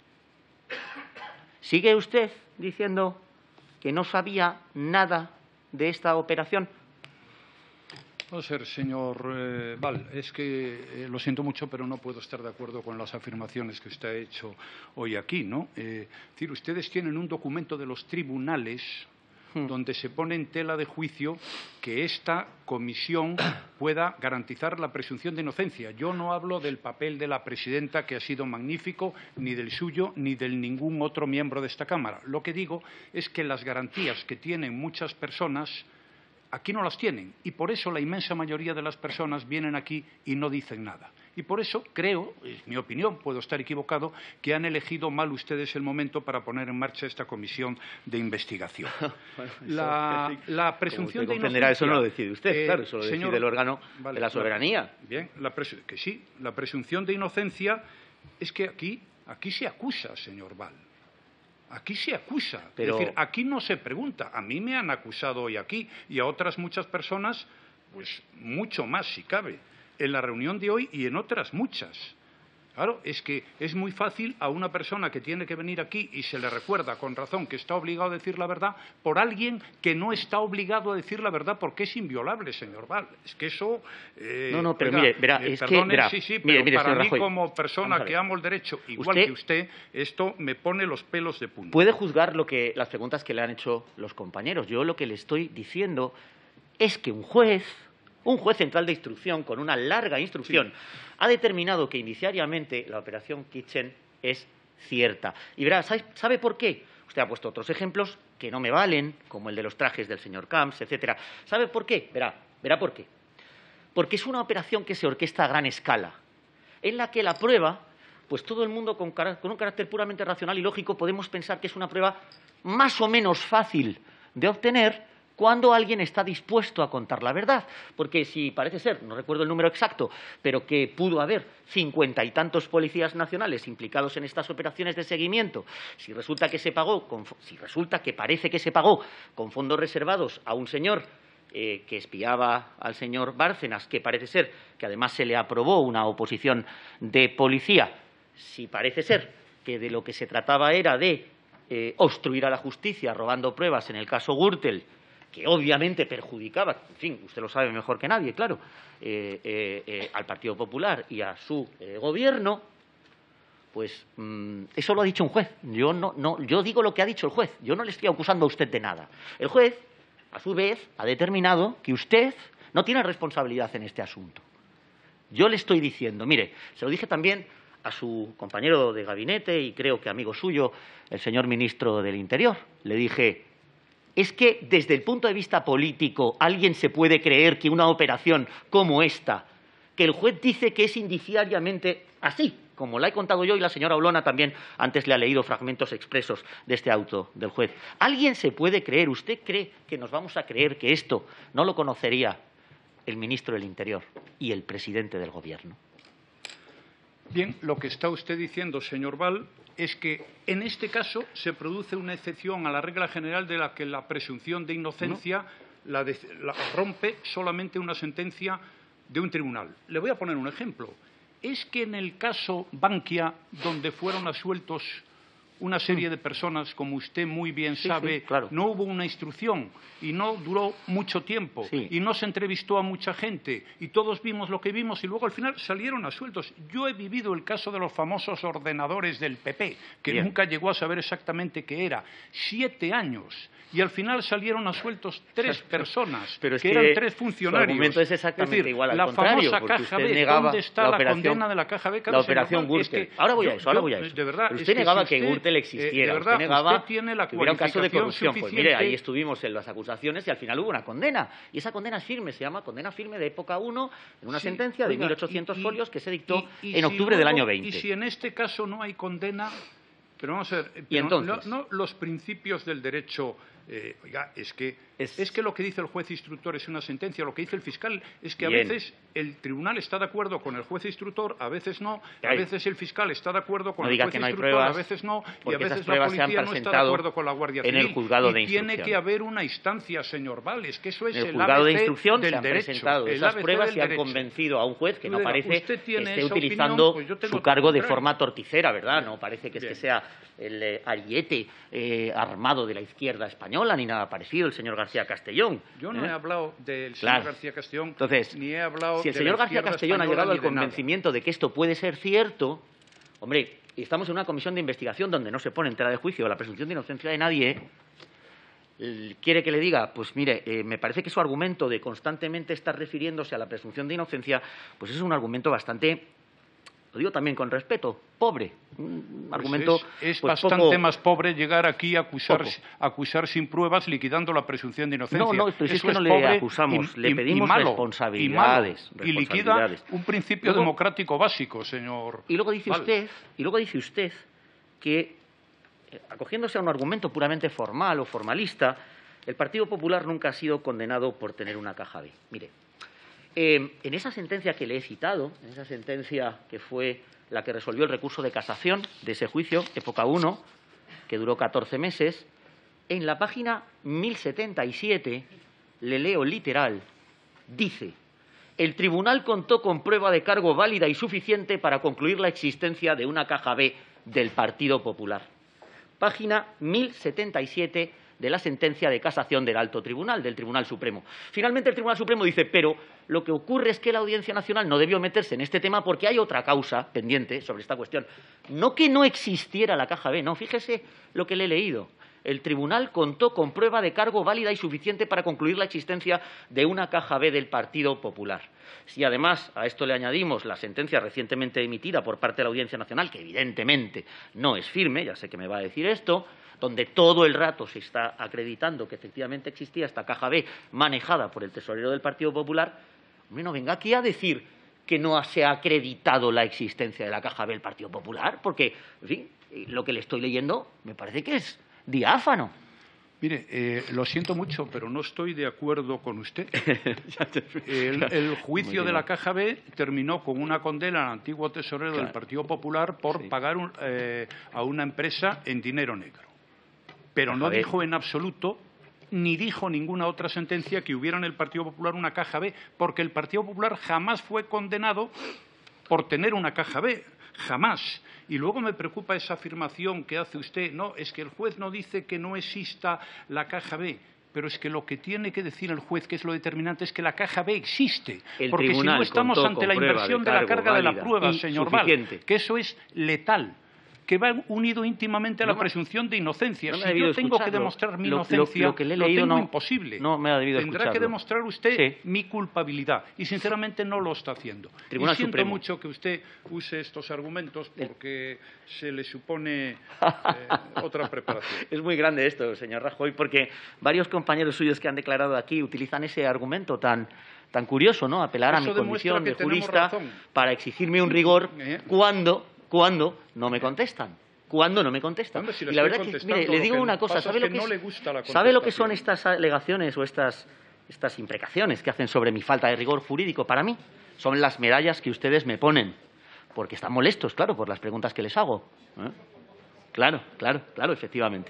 ¿Sigue usted diciendo que no sabía nada de esta operación? Vamos a ver, señor eh, Val, es que eh, lo siento mucho, pero no puedo estar de acuerdo con las afirmaciones que usted ha hecho hoy aquí, ¿no? Eh, es decir, ustedes tienen un documento de los tribunales hmm. donde se pone en tela de juicio que esta comisión pueda garantizar la presunción de inocencia. Yo no hablo del papel de la presidenta, que ha sido magnífico, ni del suyo, ni del ningún otro miembro de esta Cámara. Lo que digo es que las garantías que tienen muchas personas aquí no las tienen, y por eso la inmensa mayoría de las personas vienen aquí y no dicen nada. Y por eso creo, es mi opinión, puedo estar equivocado, que han elegido mal ustedes el momento para poner en marcha esta comisión de investigación. Bueno, la, la presunción de inocencia... Eso no lo decide usted, eh, claro, eso lo señor, decide el órgano vale, de la soberanía. La, bien, la que sí, la presunción de inocencia es que aquí Aquí se acusa, señor Val. Aquí se acusa. Pero... Es decir, aquí no se pregunta. A mí me han acusado hoy aquí y a otras muchas personas, pues mucho más si cabe, en la reunión de hoy y en otras muchas. Claro, es que es muy fácil a una persona que tiene que venir aquí y se le recuerda con razón que está obligado a decir la verdad por alguien que no está obligado a decir la verdad porque es inviolable, señor Val. Es que eso... Eh, no, no, pero oiga, mire, verá, eh, es perdone, que... Verá, sí, sí, mire, pero mire, para mí Rajoy, como persona que amo el derecho, igual usted que usted, esto me pone los pelos de punta. Puede juzgar lo que, las preguntas que le han hecho los compañeros. Yo lo que le estoy diciendo es que un juez... Un juez central de instrucción, con una larga instrucción, sí, ha determinado que indiciariamente la operación Kitchen es cierta. Y verá, ¿sabe, ¿sabe por qué? Usted ha puesto otros ejemplos que no me valen, como el de los trajes del señor Camps, etcétera. ¿Sabe por qué? Verá, verá por qué. Porque es una operación que se orquesta a gran escala, en la que la prueba, pues todo el mundo con, con un carácter puramente racional y lógico podemos pensar que es una prueba más o menos fácil de obtener cuando alguien está dispuesto a contar la verdad. Porque si parece ser, no recuerdo el número exacto, pero que pudo haber cincuenta y tantos policías nacionales implicados en estas operaciones de seguimiento, si resulta que se pagó, con, si resulta que parece que se pagó con fondos reservados a un señor eh, que espiaba al señor Bárcenas, que parece ser que además se le aprobó una oposición de policía, si parece ser que de lo que se trataba era de eh, obstruir a la justicia robando pruebas en el caso Gürtel, que obviamente perjudicaba, en fin, usted lo sabe mejor que nadie, claro, eh, eh, eh, al Partido Popular y a su eh, gobierno, pues mmm, eso lo ha dicho un juez. Yo, no, no, yo digo lo que ha dicho el juez. Yo no le estoy acusando a usted de nada. El juez, a su vez, ha determinado que usted no tiene responsabilidad en este asunto. Yo le estoy diciendo, mire, se lo dije también a su compañero de gabinete y creo que amigo suyo, el señor ministro del Interior. Le dije... ¿Es que desde el punto de vista político alguien se puede creer que una operación como esta, que el juez dice que es indiciariamente así, como la he contado yo y la señora Olona también antes le ha leído fragmentos expresos de este auto del juez, alguien se puede creer, usted cree que nos vamos a creer que esto no lo conocería el ministro del Interior y el presidente del Gobierno? Bien, lo que está usted diciendo, señor Val, es que en este caso se produce una excepción a la regla general de la que la presunción de inocencia ¿no? la, de, la rompe solamente una sentencia de un tribunal. Le voy a poner un ejemplo. Es que en el caso Bankia, donde fueron absueltos una serie de personas, como usted muy bien sí, sabe, sí, claro. no hubo una instrucción y no duró mucho tiempo sí. y no se entrevistó a mucha gente y todos vimos lo que vimos y luego al final salieron absueltos. Yo he vivido el caso de los famosos ordenadores del P P, que bien. Nunca llegó a saber exactamente qué era. Siete años. Y al final salieron absueltos tres personas, pero es que, que eran tres funcionarios. Su argumento es exactamente es decir, igual al la contrario, famosa porque caja usted B, negaba ¿dónde está la, la, operación, condena de la caja B? La operación Gürtel. Es que ahora voy yo, a eso, ahora yo, voy a eso. De verdad, pero es usted que negaba si usted, que Gürtel existiera. Eh, de verdad, usted negaba usted tiene la que hubiera un caso de corrupción. suficiente. Pues mire, ahí estuvimos en las acusaciones y al final hubo una condena. Y esa condena es firme, se llama condena firme de época uno, en una sí, sentencia de oiga, mil ochocientos y, y, folios que se dictó y, y en octubre si luego, del año veinte. Y si en este caso no hay condena, pero vamos a ver, pero ¿Y entonces? No, no los principios del derecho... Eh, oiga, es que, es... es que lo que dice el juez instructor es una sentencia, lo que dice el fiscal es que a Bien. veces el tribunal está de acuerdo con el juez instructor, a veces no, a Hay... veces el fiscal está de acuerdo con no el diga juez que no hay instructor, pruebas, a veces no, y a veces la policía no está de acuerdo con la Guardia Civil. En el juzgado de y instrucción. tiene que haber una instancia, señor Val, es que eso es en el, el juzgado A B C de instrucción del se han derecho, presentado esas pruebas y han derecho. convencido a un juez que no Usted, parece usted que esté esa utilizando opinión, pues su cargo de forma torticera, ¿verdad? No parece que Bien. este sea el eh, ariete eh, armado de la izquierda española ni nada parecido, el señor García Castellón. Yo no ¿eh? he hablado del señor claro. García Castellón, Entonces, ni he hablado si el de señor la García Castellón ha llegado al convencimiento nada. de que esto puede ser cierto, hombre, y estamos en una comisión de investigación donde no se pone en tela de juicio la presunción de inocencia de nadie, quiere que le diga, pues mire, eh, me parece que su argumento de constantemente estar refiriéndose a la presunción de inocencia, pues es un argumento bastante, lo digo también con respeto, pobre. Un pues argumento es, es pues bastante poco, más pobre llegar aquí a acusar, poco. acusar sin pruebas, liquidando la presunción de inocencia. No, no, pero si es Eso que no es le pobre acusamos, y, le y, pedimos y malo, responsabilidades, y, malo, y liquida responsabilidades. un principio luego, democrático básico, señor. Y luego dice Val. usted, y luego dice usted que, acogiéndose a un argumento puramente formal o formalista, el Partido Popular nunca ha sido condenado por tener una caja B. Mire, Eh, en esa sentencia que le he citado, en esa sentencia que fue la que resolvió el recurso de casación de ese juicio, época uno, que duró catorce meses, en la página mil setenta y siete, le leo literal, dice: el tribunal contó con prueba de cargo válida y suficiente para concluir la existencia de una caja B del Partido Popular. Página mil setenta y siete de la sentencia de casación del Alto Tribunal, del Tribunal Supremo. Finalmente, el Tribunal Supremo dice, pero lo que ocurre es que la Audiencia Nacional no debió meterse en este tema porque hay otra causa pendiente sobre esta cuestión. No que no existiera la caja B, no, fíjese lo que le he leído. El tribunal contó con prueba de cargo válida y suficiente para concluir la existencia de una caja B del Partido Popular. Si además a esto le añadimos la sentencia recientemente emitida por parte de la Audiencia Nacional, que evidentemente no es firme, ya sé que me va a decir esto, donde todo el rato se está acreditando que efectivamente existía esta caja B manejada por el tesorero del Partido Popular, hombre, no venga aquí a decir que no se ha acreditado la existencia de la caja B del Partido Popular, porque, en fin, lo que le estoy leyendo me parece que es diáfano. Mire, eh, lo siento mucho, pero no estoy de acuerdo con usted. El, el juicio de la caja B terminó con una condena al antiguo tesorero claro. del Partido Popular por sí. pagar un, eh, a una empresa en dinero negro. Pero no dijo en absoluto, ni dijo ninguna otra sentencia que hubiera en el Partido Popular una caja B, porque el Partido Popular jamás fue condenado por tener una caja B, jamás. Y luego me preocupa esa afirmación que hace usted, no, es que el juez no dice que no exista la caja B, pero es que lo que tiene que decir el juez, que es lo determinante, es que la caja B existe, el porque si no estamos ante la inversión de, de la carga de la prueba, señor Val, que eso es letal, que va unido íntimamente a la no, presunción de inocencia. No si yo tengo que demostrar mi inocencia, lo, lo, lo, que le he leído, lo tengo no, imposible. No me ha debido Tendrá escucharlo. que demostrar usted sí. mi culpabilidad. Y, sinceramente, no lo está haciendo. Tribunal y siento Supremo. mucho que usted use estos argumentos porque se le supone eh, otra preparación. Es muy grande esto, señor Rajoy, porque varios compañeros suyos que han declarado aquí utilizan ese argumento tan... tan curioso, ¿no? Apelar Eso a mi condición de jurista razón. para exigirme un rigor ¿Eh? cuando, cuando no me contestan. Cuando no me contestan. Hombre, si y la verdad que, mire, le digo una cosa, ¿sabe lo que, que, es, no le gusta la ¿sabe lo que son estas alegaciones o estas, estas imprecaciones que hacen sobre mi falta de rigor jurídico? Para mí son las medallas que ustedes me ponen, porque están molestos, claro, por las preguntas que les hago. ¿Eh? Claro, claro, claro, efectivamente.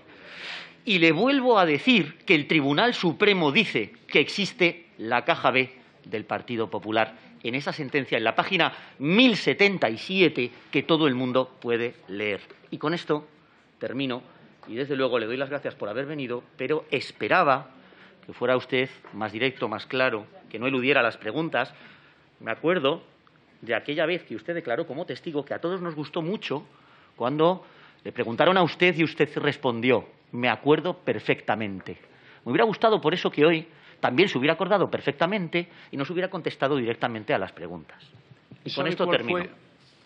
Y le vuelvo a decir que el Tribunal Supremo dice que existe la caja B del Partido Popular en esa sentencia, en la página mil setenta y siete, que todo el mundo puede leer. Y con esto termino, y desde luego le doy las gracias por haber venido, pero esperaba que fuera usted más directo, más claro, que no eludiera las preguntas. Me acuerdo de aquella vez que usted declaró como testigo que a todos nos gustó mucho cuando le preguntaron a usted y usted respondió. Me acuerdo perfectamente. Me hubiera gustado por eso que hoy también se hubiera acordado perfectamente y nos hubiera contestado directamente a las preguntas. Y con esto termino. Fue?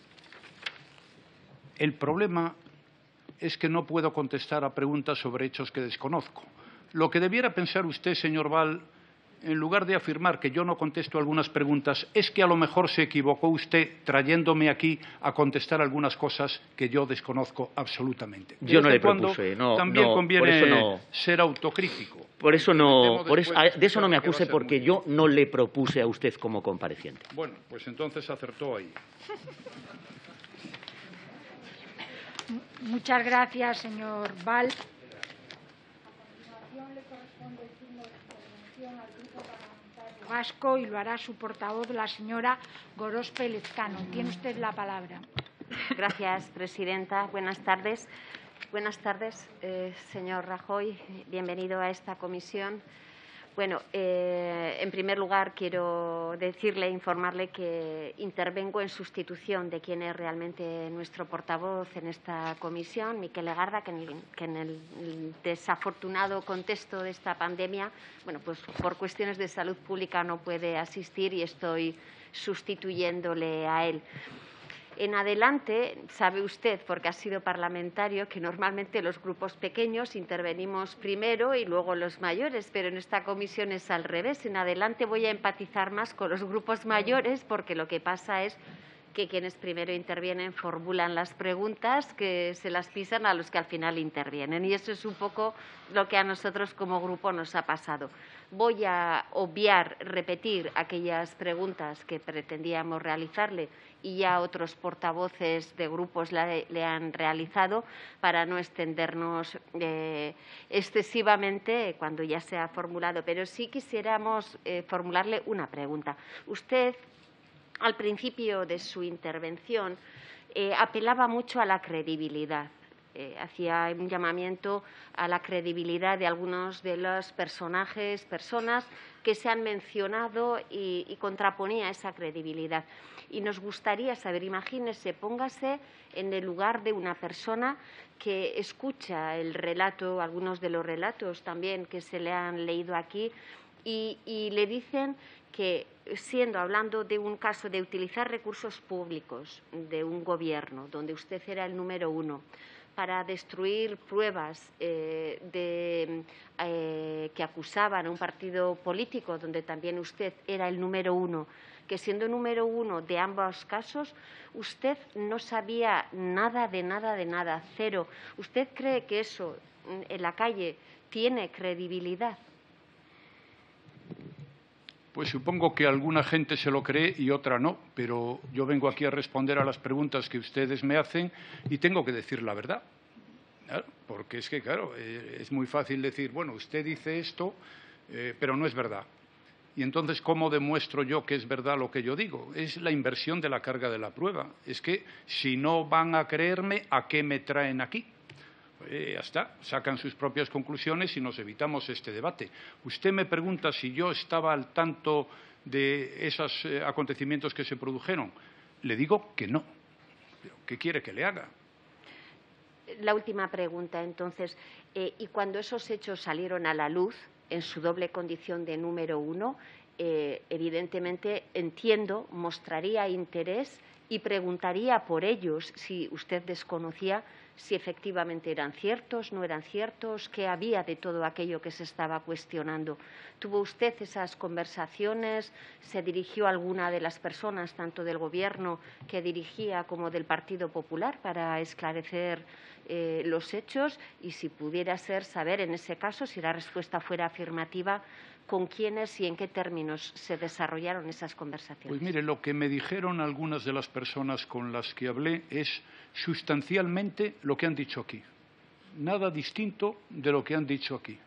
El problema es que no puedo contestar a preguntas sobre hechos que desconozco. Lo que debiera pensar usted, señor Val, en lugar de afirmar que yo no contesto algunas preguntas, es que a lo mejor se equivocó usted trayéndome aquí a contestar algunas cosas que yo desconozco absolutamente. Yo no le propuse, no, también no, conviene por eso no, ser autocrítico. Por eso no, por eso, de eso no me acuse, porque yo no le propuse a usted como compareciente. Bueno, pues entonces acertó ahí. Muchas gracias, señor Val. A continuación le corresponde el turno de intervención al Grupo Parlamentario Vasco y lo hará su portavoz, la señora Gorospe Lezcano. Tiene usted la palabra. Gracias, presidenta. Buenas tardes. Buenas tardes, eh, señor Rajoy. Bienvenido a esta comisión. Bueno, eh, en primer lugar, quiero decirle, informarle que intervengo en sustitución de quien es realmente nuestro portavoz en esta comisión, Miquel Legarda, que en, el, que en el desafortunado contexto de esta pandemia, bueno, pues por cuestiones de salud pública no puede asistir y estoy sustituyéndole a él. En adelante, sabe usted, porque ha sido parlamentario, que normalmente los grupos pequeños intervenimos primero y luego los mayores, pero en esta comisión es al revés. En adelante voy a empatizar más con los grupos mayores porque lo que pasa es que quienes primero intervienen formulan las preguntas, que se las pisan a los que al final intervienen. Y eso es un poco lo que a nosotros como grupo nos ha pasado. Voy a obviar, repetir aquellas preguntas que pretendíamos realizarle y ya otros portavoces de grupos le, le han realizado para no extendernos eh, excesivamente cuando ya se ha formulado. Pero sí quisiéramos eh, formularle una pregunta. Usted, al principio de su intervención, eh, apelaba mucho a la credibilidad. Eh, hacía un llamamiento a la credibilidad de algunos de los personajes, personas que se han mencionado y, y contraponía esa credibilidad. Y nos gustaría saber, imagínese, póngase en el lugar de una persona que escucha el relato, algunos de los relatos también que se le han leído aquí, y, y le dicen que, siendo hablando de un caso de utilizar recursos públicos de un gobierno donde usted era el número uno, para destruir pruebas eh, de, eh, que acusaban a un partido político donde también usted era el número uno, que siendo número uno de ambos casos, usted no sabía nada de nada de nada, cero. ¿Usted cree que eso en la calle tiene credibilidad? Pues supongo que alguna gente se lo cree y otra no, pero yo vengo aquí a responder a las preguntas que ustedes me hacen y tengo que decir la verdad. ¿Claro? Porque es que, claro, eh, es muy fácil decir, bueno, usted dice esto, eh, pero no es verdad. Y entonces, ¿cómo demuestro yo que es verdad lo que yo digo? Es la inversión de la carga de la prueba. Es que si no van a creerme, ¿a qué me traen aquí? Eh, ya está, sacan sus propias conclusiones y nos evitamos este debate. Usted me pregunta si yo estaba al tanto de esos eh, acontecimientos que se produjeron. Le digo que no. ¿Qué quiere que le haga? La última pregunta, entonces. Eh, y cuando esos hechos salieron a la luz, en su doble condición de número uno, eh, evidentemente, entiendo, mostraría interés y preguntaría por ellos si usted desconocía si efectivamente eran ciertos, no eran ciertos, qué había de todo aquello que se estaba cuestionando. ¿Tuvo usted esas conversaciones? ¿Se dirigió a alguna de las personas, tanto del Gobierno que dirigía como del Partido Popular, para esclarecer eh, los hechos? Y si pudiera ser, saber en ese caso, si la respuesta fuera afirmativa, ¿con quiénes y en qué términos se desarrollaron esas conversaciones? Pues mire, lo que me dijeron algunas de las personas con las que hablé es sustancialmente lo que han dicho aquí. Nada distinto de lo que han dicho aquí.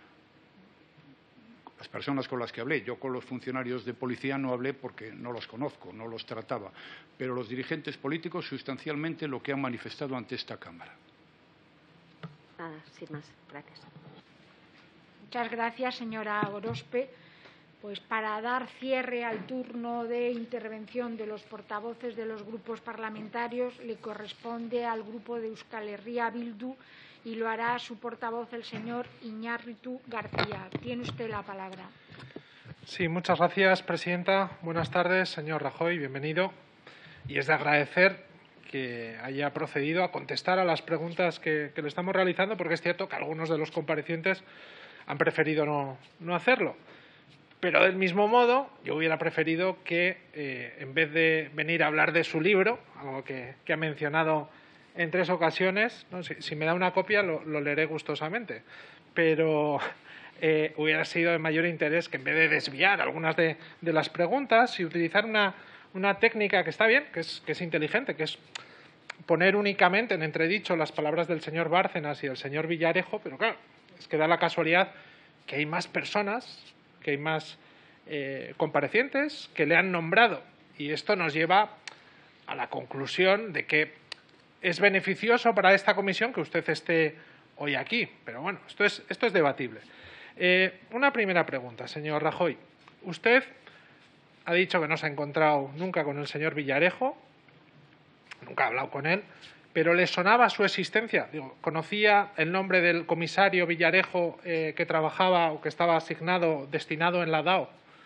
Las personas con las que hablé, yo con los funcionarios de policía no hablé porque no los conozco, no los trataba, pero los dirigentes políticos sustancialmente lo que han manifestado ante esta Cámara. Nada, sin más. Gracias. Muchas gracias, señora Gorospe. Pues para dar cierre al turno de intervención de los portavoces de los grupos parlamentarios, le corresponde al grupo de Euskal Herria Bildu y lo hará su portavoz, el señor Iñárritu García. Tiene usted la palabra. Sí, muchas gracias, presidenta. Buenas tardes, señor Rajoy, bienvenido. Y es de agradecer que haya procedido a contestar a las preguntas que, que le estamos realizando, porque es cierto que algunos de los comparecientes han preferido no, no hacerlo. Pero del mismo modo, yo hubiera preferido que, eh, en vez de venir a hablar de su libro, algo que, que ha mencionado en tres ocasiones, ¿no? si, si me da una copia lo, lo leeré gustosamente, pero eh, hubiera sido de mayor interés que, en vez de desviar algunas de, de las preguntas y utilizar una, una técnica que está bien, que es, que es inteligente, que es poner únicamente en entredicho las palabras del señor Bárcenas y del señor Villarejo, pero claro, es que da la casualidad que hay más personas, que hay más eh, comparecientes que le han nombrado. Y esto nos lleva a la conclusión de que es beneficioso para esta comisión que usted esté hoy aquí. Pero bueno, esto es, esto es debatible. Eh, una primera pregunta, señor Rajoy. Usted ha dicho que no se ha encontrado nunca con el señor Villarejo, nunca ha hablado con él, pero ¿le sonaba su existencia? Digo, ¿conocía el nombre del comisario Villarejo eh, que trabajaba o que estaba asignado, destinado en la D A O?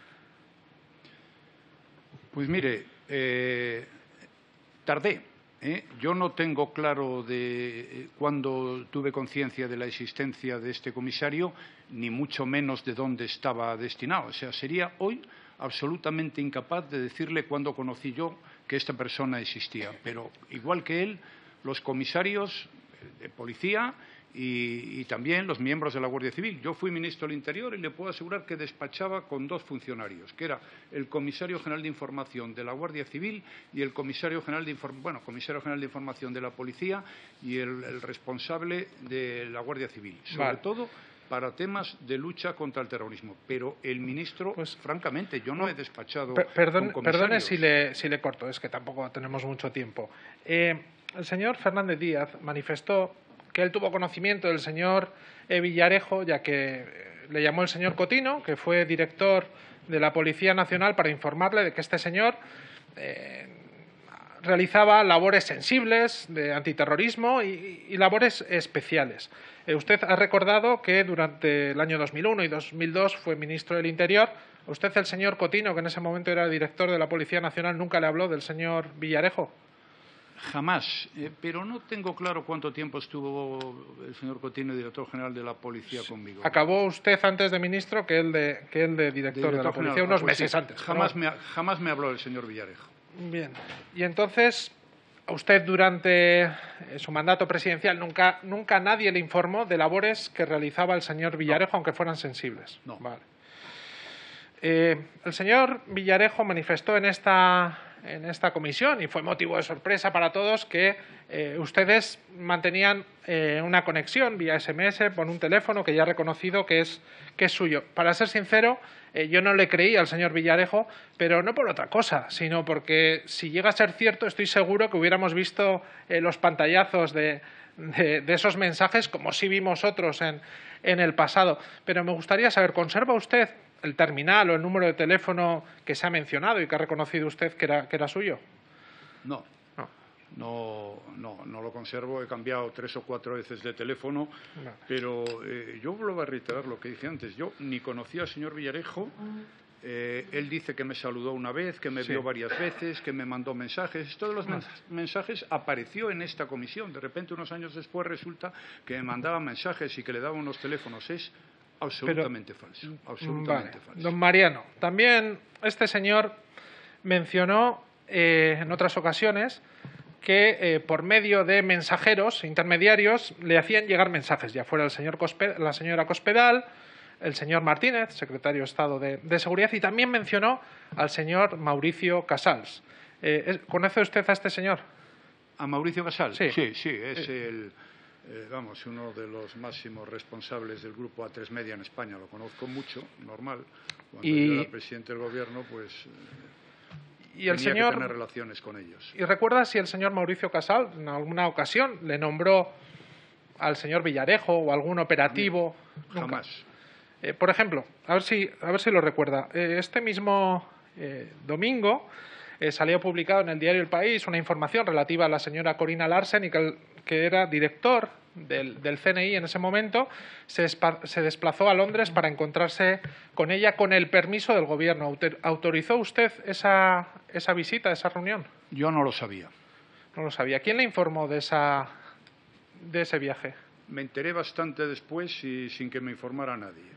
Pues mire, eh, tardé. ¿eh? Yo no tengo claro de eh, cuándo tuve conciencia de la existencia de este comisario, ni mucho menos de dónde estaba destinado. O sea, sería hoy absolutamente incapaz de decirle cuándo conocí yo que esta persona existía. Pero, igual que él, los comisarios de policía y, y también los miembros de la Guardia Civil. Yo fui ministro del Interior y le puedo asegurar que despachaba con dos funcionarios, que era el comisario general de Información de la Guardia Civil y el comisario general de, Inform bueno, comisario general de Información de la Policía y el, el responsable de la Guardia Civil. Sobre vale. todo para temas de lucha contra el terrorismo. Pero el ministro, pues, francamente, yo no he despachado per perdón, con Perdone si le, si le corto, es que tampoco tenemos mucho tiempo. Eh, el señor Fernández Díaz manifestó que él tuvo conocimiento del señor eh, Villarejo, ya que le llamó el señor Cotino, que fue director de la Policía Nacional, para informarle de que este señor eh, realizaba labores sensibles de antiterrorismo y, y labores especiales. Eh, usted ha recordado que durante el año dos mil uno y dos mil dos fue ministro del Interior. ¿Usted, el señor Cotino, que en ese momento era director de la Policía Nacional, nunca le habló del señor Villarejo? Jamás, eh, pero no tengo claro cuánto tiempo estuvo el señor Cotino, director general de la Policía, conmigo. Acabó usted antes de ministro que él de, que él de director de, de la Policía, general, unos meses sí, antes. Jamás, ¿no? me, jamás me habló el señor Villarejo. Bien, y entonces, usted durante su mandato presidencial nunca, nunca nadie le informó de labores que realizaba el señor Villarejo, no. aunque fueran sensibles. No. Vale. Eh, el señor Villarejo manifestó en esta... en esta comisión, y fue motivo de sorpresa para todos, que eh, ustedes mantenían eh, una conexión vía ese eme ese por un teléfono que ya ha reconocido que es, que es suyo. Para ser sincero, eh, yo no le creí al señor Villarejo, pero no por otra cosa, sino porque si llega a ser cierto, estoy seguro que hubiéramos visto eh, los pantallazos de, de, de esos mensajes, como sí vimos otros en, en el pasado. Pero me gustaría saber, ¿conserva usted el terminal o el número de teléfono que se ha mencionado y que ha reconocido usted que era, que era suyo? No, no, no, no, no lo conservo. He cambiado tres o cuatro veces de teléfono, no. pero eh, yo vuelvo a reiterar lo que dije antes. Yo ni conocía al señor Villarejo. Eh, él dice que me saludó una vez, que me sí. vio varias veces, que me mandó mensajes. Todos los mens mensajes apareció en esta comisión. De repente, unos años después, resulta que me mandaban mensajes y que le daban unos teléfonos. Es absolutamente Pero, falso. Absolutamente vale. falso. Don Mariano, también este señor mencionó eh, en otras ocasiones que eh, por medio de mensajeros intermediarios le hacían llegar mensajes, ya fuera el señor Cospe la señora Cospedal, el señor Martínez, secretario de Estado de, de Seguridad, y también mencionó al señor Mauricio Casals. Eh, ¿Conoce usted a este señor? ¿A Mauricio Casals? Sí, sí, sí es eh. el... Eh, vamos, uno de los máximos responsables del grupo A tres Media en España. Lo conozco mucho, normal. Cuando y... yo era presidente del Gobierno, pues eh, y el tenía señor... que tener relaciones con ellos. ¿Y recuerda si el señor Mauricio Casal en alguna ocasión le nombró al señor Villarejo o algún operativo? Jamás. Eh, por ejemplo, a ver si, a ver si lo recuerda. Eh, este mismo eh, domingo eh, salió publicado en el diario El País una información relativa a la señora Corina Larsen, y que el, que era director del, del ce ene i en ese momento, se, se desplazó a Londres para encontrarse con ella con el permiso del Gobierno. ¿Autorizó usted esa, esa visita, esa reunión? Yo no lo sabía. No lo sabía. ¿Quién le informó de, esa, de ese viaje? Me enteré bastante después y sin que me informara nadie.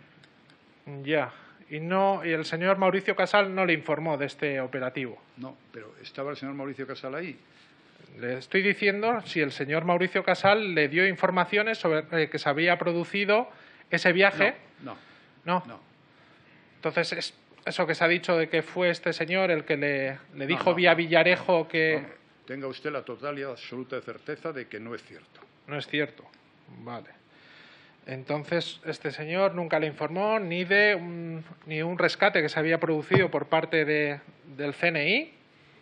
Ya. Y, no, y el señor Mauricio Casal no le informó de este operativo. No, pero ¿estaba el señor Mauricio Casal ahí? Le estoy diciendo si el señor Mauricio Casal le dio informaciones sobre eh, que se había producido ese viaje. No, no. No. no. Entonces, es eso que se ha dicho de que fue este señor el que le, le dijo no, no, vía no, Villarejo que... No, tenga usted la total y absoluta certeza de que no es cierto. No es cierto. Vale. Entonces, este señor nunca le informó ni de un, ni un rescate que se había producido por parte de, del ce ene i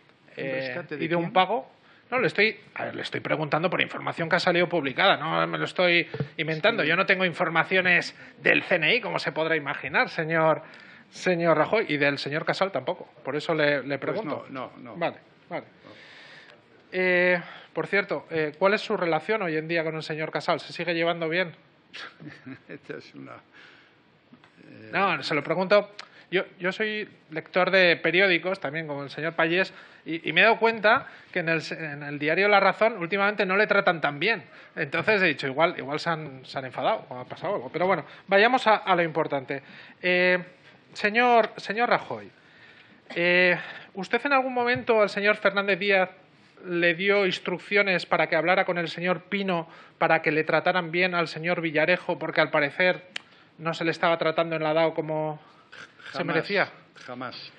eh, de y de quién? un pago. No, le estoy, a ver, le estoy preguntando por información que ha salido publicada, no me lo estoy inventando. Sí. Yo no tengo informaciones del ce ene i, como se podrá imaginar, señor, señor Rajoy, y del señor Casal tampoco. Por eso le, le pregunto. Pues no, no, no. Vale, vale. No. Eh, por cierto, eh, ¿cuál es su relación hoy en día con el señor Casal? ¿Se sigue llevando bien? Esta es una... Eh... No, se lo pregunto. Yo, yo soy lector de periódicos, también como el señor Pallés, y, y me he dado cuenta que en el, en el diario La Razón últimamente no le tratan tan bien. Entonces he dicho, igual, igual se, han, se han enfadado o ha pasado algo. Pero bueno, vayamos a, a lo importante. Eh, señor, señor Rajoy, Eh, ¿Usted en algún momento al señor Fernández Díaz le dio instrucciones para que hablara con el señor Pino para que le trataran bien al señor Villarejo, porque al parecer no se le estaba tratando en la D A O como jamás, se merecía? Jamás.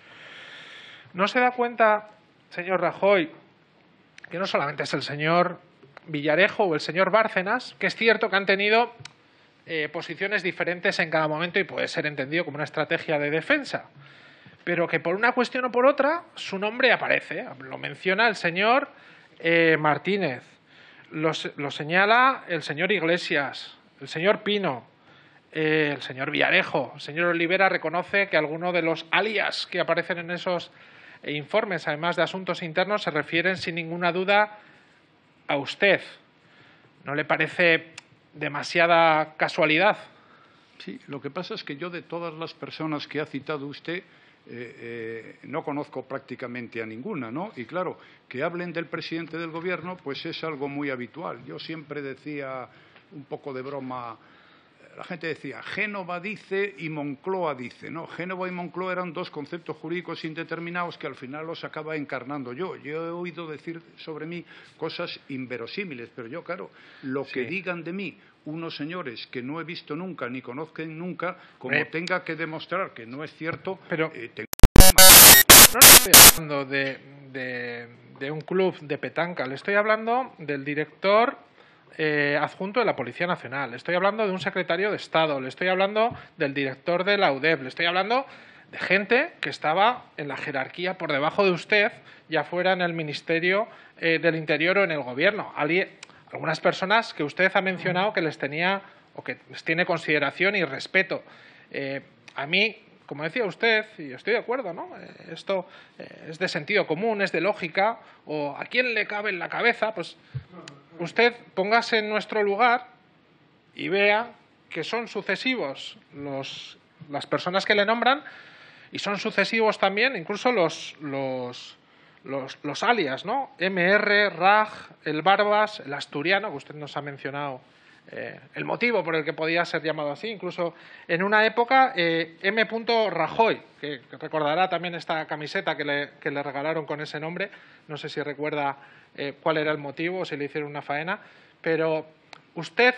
¿No se da cuenta, señor Rajoy, que no solamente es el señor Villarejo o el señor Bárcenas, que es cierto que han tenido eh, posiciones diferentes en cada momento y puede ser entendido como una estrategia de defensa, pero que por una cuestión o por otra su nombre aparece? Lo menciona el señor eh, Martínez, lo, lo señala el señor Iglesias, el señor Pino, eh, el señor Villarejo. El señor Olivera reconoce que algunos de los alias que aparecen en esos eh, informes, además de asuntos internos, se refieren sin ninguna duda a usted. ¿No le parece demasiada casualidad? Sí, lo que pasa es que yo de todas las personas que ha citado usted Eh, eh, no conozco prácticamente a ninguna, ¿no? Y claro, que hablen del presidente del Gobierno, pues es algo muy habitual. Yo siempre decía, un poco de broma, la gente decía, Génova dice y Moncloa dice, ¿no? Génova y Moncloa eran dos conceptos jurídicos indeterminados que al final los acaba encarnando yo. Yo he oído decir sobre mí cosas inverosímiles, pero yo, claro, lo sí. que digan de mí unos señores que no he visto nunca ni conozcan nunca, como eh. tenga que demostrar que no es cierto, pero eh, tengo... no estoy hablando de, de, de un club de petanca, le estoy hablando del director eh, adjunto de la Policía Nacional, le estoy hablando de un secretario de Estado, le estoy hablando del director de la U D E P, le estoy hablando de gente que estaba en la jerarquía por debajo de usted, ya fuera en el Ministerio eh, del Interior o en el Gobierno. Alguien, algunas personas que usted ha mencionado que les tenía o que les tiene consideración y respeto. Eh, a mí, como decía usted, y estoy de acuerdo, ¿no? Eh, esto eh, es de sentido común, es de lógica, o a quién le cabe en la cabeza, pues usted póngase en nuestro lugar y vea que son sucesivos los, las personas que le nombran y son sucesivos también incluso los... los Los, los alias, ¿no? M R, Raj, el Barbas, el Asturiano, que usted nos ha mencionado eh, el motivo por el que podía ser llamado así, incluso en una época eh, M. Rajoy, que, que recordará también esta camiseta que le, que le regalaron con ese nombre, no sé si recuerda eh, cuál era el motivo o si le hicieron una faena, pero usted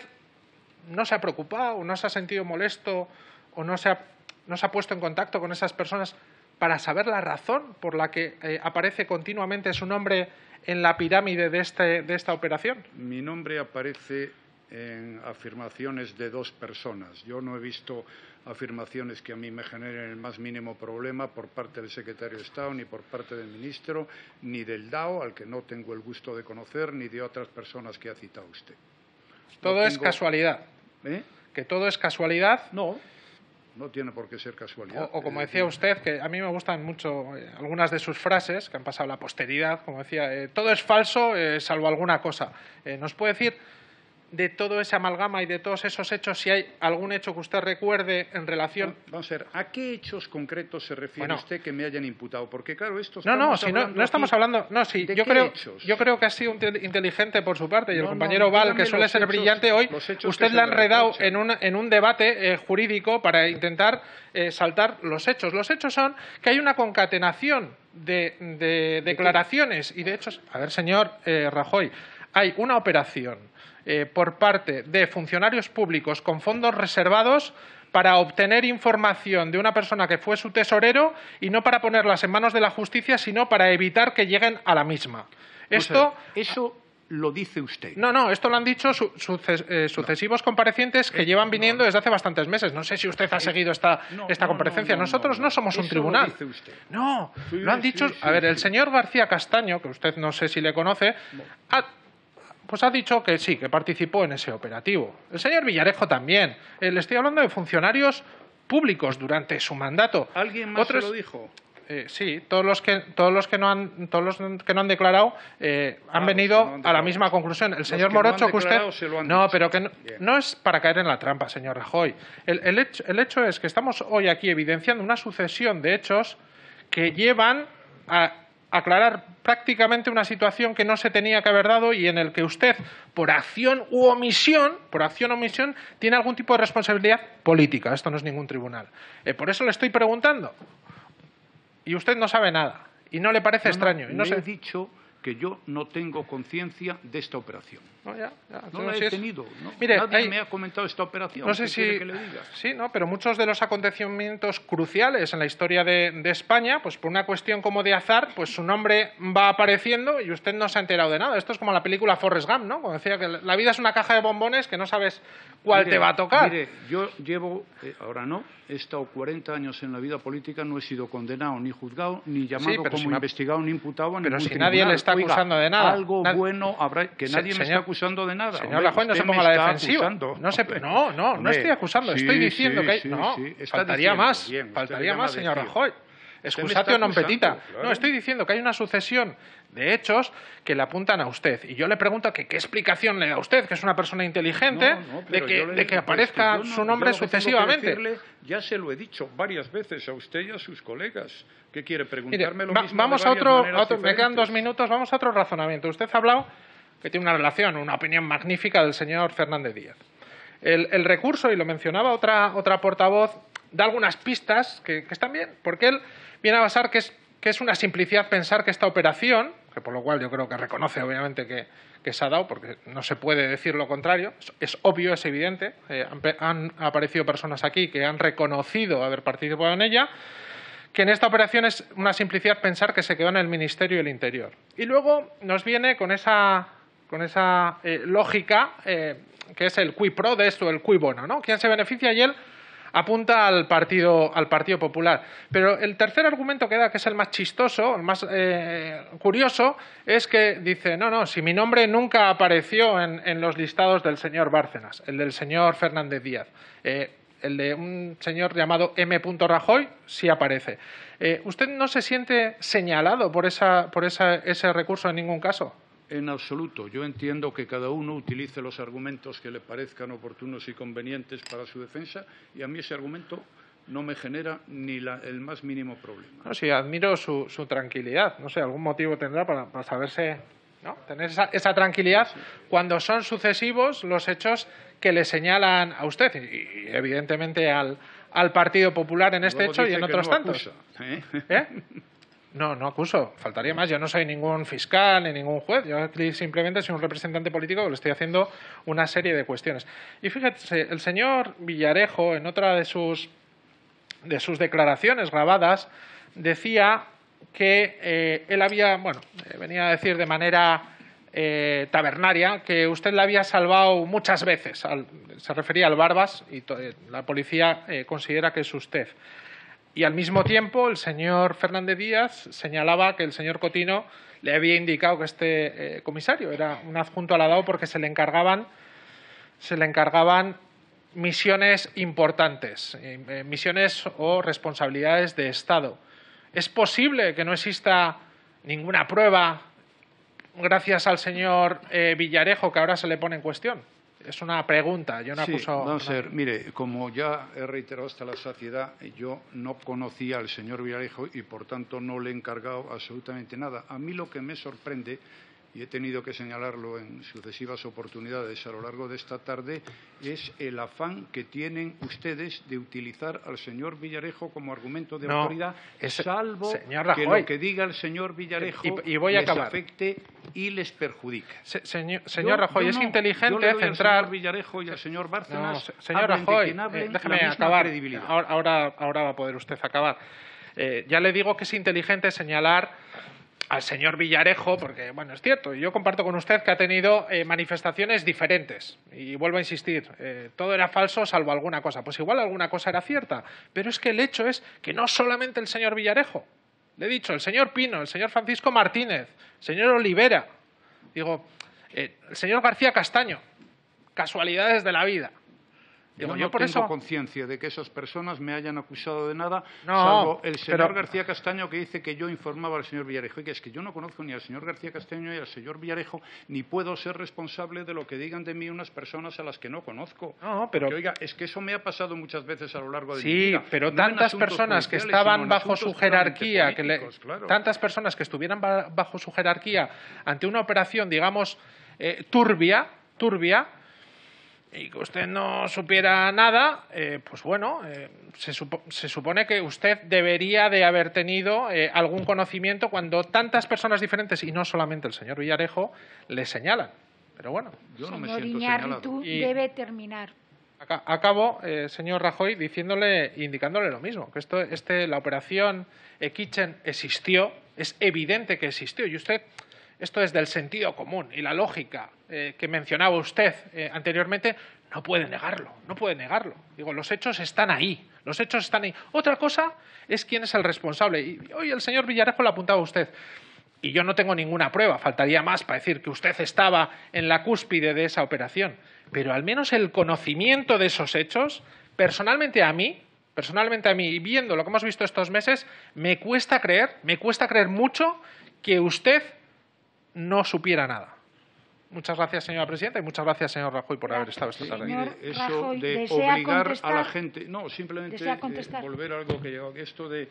no se ha preocupado, no se ha sentido molesto o no se ha, no se ha puesto en contacto con esas personas para saber la razón por la que eh, aparece continuamente su nombre en la pirámide de, este, de esta operación. Mi nombre aparece en afirmaciones de dos personas. Yo no he visto afirmaciones que a mí me generen el más mínimo problema por parte del secretario de Estado, ni por parte del ministro, ni del D A O, al que no tengo el gusto de conocer, ni de otras personas que ha citado usted. Todo no es tengo... casualidad. ¿Eh? ¿Que todo es casualidad? No. No tiene por qué ser casualidad. O, o como decía usted, que a mí me gustan mucho eh, algunas de sus frases que han pasado a la posteridad, como decía, eh, todo es falso eh, salvo alguna cosa. Eh, ¿Nos puede decir de todo ese amalgama y de todos esos hechos si hay algún hecho que usted recuerde en relación? Vamos a ver, ¿a qué hechos concretos se refiere bueno, usted que me hayan imputado? Porque claro, esto no, no, si no, no estamos hablando, no, sí, yo creo, hechos? yo creo que ha sido inteligente por su parte y el no, compañero no, Val, que suele ser hechos, brillante hoy, usted le ha enredado en un, en un debate eh, jurídico para intentar eh, saltar los hechos. Los hechos son que hay una concatenación de, de declaraciones y de hechos. A ver, señor eh, Rajoy, hay una operación Eh, por parte de funcionarios públicos con fondos reservados para obtener información de una persona que fue su tesorero y no para ponerlas en manos de la justicia, sino para evitar que lleguen a la misma. Esto, eso lo dice usted. No, no, esto lo han dicho su, suces, eh, sucesivos no. comparecientes que eh, llevan viniendo no. desde hace bastantes meses. No sé si usted ha seguido esta, no, esta no, comparecencia. No, no, Nosotros no, no somos eso un tribunal. Lo dice usted. No, sí, lo han dicho. Sí, sí, a ver, sí. el señor García Castaño, que usted no sé si le conoce, no. ha, pues ha dicho que sí, que participó en ese operativo. El señor Villarejo también. Eh, le estoy hablando de funcionarios públicos durante su mandato. ¿Alguien más Otros, se lo dijo? Eh, sí, todos los que todos los que no han todos los que no han declarado eh, han ah, venido no han a la misma conclusión. El señor Morocho no que usted no, dicho. pero que no, no es para caer en la trampa, señor Rajoy. El, el, hecho, el hecho es que estamos hoy aquí evidenciando una sucesión de hechos que llevan a aclarar prácticamente una situación que no se tenía que haber dado y en el que usted, por acción u omisión, por acción o omisión, tiene algún tipo de responsabilidad política. Esto no es ningún tribunal. Eh, por eso le estoy preguntando. y usted no sabe nada. Y no le parece no, extraño. No, y no le sé... he dicho que yo no tengo conciencia de esta operación. No, ya, ya, no no la si he es... tenido. ¿no? Mire, Nadie hay... me ha comentado esta operación. No sé ¿Qué si... quiere que le diga? Sí, no, pero muchos de los acontecimientos cruciales en la historia de, de España, pues por una cuestión como de azar, pues su nombre va apareciendo y usted no se ha enterado de nada. Esto es como la película Forrest Gump, ¿no? Como decía que la vida es una caja de bombones que no sabes cuál mire, te va a tocar. Mire, yo llevo, eh, ahora no, he estado cuarenta años en la vida política, no he sido condenado ni juzgado, ni llamado sí, como si me... investigado ni imputado a pero ningún si tribunal. nadie le está Oiga, acusando de nada. Algo Nad... bueno habrá, que Se, nadie señor, me está acusando de nada. Señor Hombre, Rajoy, no se ponga la defensiva. No, se, no, no, no estoy acusando, sí, estoy diciendo sí, que hay... sí, no, sí, faltaría diciendo, más, bien, faltaría más, señor decir. Rajoy. Excusatio non petita. Claro. No, estoy diciendo que hay una sucesión de hechos que le apuntan a usted. Y yo le pregunto que qué explicación le da a usted, que es una persona inteligente, no, no, de que, le, de que pues aparezca que no, su nombre sucesivamente. Decirle, ya se lo he dicho varias veces a usted y a sus colegas. ¿Qué quiere preguntarme Mire, lo mismo? Vamos de a otro, maneras a otro me quedan diferentes? dos minutos, vamos a otro razonamiento. Usted ha hablado que tiene una relación, una opinión magnífica del señor Fernández Díaz. El, el recurso, y lo mencionaba otra, otra portavoz, da algunas pistas que, que están bien, porque él viene a basar que es, que es una simplicidad pensar que esta operación, que por lo cual yo creo que reconoce obviamente que, que se ha dado, porque no se puede decir lo contrario, es, es obvio, es evidente, eh, han, han aparecido personas aquí que han reconocido haber participado en ella, que en esta operación es una simplicidad pensar que se quedó en el Ministerio del Interior. Y luego nos viene con esa, con esa eh, lógica eh, que es el qui prodest o el qui bono, ¿no? ¿Quién se beneficia? Y él apunta al Partido, al Partido Popular. Pero el tercer argumento que da, que es el más chistoso, el más eh, curioso, es que dice, no, no, si mi nombre nunca apareció en, en los listados del señor Bárcenas, el del señor Fernández Díaz. Eh, el de un señor llamado M. Rajoy sí aparece. Eh, ¿Usted no se siente señalado por, esa, por esa, ese recurso en ningún caso? En absoluto. Yo entiendo que cada uno utilice los argumentos que le parezcan oportunos y convenientes para su defensa, y a mí ese argumento no me genera ni la, el más mínimo problema. No, sí, admiro su, su tranquilidad. No sé, algún motivo tendrá para, para saberse, ¿no? Tener esa, esa tranquilidad sí. Cuando son sucesivos los hechos que le señalan a usted y, y evidentemente al, al Partido Popular en este Luego hecho y en no otros tantos. Acusa, ¿eh? ¿Eh? No, no acuso. Faltaría más. Yo no soy ningún fiscal ni ningún juez. Yo simplemente soy un representante político que le estoy haciendo una serie de cuestiones. Y fíjate, el señor Villarejo, en otra de sus, de sus declaraciones grabadas, decía que eh, él había, bueno, eh, venía a decir de manera eh, tabernaria que usted le había salvado muchas veces. Al, se refería al Barbas y to, eh, la policía eh, considera que es usted. Y al mismo tiempo el señor Fernández Díaz señalaba que el señor Cotino le había indicado que este eh, comisario era un adjunto a la D A O porque se le encargaban, se le encargaban misiones importantes, eh, misiones o responsabilidades de Estado. ¿Es posible que no exista ninguna prueba gracias al señor eh, Villarejo que ahora se le pone en cuestión? Es una pregunta, yo no sí, acuso... Vamos a ver, mire, como ya he reiterado hasta la saciedad, yo no conocía al señor Villarejo y, por tanto, no le he encargado absolutamente nada. A mí lo que me sorprende, y he tenido que señalarlo en sucesivas oportunidades a lo largo de esta tarde, es el afán que tienen ustedes de utilizar al señor Villarejo como argumento de no, autoridad, ese, salvo señor que lo que diga el señor Villarejo y, y voy a les acabar. afecte y les perjudique. Se, señor, señor yo, Rajoy, yo es no, inteligente yo le doy centrar... al señor Villarejo y al señor Bárcenas, no, señor hablen Rajoy, de quien hablen, eh, déjeme la misma acabar. credibilidad. Ahora, ahora, ahora va a poder usted acabar. Eh, ya le digo que es inteligente señalar al señor Villarejo, porque, bueno, es cierto, yo comparto con usted que ha tenido eh, manifestaciones diferentes, y vuelvo a insistir, eh, todo era falso salvo alguna cosa. Pues igual alguna cosa era cierta, pero es que el hecho es que no solamente el señor Villarejo, le he dicho, el señor Pino, el señor Francisco Martínez, el señor Olivera, digo, eh, el señor García Castaño, casualidades de la vida. Digo, yo yo no por tengo eso... conciencia de que esas personas me hayan acusado de nada, no, salvo el señor pero... García Castaño que dice que yo informaba al señor Villarejo. Y que es que yo no conozco ni al señor García Castaño ni al señor Villarejo, ni puedo ser responsable de lo que digan de mí unas personas a las que no conozco. No, pero... Porque, oiga, es que eso me ha pasado muchas veces a lo largo de sí, mi vida. Sí, pero no tantas personas que estaban bajo su jerarquía, que le... claro. tantas personas que estuvieran bajo su jerarquía ante una operación, digamos, eh, turbia, turbia, y que usted no supiera nada, eh, pues bueno, eh, se, supo, se supone que usted debería de haber tenido eh, algún conocimiento cuando tantas personas diferentes, y no solamente el señor Villarejo, le señalan. Pero bueno. Yo no me Señor siento Iñárritu, Y- debe terminar. Acabo, eh, señor Rajoy, diciéndole, indicándole lo mismo, que esto, este, la operación Ekichen existió, es evidente que existió, y usted, esto es del sentido común y la lógica eh, que mencionaba usted eh, anteriormente, no puede negarlo, no puede negarlo. Digo, los hechos están ahí, los hechos están ahí. Otra cosa es quién es el responsable. Y hoy el señor Villarejo lo apuntaba a usted. Y yo no tengo ninguna prueba, faltaría más para decir que usted estaba en la cúspide de esa operación. Pero al menos el conocimiento de esos hechos, personalmente a mí, personalmente a mí, y viendo lo que hemos visto estos meses, me cuesta creer, me cuesta creer mucho que usted no supiera nada. Muchas gracias, señora presidenta, y muchas gracias, señor Rajoy, por haber estado esta tarde. Señor Mire, eso Rajoy, de ¿desea obligar a la contestar? gente... No, simplemente ¿Desea eh, contestar? volver a algo que llegó. Esto de...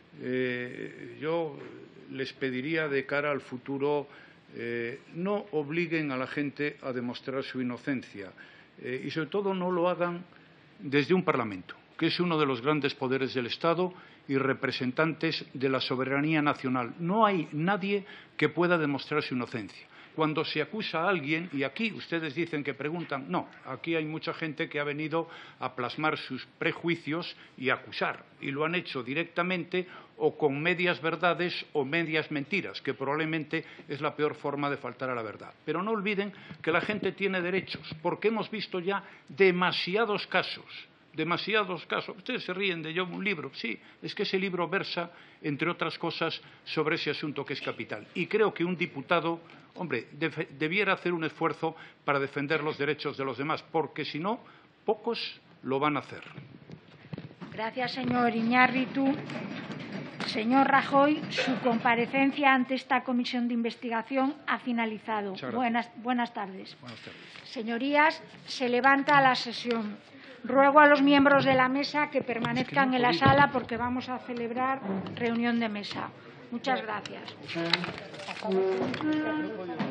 eh, yo les pediría de cara al futuro eh, no obliguen a la gente a demostrar su inocencia eh, y, sobre todo, no lo hagan desde un Parlamento, que es uno de los grandes poderes del Estado y representantes de la soberanía nacional. No hay nadie que pueda demostrar su inocencia. Cuando se acusa a alguien, y aquí ustedes dicen que preguntan, no, aquí hay mucha gente que ha venido a plasmar sus prejuicios y acusar, y lo han hecho directamente o con medias verdades o medias mentiras, que probablemente es la peor forma de faltar a la verdad. Pero no olviden que la gente tiene derechos, porque hemos visto ya demasiados casos, demasiados casos. Ustedes se ríen de yo un libro, sí, es que ese libro versa, entre otras cosas, sobre ese asunto que es capital. Y creo que un diputado, hombre, debiera hacer un esfuerzo para defender los derechos de los demás, porque si no, pocos lo van a hacer. Gracias, señor Iñárritu. Señor Rajoy, su comparecencia ante esta comisión de investigación ha finalizado. Buenas, buenas tardes. Buenas tardes. Señorías, se levanta la sesión. Ruego a los miembros de la mesa que permanezcan en la sala porque vamos a celebrar reunión de mesa. Muchas gracias.